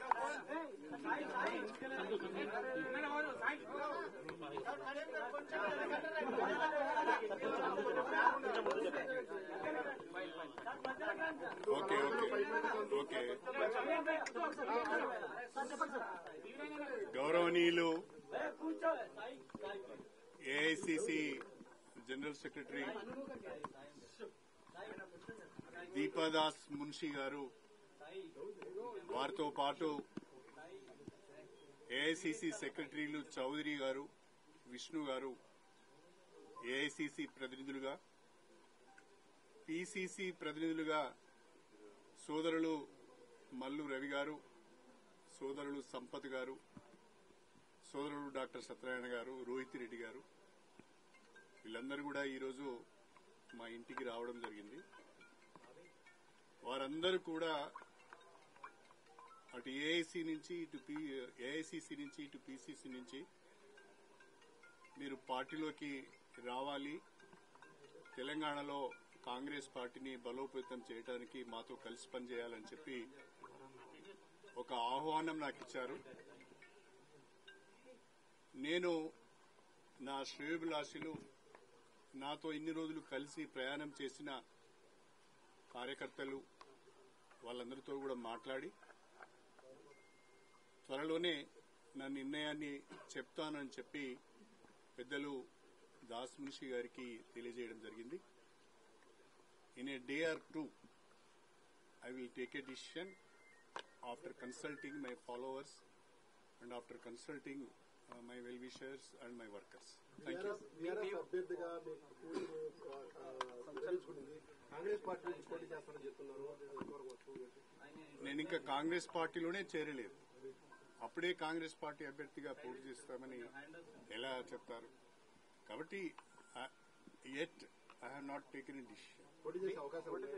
[SPEAKER 3] okay okay okay గౌరవనీయులు AICC general secretary Deepa Das Munshi గారు, వారితో పాటు AICC సెక్రటరీలు చౌదరి గారు, విష్ణు గారు, ఏఐసిసి ప్రతినిధులుగా, పిసిసి ప్రతినిధులుగా సోదరులు మల్లు రవి గారు, సోదరులు సంపత్ గారు, సోదరులు డాక్టర్ సత్యనారాయణ గారు, రోహిత్ రెడ్డి గారు, వీళ్ళందరూ కూడా ఈరోజు మా ఇంటికి రావడం జరిగింది. వారందరూ కూడా అటు ఏఐసి నుంచి ఇటు ఏఐసిసి నుంచి ఇటు పిసిసి నుంచి మీరు పార్టీలోకి రావాలి, తెలంగాణలో కాంగ్రెస్ పార్టీని బలోపేతం చేయడానికి మాతో కలిసి పనిచేయాలని చెప్పి ఒక ఆహ్వానం నాకు ఇచ్చారు. నేను నా శ్రేయోభిలాషులు, నాతో ఇన్ని రోజులు కలిసి ప్రయాణం చేసిన కార్యకర్తలు, వాళ్ళందరితో కూడా మాట్లాడి త్వరలోనే నా నిర్ణయాన్ని చెప్తానని చెప్పి పెద్దలు దాస్ మున్షి గారికి తెలియజేయడం జరిగింది. In a day or two I will take a decision after consulting my followers and after consulting my well wishers and my workers. Thank you.
[SPEAKER 1] BRS అభ్యర్థిగా మీకు నిర్ణయించుకుంది, కాంగ్రెస్ పార్టీ నుంచి పోటీ చేస్తారని చెప్తున్నారు.
[SPEAKER 3] నేను ఇంకా కాంగ్రెస్ పార్టీలోనే చేరలేదు. అప్పుడే కాంగ్రెస్ పార్టీ అభ్యర్థిగా పోటీ చేస్తామని ఎలా చెప్తారు? కాబట్టి at I have not taken a decision.
[SPEAKER 1] పోటీ చేసే అవకాశం ఉంది.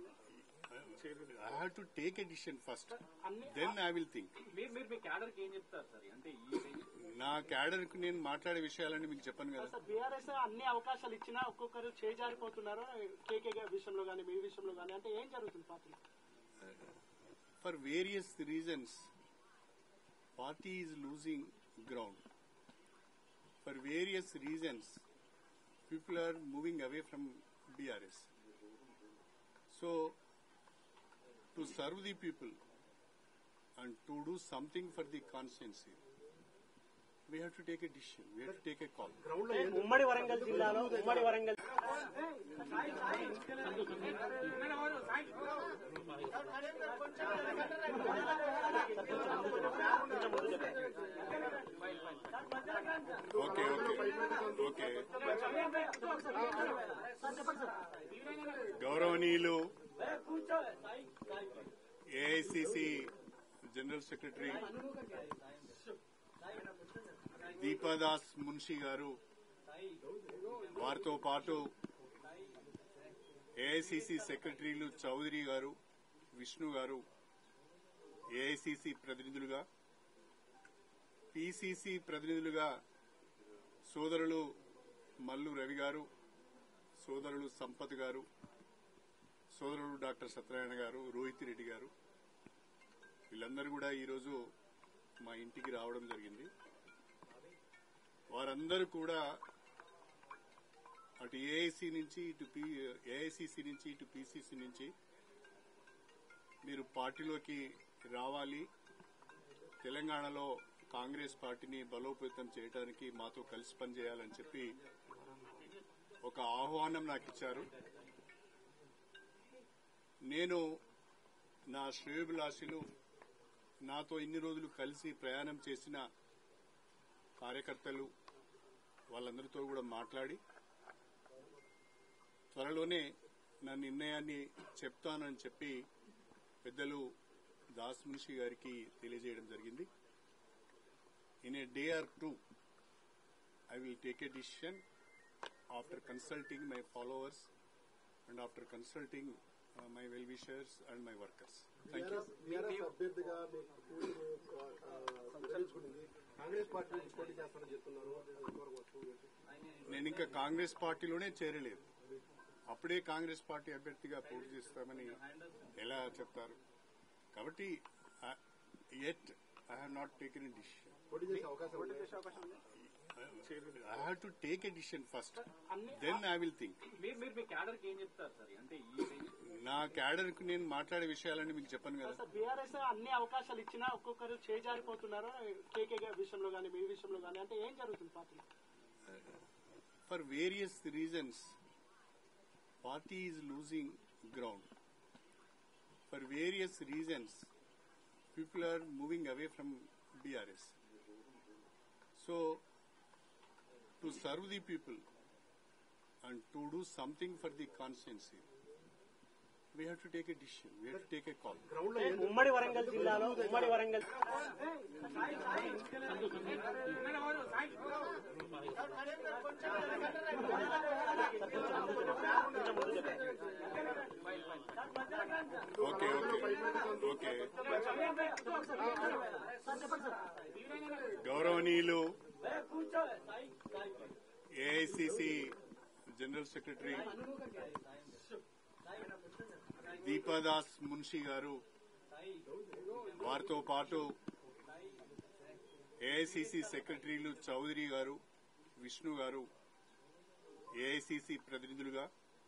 [SPEAKER 3] I have to take a decision first, then I will think.
[SPEAKER 6] మీరు మీరు మీ క్యాడర్ కి ఏం చెప్తారు సార్? అంటే ఈ
[SPEAKER 3] నా క్యాడర్ కు నేను మాట్లాడే విషయాలన్నీ మీకు చెప్పను కదా.
[SPEAKER 2] సార్, బీఆర్ఎస్ అన్ని అవకాశాలు ఇచ్చినా ఒక్కొక్కరు చేజారిపోతున్నారు, కేకే విషయంలో కానీ మీ విషయంలో కానీ, అంటే ఏం జరుగుతుంది పార్టీలో?
[SPEAKER 3] For various reasons, party is losing ground. For various reasons, people are moving away from B R S. So, to serve the people and to do something for the constituency, we have to take a decision. We have to take a call.
[SPEAKER 2] ఉమ్మడి వరంగల్ జిల్లాలో ఉమ్మడి Warangal
[SPEAKER 3] Okay, okay, okay. గౌరవనీయులు AICC general secretary Deepa Das Munshi గారు, వారితో పాటు AICC సెక్రటరీలు చౌదరి గారు, విష్ణు గారు, ఏఐసిసి ప్రతినిధులుగా, పిసిసి ప్రతినిధులుగా సోదరులు మల్లు రవి గారు, సోదరులు సంపత్ గారు, సోదరులు డాక్టర్ సత్యనారాయణ గారు, రోహిత్ రెడ్డి గారు, వీళ్ళందరూ కూడా ఈరోజు మా ఇంటికి రావడం జరిగింది. వారందరూ కూడా అటు ఏఐసి నుంచి ఇటు ఏఐసిసి నుంచి ఇటు పిసిసి నుంచి మీరు పార్టీలోకి రావాలి, తెలంగాణలో కాంగ్రెస్ పార్టీని బలోపేతం చేయడానికి మాతో కలిసి పనిచేయాలని చెప్పి ఒక ఆహ్వానం నాకు ఇచ్చారు. నేను నా శ్రేయోభిలాషులు, నాతో ఇన్ని రోజులు కలిసి ప్రయాణం చేసిన కార్యకర్తలు, వాళ్ళందరితో కూడా మాట్లాడి త్వరలోనే నా నిర్ణయాన్ని చెప్తానని చెప్పి పెద్దలు దాస్ మున్షి గారికి తెలియజేయడం జరిగింది. In a day or two I will take a decision after consulting my followers and after consulting my well wishers and my workers. Thank you.
[SPEAKER 1] BRS అభ్యర్థిగా మీకు నిర్ణయించుకుంది, కాంగ్రెస్ పార్టీ నుంచి పోటీ చేస్తారని చెప్తున్నారు.
[SPEAKER 3] నేను ఇంకా కాంగ్రెస్ పార్టీలోనే చేరలేదు. అప్పుడే కాంగ్రెస్ పార్టీ అభ్యర్థిగా పోటీ చేస్తామని ఎలా చెప్తారు? కాబట్టి at I have not taken a decision.
[SPEAKER 1] పోటీ చేసే అవకాశం ఉంది.
[SPEAKER 3] I have to take a decision first, then I will think.
[SPEAKER 6] మీరు మీరు మీ క్యాడర్ కి ఏం చెప్తారు సార్? అంటే ఈ
[SPEAKER 3] నా క్యాడర్ కు నేను మాట్లాడే విషయాలని మీకు చెప్పను కదా.
[SPEAKER 2] సార్ బీఆర్ఎస్ అన్ని అవకాశాలు ఇచ్చినా ఒక్కొక్కరు చేజారిపోతున్నారు కేకే విషయంలో కానీ మీ విషయంలో కానీ అంటే ఏం జరుగుతుంది పార్టీలో?
[SPEAKER 3] For various reasons party is losing ground. For various reasons people are moving away from B R S. So, to serve the people and to do something for the constituency, we have to take a decision. We have to take a call.
[SPEAKER 2] ఉమ్మడి వరంగల్ జిల్లాలో ఉమ్మడి Warangal
[SPEAKER 3] okay okay okay గౌరవనీయులు AICC general secretary Deepa Das Munshi గారు, వారితో పాటు AICC సెక్రటరీలు చౌదరి గారు, విష్ణు గారు, ఏఐసిసి ప్రతినిధులుగా,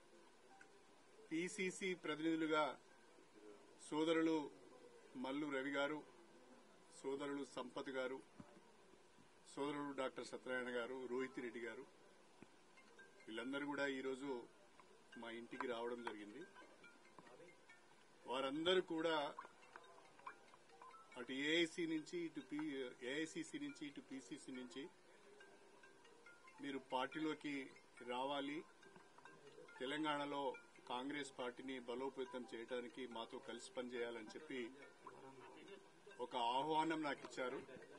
[SPEAKER 3] పిసిసి ప్రతినిధులుగా సోదరులు మల్లు రవి గారు, సోదరులు సంపత్ గారు, సోదరులు డాక్టర్ సత్యనారాయణ గారు, రోహిత్ రెడ్డి గారు, వీళ్ళందరూ కూడా ఈరోజు మా ఇంటికి రావడం జరిగింది. వారందరూ కూడా అటు ఏఐసి నుంచి ఇటు ఏఐసిసి నుంచి ఇటు పిసిసి నుంచి మీరు పార్టీలోకి రావాలి, తెలంగాణలో కాంగ్రెస్ పార్టీని బలోపేతం చేయడానికి మాతో కలిసి పనిచేయాలని చెప్పి ఒక ఆహ్వానం నాకు ఇచ్చారు.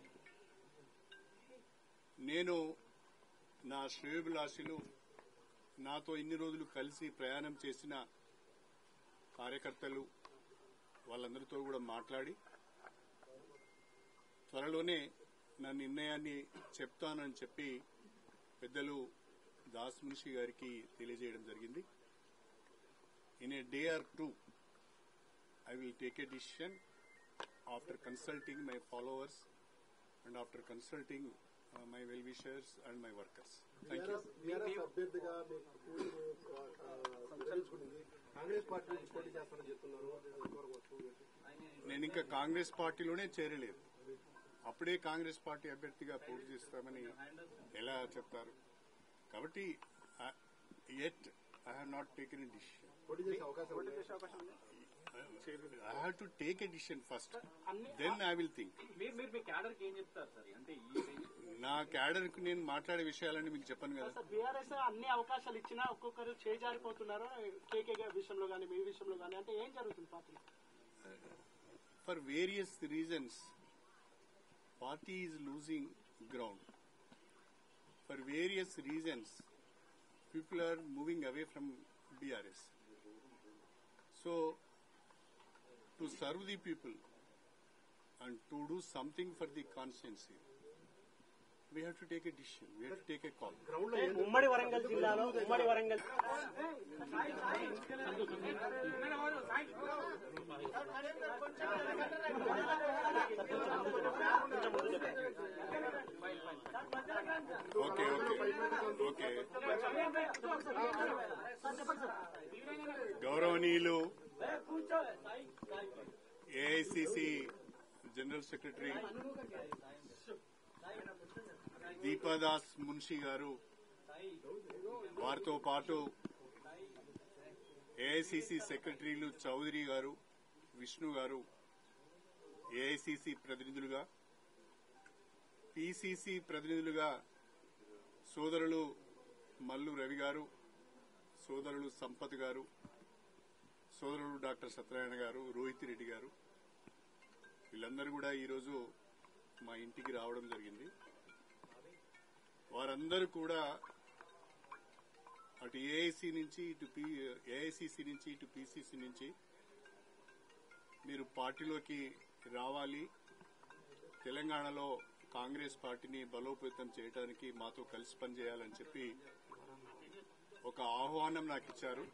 [SPEAKER 3] నేను నా శ్రేయోభిలాషులు, నాతో ఇన్ని రోజులు కలిసి ప్రయాణం చేసిన కార్యకర్తలు వాళ్ళందరితో కూడా మాట్లాడి త్వరలోనే నా నిర్ణయాన్ని చెప్తానని చెప్పి పెద్దలు దాస్ మున్షి గారికి తెలియజేయడం జరిగింది. In a day or two I will take a decision after consulting my followers and after consulting my well wishers and my workers. Thank you.
[SPEAKER 1] అభ్యర్థిగా కాంగ్రెస్ పార్టీ పోటీ చేస్తారని చెప్తున్నారు.
[SPEAKER 3] నేను ఇంకా కాంగ్రెస్ పార్టీలోనే చేరలేదు. అప్పుడే కాంగ్రెస్ పార్టీ అభ్యర్థిగా పోటీ చేస్తామని ఎలా చెప్తారు? కాబట్టి at I have not taken a decision.
[SPEAKER 1] పోటీ చేసే అవకాశం ఉంది.
[SPEAKER 3] I have to take a decision first. Then I will think.
[SPEAKER 6] మీరు మీరు మీ క్యాడర్ కి ఏం చెప్తారు సార్? అంటే ఈ
[SPEAKER 3] నా క్యాడర్ కు నేను మాట్లాడే విషయాలని మీకు చెప్పను కదా.
[SPEAKER 2] సార్ బీఆర్ఎస్ అన్ని అవకాశాలు ఇచ్చినా ఒక్కొక్కరు చేజారిపోతున్నారు కేకే విషయంలో కానీ మీ విషయంలో కానీ అంటే ఏం జరుగుతుంది పార్టీలో?
[SPEAKER 3] For various reasons, party is losing ground. For various reasons, people are moving away from B R S. So, to serve the people and to do something for the constituency, we have to take a decision. We have to take a call.
[SPEAKER 2] ఉమ్మడి వరంగల్ జిల్లాలో ఉమ్మడి Warangal
[SPEAKER 3] okay okay okay గౌరవనీయులు AICC general secretary Deepa Das Munshi గారు, వారితో పాటు AICC సెక్రటరీలు చౌదరి గారు, విష్ణు గారు, ఏఐసిసి ప్రతినిధులుగా, పిసిసి ప్రతినిధులుగా సోదరులు మల్లు రవి గారు, సోదరులు సంపత్ గారు, సోదరులు డాక్టర్ సత్యనారాయణ గారు, రోహిత్ రెడ్డి గారు, వీళ్ళందరూ కూడా ఈరోజు మా ఇంటికి రావడం జరిగింది. వారందరూ కూడా అటు ఏఐసి నుంచి ఇటు ఏఐసిసి నుంచి ఇటు పిసిసి నుంచి మీరు పార్టీలోకి రావాలి, తెలంగాణలో కాంగ్రెస్ పార్టీని బలోపేతం చేయడానికి మాతో కలిసి పనిచేయాలని చెప్పి ఒక ఆహ్వానం నాకు ఇచ్చారు.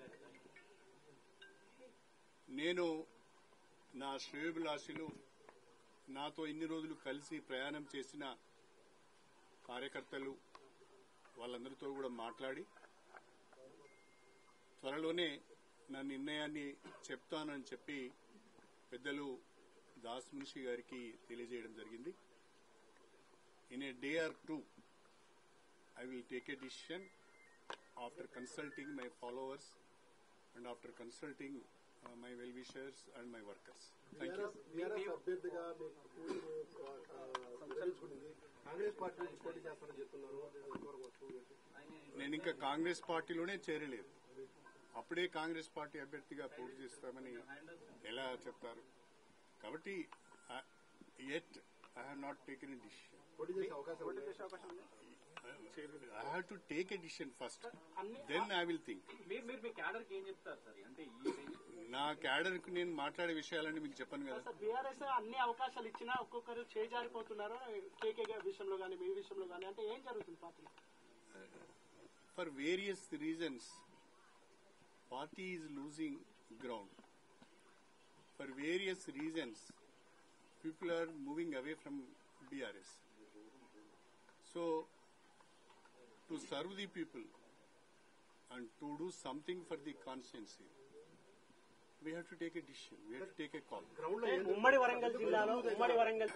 [SPEAKER 3] నేను నా శ్రేయోభిలాషులు, నాతో ఇన్ని రోజులు కలిసి ప్రయాణం చేసిన కార్యకర్తలు వాళ్ళందరితో కూడా మాట్లాడి త్వరలోనే నా నిర్ణయాన్ని చెప్తానని చెప్పి పెద్దలు దాస్ మున్షి గారికి తెలియజేయడం జరిగింది. In a day or two I will take a decision after consulting my followers and after consulting uh, my well-wishers and my workers. Thank you.
[SPEAKER 1] BRS అభ్యర్థిగా మీకు పూర్తి నిర్ణయించుకునింది. కాంగ్రెస్ పార్టీ నుంచి పోటీ చేస్తారని చెప్తున్నారు.
[SPEAKER 3] నేను ఇంకా కాంగ్రెస్ పార్టీలోనే చేరలేదు. అప్పుడే కాంగ్రెస్ పార్టీ అభ్యర్థిగా పోటీ చేస్తామని ఎలా చెప్తారు? కాబట్టి yet I have not taken a decision.
[SPEAKER 1] పోటీ చేసే అవకాశం ఉంది.
[SPEAKER 3] I have to take a decision first. Then I will think.
[SPEAKER 6] మీరు మీరు మీ క్యాడర్ కి ఏం చెప్తారు సార్? అంటే ఈ
[SPEAKER 3] నా క్యాడర్ కు నేను మాట్లాడే విషయాలన్నీ మీకు చెప్పను కదా.
[SPEAKER 2] బీఆర్ఎస్ అన్ని అవకాశాలు ఇచ్చినా ఒక్కొక్కరు చేజారిపోతున్నారు కేకే విషయంలో కానీ మీ విషయంలో కానీ అంటే ఏం జరుగుతుంది పార్టీలో?
[SPEAKER 3] For various reasons party is losing ground. For various reasons people are moving away from BRS. So to serve the people and to do something for the constituency, we have to take a decision. We have to take a call.
[SPEAKER 2] ఉమ్మడి వరంగల్ జిల్లాలో ఉమ్మడి Warangal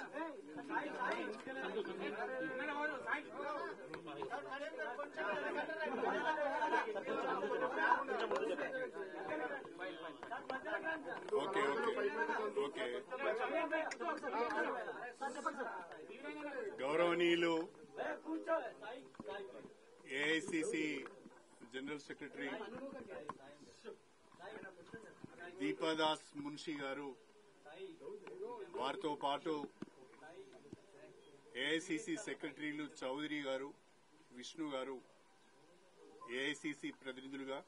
[SPEAKER 3] okay okay okay గౌరవనీయులు AICC general secretary Deepa Das Munshi గారు, వారితో పాటు AICC సెక్రటరీలు చౌదరి గారు, విష్ణు గారు, ఏఐసిసి ప్రతినిధులుగా,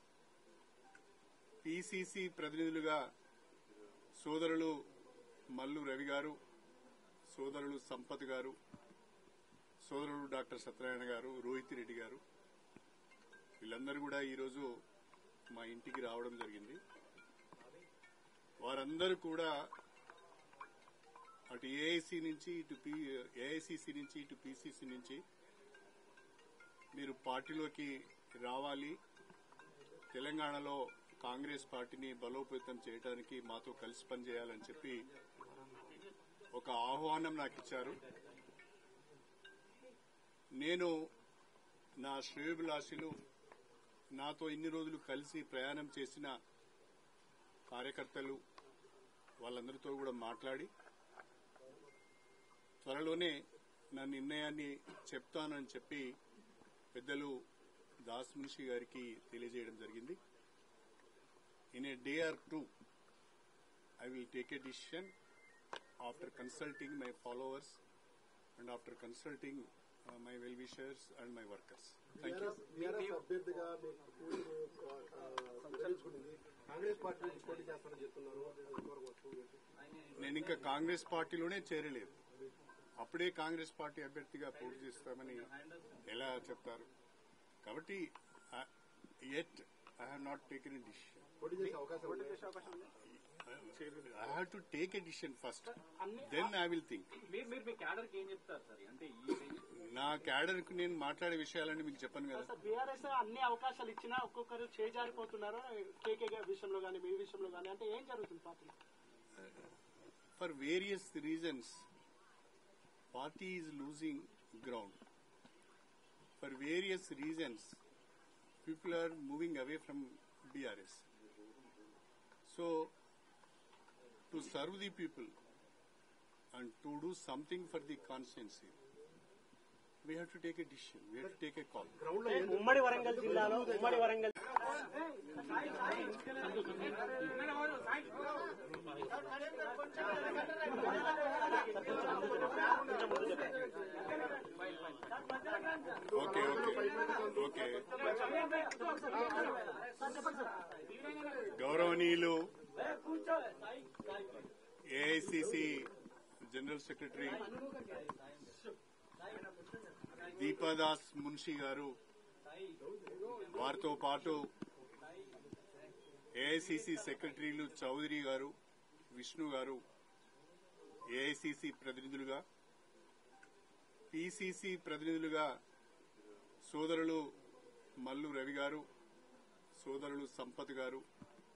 [SPEAKER 3] పిసిసి ప్రతినిధులుగా సోదరులు మల్లు రవి గారు, సోదరులు సంపత్ గారు, సోదరుడు డాక్టర్ సత్యనారాయణ గారు, రోహిత్ రెడ్డి గారు, వీళ్ళందరూ కూడా ఈరోజు మా ఇంటికి రావడం జరిగింది. వారందరూ కూడా అటు ఏఐసి నుంచి ఇటు ఏఐసిసి నుంచి ఇటు పిసిసి నుంచి మీరు పార్టీలోకి రావాలి, తెలంగాణలో కాంగ్రెస్ పార్టీని బలోపేతం చేయడానికి మాతో కలిసి పనిచేయాలని చెప్పి ఒక ఆహ్వానం నాకు ఇచ్చారు. నేను నా శ్రేయోభిలాషులు, నాతో ఇన్ని రోజులు కలిసి ప్రయాణం చేసిన కార్యకర్తలు వాళ్ళందరితో కూడా మాట్లాడి త్వరలోనే నా నిర్ణయాన్ని చెప్తానని చెప్పి పెద్దలు దాస్ మున్షి గారికి తెలియజేయడం జరిగింది. In a day or two I will take a decision after consulting my followers and after consulting uh, my well-wishers and my workers. Thank you.
[SPEAKER 1] BRS అభ్యర్థిగా మీకు పూర్తి నిర్ణయించుకునింది. కాంగ్రెస్ పార్టీ నుంచి పోటీ చేస్తారని చెప్తున్నారు.
[SPEAKER 3] నేను ఇంకా కాంగ్రెస్ పార్టీలోనే చేరలేదు. అప్పుడే కాంగ్రెస్ పార్టీ అభ్యర్థిగా పోటీ చేస్తామని ఎలా చెప్తారు? కాబట్టి yet I have not taken a decision.
[SPEAKER 1] పోటీ చేసే అవకాశం ఉంది.
[SPEAKER 3] I have to take a decision first. Then I will think.
[SPEAKER 6] మీరు మీరు మీ క్యాడర్ కి ఏం చెప్తారు సార్? అంటే ఈ
[SPEAKER 3] నా క్యాడర్ కు నేను మాట్లాడే విషయాలన్నీ మీకు చెప్పను కదా.
[SPEAKER 2] బీఆర్ఎస్ అన్ని అవకాశాలు ఇచ్చినా ఒక్కొక్కరు చేజారిపోతున్నారు కేకే విషయంలో కానీ మీ విషయంలో కానీ అంటే ఏం జరుగుతుంది పార్టీలో?
[SPEAKER 3] For various reasons, party is losing ground. For various reasons, people are moving away from B R S. So, to serve the people and to do something for the constituency, we have to take a decision. We have to take a call.
[SPEAKER 2] ఉమ్మడి వరంగల్ జిల్లాలో ఉమ్మడి Warangal
[SPEAKER 3] okay okay okay గౌరవనీయులు AICC general secretary Deepa Das Munshi గారు, వారితో పాటు AICC సెక్రటరీలు చౌదరి గారు, విష్ణు గారు, ఏఐసిసి ప్రతినిధులుగా, పిసిసి ప్రతినిధులుగా సోదరులు మల్లు రవి గారు, సోదరులు సంపత్ గారు,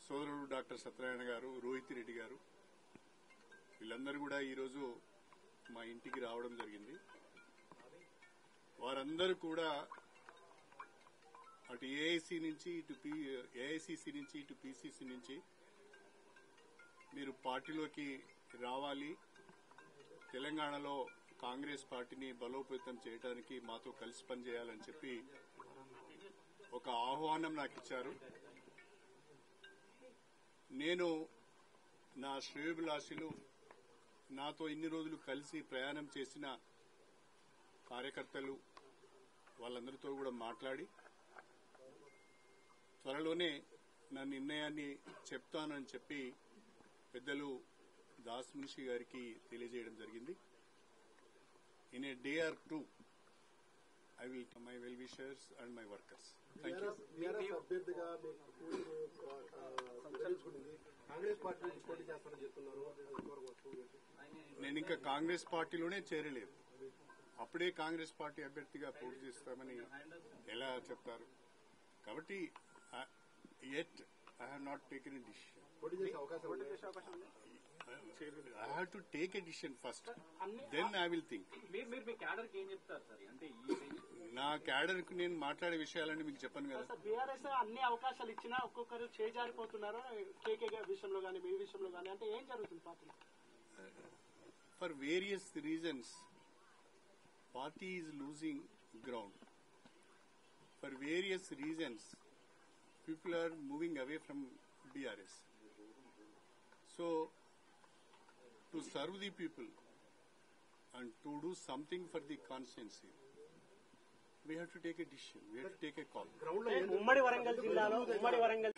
[SPEAKER 3] సోదరుడు డాక్టర్ సత్యనారాయణ గారు, రోహిత్ రెడ్డి గారు వీళ్ళందరూ కూడా ఈరోజు మా ఇంటికి రావడం జరిగింది. వారందరూ కూడా అటు ఏఐసి నుంచి ఇటు ఏఐసిసి నుంచి ఇటు పిసిసి నుంచి మీరు పార్టీలోకి రావాలి, తెలంగాణలో కాంగ్రెస్ పార్టీని బలోపేతం చేయడానికి మాతో కలిసి పనిచేయాలని చెప్పి ఒక ఆహ్వానం నాకు ఇచ్చారు. నేను నా శ్రేయోభిలాషులు, నాతో ఇన్ని రోజులు కలిసి ప్రయాణం చేసిన కార్యకర్తలు వాళ్ళందరితో కూడా మాట్లాడి త్వరలోనే నా నిర్ణయాన్ని చెప్తానని చెప్పి పెద్దలు దాస్ మున్షి గారికి తెలియజేయడం జరిగింది. In a day or two I will my well wishers and my workers. Thank you.
[SPEAKER 1] BRS అభ్యర్థిగా మీకు విరమించుకుంటుంది. కాంగ్రెస్ పార్టీ నుంచి పోటీ చేస్తారని చెప్తున్నారు.
[SPEAKER 3] నేను ఇంకా కాంగ్రెస్ పార్టీలోనే చేరలేదు. అప్పుడే కాంగ్రెస్ పార్టీ అభ్యర్థిగా పోటీ చేస్తామని ఎలా చెప్తారు? కాబట్టి at I have not taken a decision.
[SPEAKER 1] పోటీ చేసే అవకాశం ఉంది.
[SPEAKER 3] I have to take a decision first, then I will think.
[SPEAKER 6] మీరు మీరు మీ క్యాడర్ కి ఏం చెప్తారు సార్? అంటే ఈ
[SPEAKER 3] నా క్యాడర్ కు నేను మాట్లాడే విషయాలన్నీ మీకు చెప్పాను కదా.
[SPEAKER 2] బీఆర్ఎస్ అన్ని అవకాశాలు ఇచ్చినా ఒక్కొక్కరు చేజారిపోతున్నారు కేకే విషయంలో కానీ మీ విషయంలో కానీ, అంటే ఏం జరుగుతుంది party?
[SPEAKER 3] For various reasons party is losing ground. For various reasons people are moving away from B R S. So, to serve the people and to do something for the constituency, we have to take a decision. We have to take a call.
[SPEAKER 2] ఉమ్మడి వరంగల్ జిల్లాలో ఉమ్మడి Warangal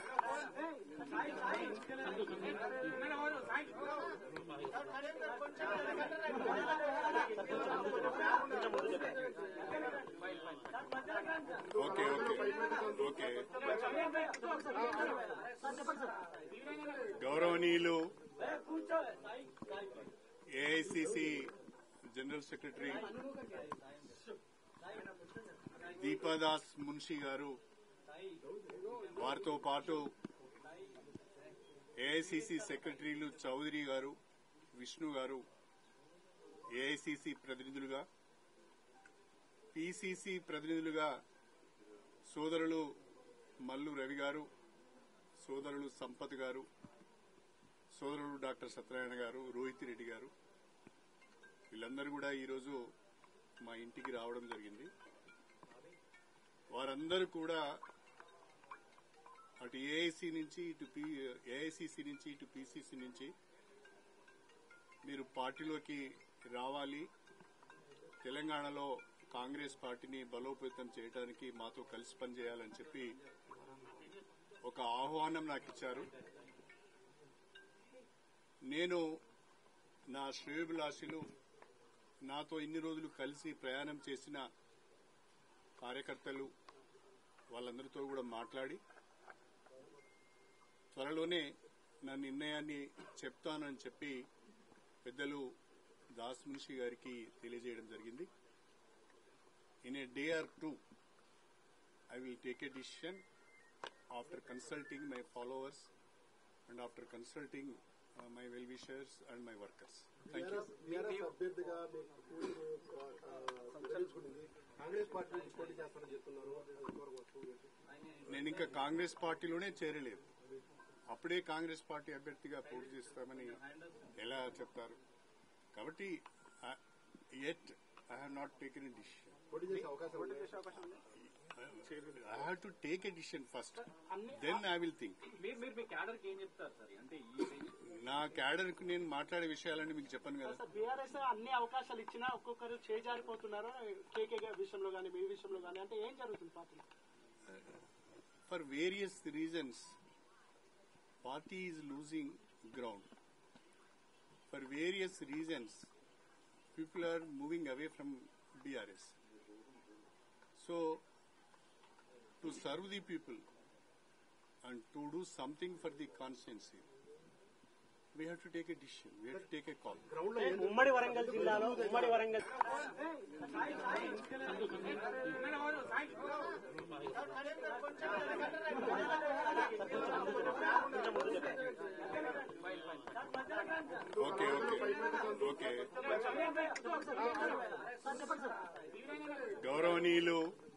[SPEAKER 3] okay okay okay గౌరవనీయులు AICC general secretary Deepa Das Munshi గారు, వారితో పాటు AICC సెక్రటరీలు చౌదరి గారు, విష్ణు గారు, ఏఐసిసి ప్రతినిధులుగా, పిసిసి ప్రతినిధులుగా సోదరులు మల్లు రవి గారు, సోదరులు సంపత్ గారు, సోదరుడు డాక్టర్ సత్యనారాయణ గారు, రోహిత్ రెడ్డి గారు వీళ్ళందరూ కూడా ఈరోజు మా ఇంటికి రావడం జరిగింది. వారందరూ కూడా అటు ఏఐసి నుంచి ఇటు ఏఐసిసి నుంచి ఇటు పిసిసి నుంచి మీరు పార్టీలోకి రావాలి, తెలంగాణలో కాంగ్రెస్ పార్టీని బలోపేతం చేయడానికి మాతో కలిసి పనిచేయాలని చెప్పి ఒక ఆహ్వానం నాకు ఇచ్చారు. నేను నా శ్రేయోభిలాషులు, నాతో ఇన్ని రోజులు కలిసి ప్రయాణం చేసిన కార్యకర్తలు వాళ్ళందరితో కూడా మాట్లాడి త్వరలోనే నా నిర్ణయాన్ని చెప్తానని చెప్పి పెద్దలు దాస్ మున్షి గారికి తెలియజేయడం జరిగింది. In a day or two I will take a decision after consulting my followers and after consulting my well wishers and my workers. Thank you.
[SPEAKER 1] BRS అభ్యర్థిగా మీకు విరమించుకుంటుంది. కాంగ్రెస్ పార్టీ నుంచి పోటీ చేస్తారని చెప్తున్నారు.
[SPEAKER 3] నేను ఇంకా కాంగ్రెస్ పార్టీలోనే చేరలేదు. అప్పుడే కాంగ్రెస్ పార్టీ అభ్యర్థిగా పోటీ చేస్తామని ఎలా చెప్తారు? కాబట్టి at I have not taken a decision.
[SPEAKER 1] పోటీ చేసే అవకాశం ఉంది.
[SPEAKER 3] I have to take a decision first, then I will think.
[SPEAKER 6] మీరు మీరు మీ క్యాడర్ కి ఏం చెప్తారు సార్? అంటే ఈ
[SPEAKER 3] నా క్యాడర్ కు నేను మాట్లాడే విషయాలన్నీ మీకు చెప్పాను కదా.
[SPEAKER 2] బీఆర్ఎస్ అన్ని అవకాశాలు ఇచ్చినా ఒక్కొక్కరు చేజారిపోతున్నారు కేకే విషయంలో కానీ మీ విషయంలో కానీ, అంటే ఏం జరుగుతుంది party?
[SPEAKER 3] For various reasons party is losing ground. For various reasons people are moving away from B R S. So, to serve the people and to do something for the constituency, we We have to take a decision. We have to take a call.
[SPEAKER 2] ఉమ్మడి వరంగల్ జిల్లాలో ఉమ్మడి Warangal
[SPEAKER 3] Okay, okay, okay. గౌరవనీయులు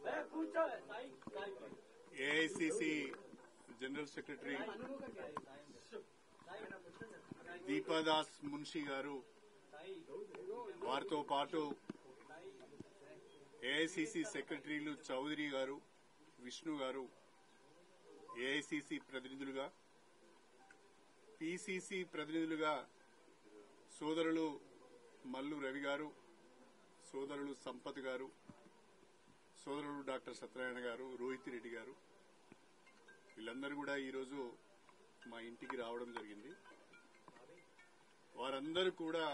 [SPEAKER 3] AICC general secretary Deepa Das Munshi గారు, వారితో పాటు AICC సెక్రటరీలు చౌదరి గారు, విష్ణు గారు, ఏఐసిసి ప్రతినిధులుగా, పిసిసి ప్రతినిధులుగా సోదరులు మల్లు రవి గారు, సోదరులు సంపత్ గారు, సోదరులు డాక్టర్ సత్యనారాయణ గారు, రోహిత్ రెడ్డి గారు, వీళ్ళందరూ కూడా ఈరోజు మా ఇంటికి రావడం జరిగింది. వారందరూ కూడా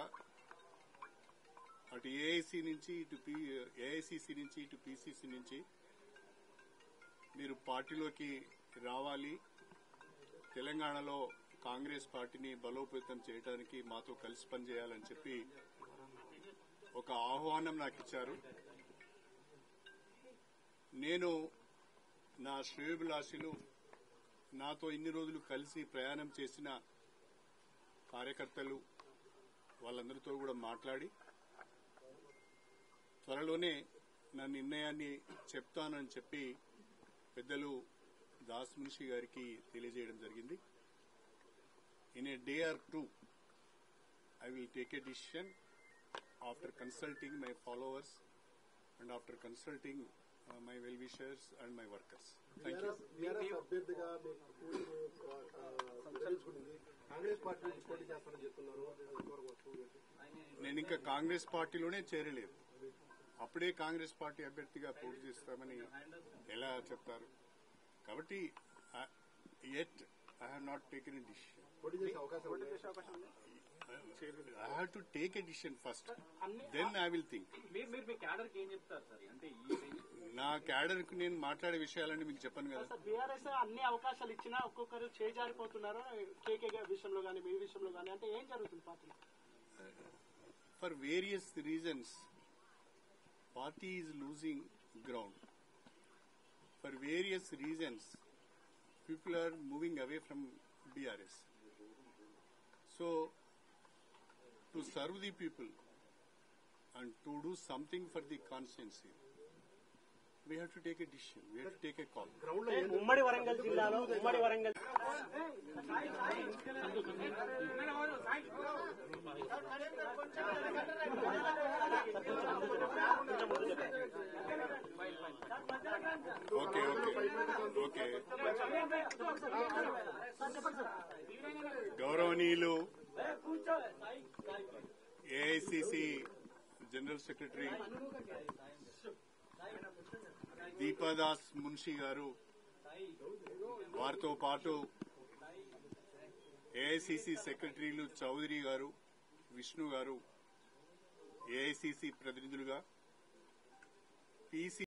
[SPEAKER 3] అటు ఏఐసి నుంచి ఇటు ఏఐసిసి నుంచి ఇటు పిసిసి నుంచి మీరు పార్టీలోకి రావాలి, తెలంగాణలో కాంగ్రెస్ పార్టీని బలోపేతం చేయడానికి మాతో కలిసి పనిచేయాలని చెప్పి ఒక ఆహ్వానం నాకు ఇచ్చారు. నేను నా శ్రేయోభిలాషులు, నాతో ఇన్ని రోజులు కలిసి ప్రయాణం చేసిన కార్యకర్తలు, వాళ్ళందరితో కూడా మాట్లాడి త్వరలోనే నా నిర్ణయాన్ని చెప్తానని చెప్పి పెద్దలు దాస్ మున్షి గారికి తెలియజేయడం జరిగింది. In a day or two I will take a decision after consulting my followers and after consulting my well wishers and my workers. Thank you.
[SPEAKER 1] BRS అభ్యర్థిగా విరమించుకుంటుంది, కాంగ్రెస్ పార్టీ నుంచి పోటీ చేస్తారని చెప్తున్నారు.
[SPEAKER 3] నేను ఇంకా కాంగ్రెస్ పార్టీలోనే చేరలేదు. అప్పుడే కాంగ్రెస్ పార్టీ అభ్యర్థిగా పోటీ చేస్తామని ఎలా చెప్తారు? కాబట్టి at I have not taken a decision.
[SPEAKER 1] పోటీ చేసే అవకాశం ఉంది.
[SPEAKER 3] I have to take a decision first. Then I will think.
[SPEAKER 6] మీరు మీరు మీ క్యాడర్ కి ఏం చెప్తారు సార్? అంటే ఈ
[SPEAKER 3] నా క్యాడర్ కు నేను మాట్లాడే విషయాలన్నీ మీకు చెప్పను కదా.
[SPEAKER 2] బీఆర్ఎస్ అన్ని అవకాశాలు ఇచ్చినా ఒక్కొక్కరు చేజారిపోతున్నారు, కేకే విషయంలో కానీ మీ విషయంలో కానీ, అంటే ఏం జరుగుతుంది party?
[SPEAKER 3] For various reasons, party is losing ground. For various reasons, people are moving away from B R S. So, to serve the people and to do something for the constituency, we have to take a decision. We have to take a call.
[SPEAKER 2] ఉమ్మడి వరంగల్ జిల్లాలో ఉమ్మడి Warangal
[SPEAKER 3] Okay, okay, okay. గౌరవనీయులు AICC general secretary Deepa Das Munshi గారు, వారితో పాటు AICC సెక్రటరీలు చౌదరి గారు, విష్ణు గారు, ఏఐసిసి ప్రతినిధులుగా, పిసి